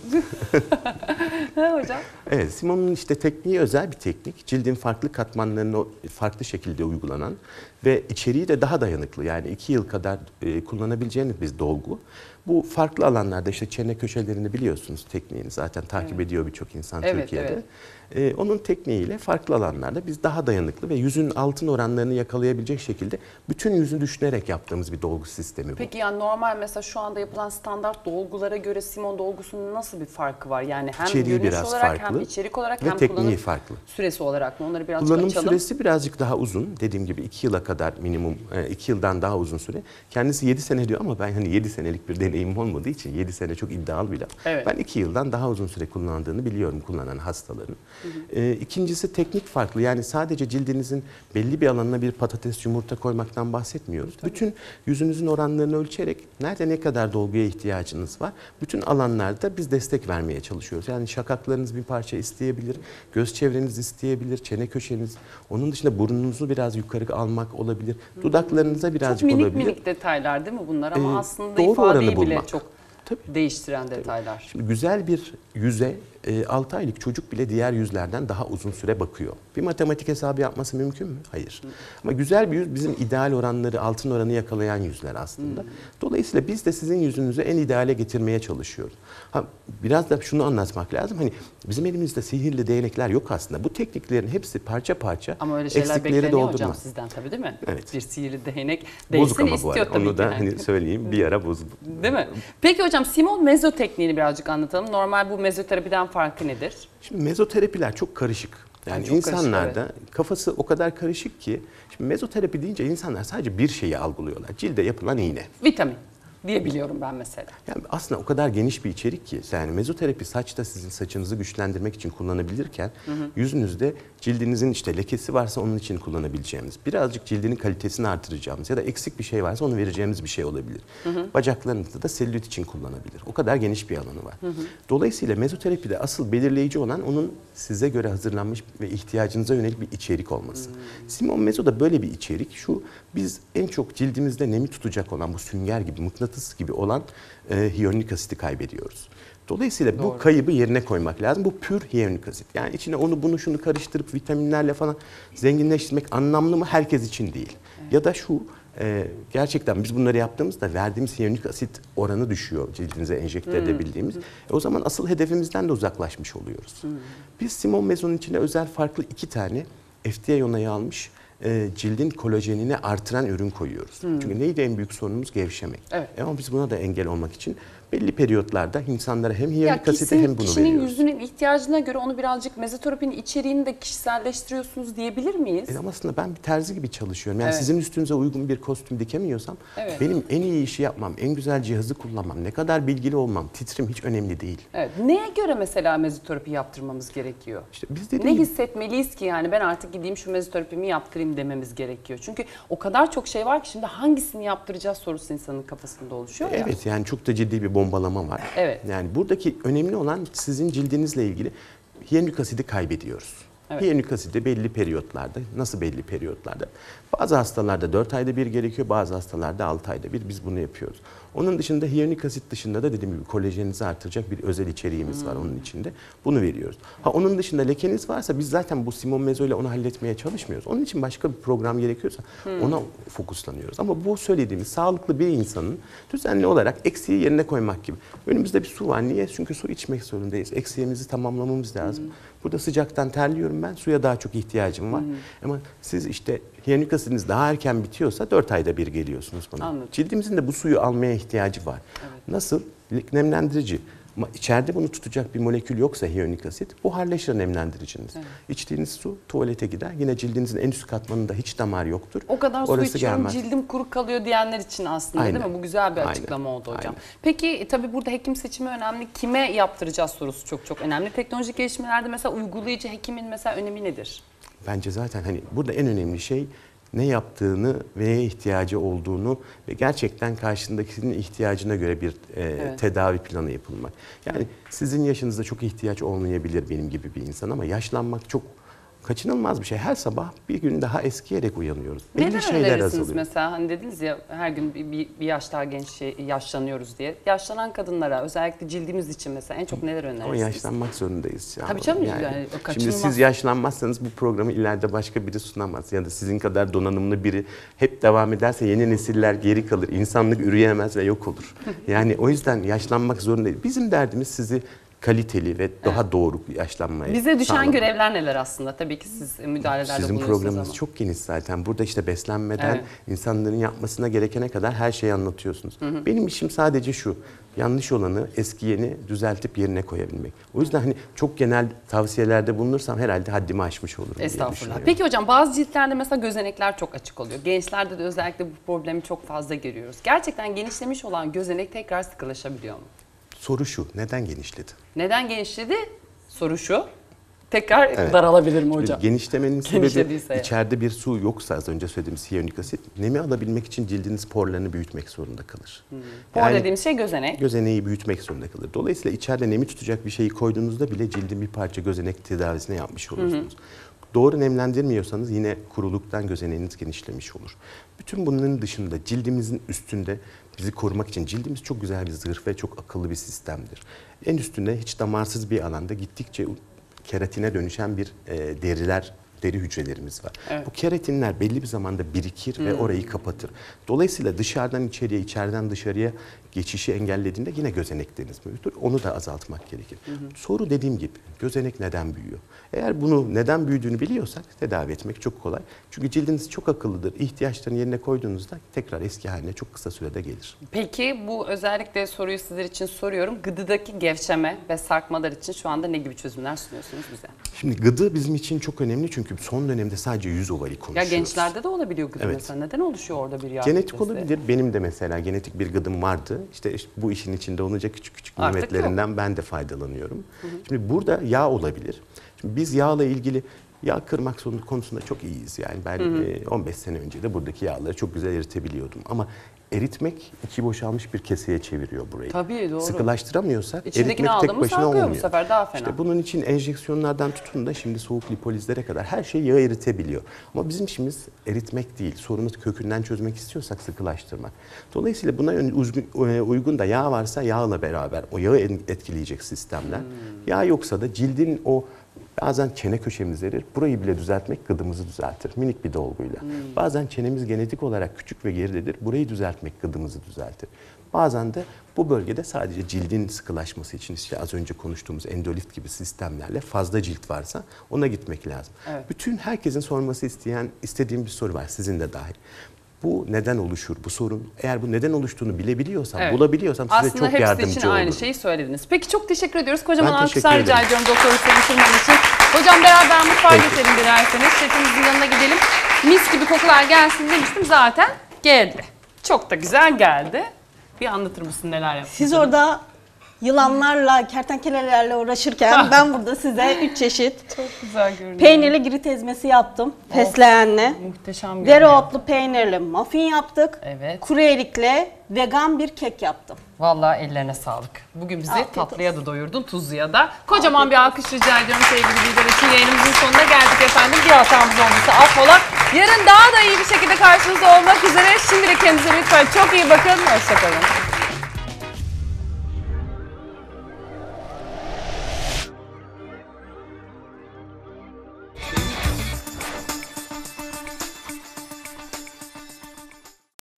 He hocam. Evet, Simon'un işte tekniği özel bir teknik. Cildin farklı katmanlarını farklı şekilde uygulanan ve içeriği de daha dayanıklı. Yani iki yıl kadar e, kullanabileceğiniz bir dolgu. Bu farklı alanlarda işte çene köşelerini biliyorsunuz tekniğini zaten takip Evet. ediyor birçok insan Evet, Türkiye'de. evet. Ee, onun tekniğiyle farklı alanlarda biz daha dayanıklı ve yüzün altın oranlarını yakalayabilecek şekilde bütün yüzü düşünerek yaptığımız bir dolgu sistemi bu. Peki yani normal mesela şu anda yapılan standart dolgulara göre Simon dolgusunun nasıl bir farkı var? Yani hem İçeriği görünüş biraz olarak farklı hem içerik olarak ve hem tekniği kullanım farklı. süresi olarak mı? Onları birazcık Kullanım açalım. süresi birazcık daha uzun. Dediğim gibi iki yıla kadar minimum, iki yıldan daha uzun süre. Kendisi yedi sene diyor ama ben hani yedi senelik bir deneyim olmadığı için yedi sene çok iddialı bile. Evet. Ben iki yıldan daha uzun süre kullandığını biliyorum kullanan hastaların. Hı hı. Ee, İkincisi teknik farklı. Yani sadece cildinizin belli bir alanına bir patates yumurta koymaktan bahsetmiyoruz. Tabii. Bütün yüzünüzün oranlarını ölçerek nerede ne kadar dolguya ihtiyacınız var. Bütün alanlarda biz destek vermeye çalışıyoruz. Yani şakaklarınız bir parça isteyebilir, göz çevreniz isteyebilir, çene köşeniz. Onun dışında burnunuzu biraz yukarı almak olabilir. Dudaklarınıza birazcık çok minik olabilir. minik detaylar değil mi bunlar ama Ee, aslında doğru ifadeyi oranı bile bulmak. çok Tabii. değiştiren detaylar. Şimdi güzel bir yüze altı aylık çocuk bile diğer yüzlerden daha uzun süre bakıyor. Bir matematik hesabı yapması mümkün mü? Hayır. Hı. Ama güzel bir yüz bizim ideal oranları, altın oranı yakalayan yüzler aslında. Hı. Dolayısıyla biz de sizin yüzünüzü en ideale getirmeye çalışıyoruz. Ha, biraz da şunu anlatmak lazım. Hani bizim elimizde sihirli değnekler yok aslında. Bu tekniklerin hepsi parça parça ama öyle şeyler eksikleri bekleniyor doldurma. hocam sizden tabii değil mi? Evet. Bir sihirli değnek Bozuk değilsin ama bu istiyor arada. tabii Onu ki. da yani. hani söyleyeyim bir ara bozuk. Değil mi? Peki hocam Simon mezo tekniğini birazcık anlatalım. Normal bu mezoterapiden farkı nedir? Şimdi mezoterapiler çok karışık. Yani çok insanlarda karışık, kafası o kadar karışık ki şimdi mezoterapi deyince insanlar sadece bir şeyi algılıyorlar. Cilde yapılan iğne. Vitamin diye biliyorum ben mesela. Yani aslında o kadar geniş bir içerik ki yani mezoterapi saçta sizin saçınızı güçlendirmek için kullanabilirken hı hı. yüzünüzde cildinizin işte lekesi varsa onun için kullanabileceğimiz, birazcık cildinin kalitesini artıracağımız ya da eksik bir şey varsa onu vereceğimiz bir şey olabilir. Hı hı. Bacaklarınızda da selülit için kullanabilir. O kadar geniş bir alanı var. Hı hı. Dolayısıyla mezoterapide asıl belirleyici olan onun size göre hazırlanmış ve ihtiyacınıza yönelik bir içerik olması. Hı. Simon Mezo da böyle bir içerik. Şu, biz en çok cildimizde nemi tutacak olan bu sünger gibi, mıknatıs gibi olan e, hyaluronik asiti kaybediyoruz. Dolayısıyla Doğru. bu kaybı yerine koymak lazım. Bu pür hyaluronik asit. Yani içine onu bunu şunu karıştırıp vitaminlerle falan zenginleştirmek anlamlı mı? Herkes için değil. Evet. Ya da şu, e, gerçekten biz bunları yaptığımızda verdiğimiz hyaluronik asit oranı düşüyor cildinize enjekte hmm. edebildiğimiz. Hmm. E, o zaman asıl hedefimizden de uzaklaşmış oluyoruz. Hmm. Biz Simon Mezo'nun içine özel farklı iki tane F D A onayı almış E, cildin kolajenini artıran ürün koyuyoruz. Hmm. Çünkü neydi en büyük sorunumuz? Gevşemek. Evet. E ama biz buna da engel olmak için belli periyotlarda insanlara hem hyaluronik asiti hem bunu veriyoruz. Kişinin yüzünün ihtiyacına göre onu birazcık mezoterapinin içeriğini de kişiselleştiriyorsunuz diyebilir miyiz? E ama aslında ben bir terzi gibi çalışıyorum. Yani evet. sizin üstünüze uygun bir kostüm dikemiyorsam evet. benim en iyi işi yapmam, en güzel cihazı kullanmam, ne kadar bilgili olmam, titrim hiç önemli değil. Evet. Neye göre mesela mezoterapi yaptırmamız gerekiyor? İşte biz ne gibi hissetmeliyiz ki yani ben artık gideyim şu mezoterapimi yaptırayım dememiz gerekiyor. Çünkü o kadar çok şey var ki şimdi hangisini yaptıracağız sorusu insanın kafasında oluşuyor ya. Evet, yani çok da ciddi bir bombalama var. Evet. Yani buradaki önemli olan sizin cildinizle ilgili hyaluronik asidi kaybediyoruz. Evet. Hyaluronik asidi belli periyotlarda, nasıl belli periyotlarda? Bazı hastalarda dört ayda bir gerekiyor, bazı hastalarda altı ayda bir biz bunu yapıyoruz. Onun dışında hyaluronik asit dışında da dediğim gibi kolajeninizi artıracak bir özel içeriğimiz hmm. var onun içinde. Bunu veriyoruz. Ha onun dışında lekeniz varsa biz zaten bu Simon Mezo ile onu halletmeye çalışmıyoruz. Onun için başka bir program gerekiyorsa hmm. ona fokuslanıyoruz. Ama bu söylediğimiz sağlıklı bir insanın düzenli olarak eksiği yerine koymak gibi. Önümüzde bir su var. Niye? Çünkü su içmek zorundayız. Eksiğimizi tamamlamamız lazım. Hmm. Burada sıcaktan terliyorum ben. Suya daha çok ihtiyacım var. Hmm. Ama siz işte hyaluronik asidiniz daha erken bitiyorsa dört ayda bir geliyorsunuz bana. Anladım. Cildimizin de bu suyu almaya ihtiyacı var. Evet. Nasıl? Nemlendirici. Ama içeride bunu tutacak bir molekül yoksa hyaluronik asit buharlaşır nemlendiriciniz. Evet. İçtiğiniz su tuvalete gider. Yine cildinizin en üst katmanında hiç damar yoktur. O kadar su Orası içiyorum gelmez. Cildim kuru kalıyor diyenler için aslında Aynen. değil mi? Bu güzel bir açıklama Aynen. oldu hocam. Aynen. Peki tabii burada hekim seçimi önemli. Kime yaptıracağız sorusu çok çok önemli. Teknolojik gelişmelerde mesela uygulayıcı hekimin mesela önemi nedir? Bence zaten hani burada en önemli şey ne yaptığını ve neye ihtiyacı olduğunu ve gerçekten karşındakinin ihtiyacına göre bir e, evet. tedavi planı yapılmak. Yani sizin yaşınızda çok ihtiyaç olmayabilir benim gibi bir insan ama yaşlanmak çok kaçınılmaz bir şey. Her sabah bir gün daha eskiyerek uyanıyoruz. Neler şeyler önerirsiniz mesela? Hani dediniz ya her gün bir, bir, bir yaş daha genç şey, yaşlanıyoruz diye. Yaşlanan kadınlara özellikle cildimiz için mesela en çok neler önerirsiniz? Ama yaşlanmak zorundayız. Tabii canım. Yani, yani, şimdi siz yaşlanmazsanız bu programı ileride başka biri sunamaz. Ya da sizin kadar donanımlı biri hep devam ederse yeni nesiller geri kalır. İnsanlık üreyemez ve yok olur. Yani o yüzden yaşlanmak zorundayız. Bizim derdimiz sizi kaliteli ve daha evet. doğru yaşlanmaya Bize düşen sağlamak. görevler neler aslında? Tabii ki siz müdahalelerde Sizin bulunuyorsunuz programınız ama. çok geniş zaten. Burada işte beslenmeden evet. insanların yapmasına gerekene kadar her şeyi anlatıyorsunuz. Hı hı. Benim işim sadece şu. Yanlış olanı, eskiyeni düzeltip yerine koyabilmek. O yüzden hani çok genel tavsiyelerde bulunursam herhalde haddimi aşmış olurum. Estağfurullah. Peki hocam bazı ciltlerde mesela gözenekler çok açık oluyor. Gençlerde de özellikle bu problemi çok fazla görüyoruz. Gerçekten genişlemiş olan gözenek tekrar sıkılaşabiliyor mu? Soru şu, neden genişledi? Neden genişledi? Soru şu, tekrar evet. daralabilir mi hocam? Şimdi genişlemenin sebebi içeride bir su yoksa az önce söylediğimiz hyaluronik asit, nemi alabilmek için cildiniz porlarını büyütmek zorunda kalır. Hmm. Por yani, dediğimiz şey gözenek. Gözeneği büyütmek zorunda kalır. Dolayısıyla içeride nemi tutacak bir şeyi koyduğunuzda bile cildin bir parça gözenek tedavisine yapmış olursunuz. Hı hı. Doğru nemlendirmiyorsanız yine kuruluktan gözeneğiniz genişlemiş olur. Bütün bunların dışında cildimizin üstünde bizi korumak için cildimiz çok güzel bir zırh ve çok akıllı bir sistemdir. En üstünde hiç damarsız bir alanda gittikçe keratine dönüşen bir e, deriler, deri hücrelerimiz var. Evet. Bu keratinler belli bir zamanda birikir hmm. ve orayı kapatır. Dolayısıyla dışarıdan içeriye, içeriden dışarıya geçişi engellediğinde yine gözenekleriniz mevcuttur. Onu da azaltmak gerekir. Hı hı. Soru dediğim gibi gözenek neden büyüyor? Eğer bunu neden büyüdüğünü biliyorsak tedavi etmek çok kolay. Çünkü cildiniz çok akıllıdır. İhtiyaçlarını yerine koyduğunuzda tekrar eski haline çok kısa sürede gelir. Peki bu özellikle soruyu sizler için soruyorum. Gıdıdaki gevşeme ve sarkmalar için şu anda ne gibi çözümler sunuyorsunuz bize? Şimdi gıdı bizim için çok önemli çünkü son dönemde sadece yüz ovali konuşuyoruz. Ya gençlerde de olabiliyor gıdı evet. mesela. Neden oluşuyor orada bir yağ? Genetik kitlesi? Olabilir. Benim de mesela genetik bir gıdım vardı. İşte, işte bu işin içinde olunca küçük küçük nimetlerinden ben de faydalanıyorum. Hı hı. Şimdi burada yağ olabilir. Şimdi biz yağla ilgili Yağ kırmak konusunda çok iyiyiz. Yani ben e, on beş sene önce de buradaki yağları çok güzel eritebiliyordum. Ama eritmek içi boşalmış bir keseye çeviriyor burayı. Tabii, doğru. Sıkılaştıramıyorsak İçindekini eritmek tek aldığımız başına sarkıyor olmuyor. bu sefer, daha fena. İşte bunun için enjeksiyonlardan tutun da şimdi soğuk lipolizlere kadar her şey yağı eritebiliyor. Ama bizim işimiz eritmek değil. Sorunu kökünden çözmek istiyorsak sıkılaştırmak. Dolayısıyla buna uygun da yağ varsa yağla beraber o yağı etkileyecek sistemler. Hmm. Yağ yoksa da cildin o bazen çene köşemiz erir. Burayı bile düzeltmek gıdımızı düzeltir. Minik bir dolguyla. Hmm. Bazen çenemiz genetik olarak küçük ve geridedir. Burayı düzeltmek gıdımızı düzeltir. Bazen de bu bölgede sadece cildin sıkılaşması için işte az önce konuştuğumuz endolift gibi sistemlerle fazla cilt varsa ona gitmek lazım. Evet. Bütün herkesin sorması isteyen, istediğim bir soru var, sizin de dahil. Bu neden oluşur? Bu sorun, eğer bu neden oluştuğunu bilebiliyorsam, evet, bulabiliyorsam size aslında çok yardımcı olurum. Aslında hepsi için aynı şeyi söylediniz. Peki çok teşekkür ediyoruz. Kocaman Ben alkışlar rica ediyorum Doktor Hüseyin Şırman için. Hocam beraber mutfağa geçelim dilerseniz. Şefimizin yanına gidelim. Mis gibi kokular gelsin demiştim, zaten geldi. Çok da güzel geldi. Bir anlatır mısın neler yaptın? Siz orada yılanlarla, kertenkelelerle uğraşırken ben burada size üç çeşit çok güzel görünüyor. Peynirli girit ezmesi yaptım. Oh, fesleğenli. Muhteşem görünüyor. Dereotlu peynirli muffin yaptık. Evet. Kuru erikli vegan bir kek yaptım. Vallahi ellerine sağlık. Bugün bizi Afiyet tatlıya olsun. da doyurdun, tuzluya da. Kocaman Afiyet bir alkış rica ediyorum sevgili bizler için. Yayınımızın sonuna geldik efendim. Bir hatamız olduysa affola. Yarın daha da iyi bir şekilde karşınızda olmak üzere. Şimdilik kendinize lütfen çok iyi bakın. Hoşçakalın.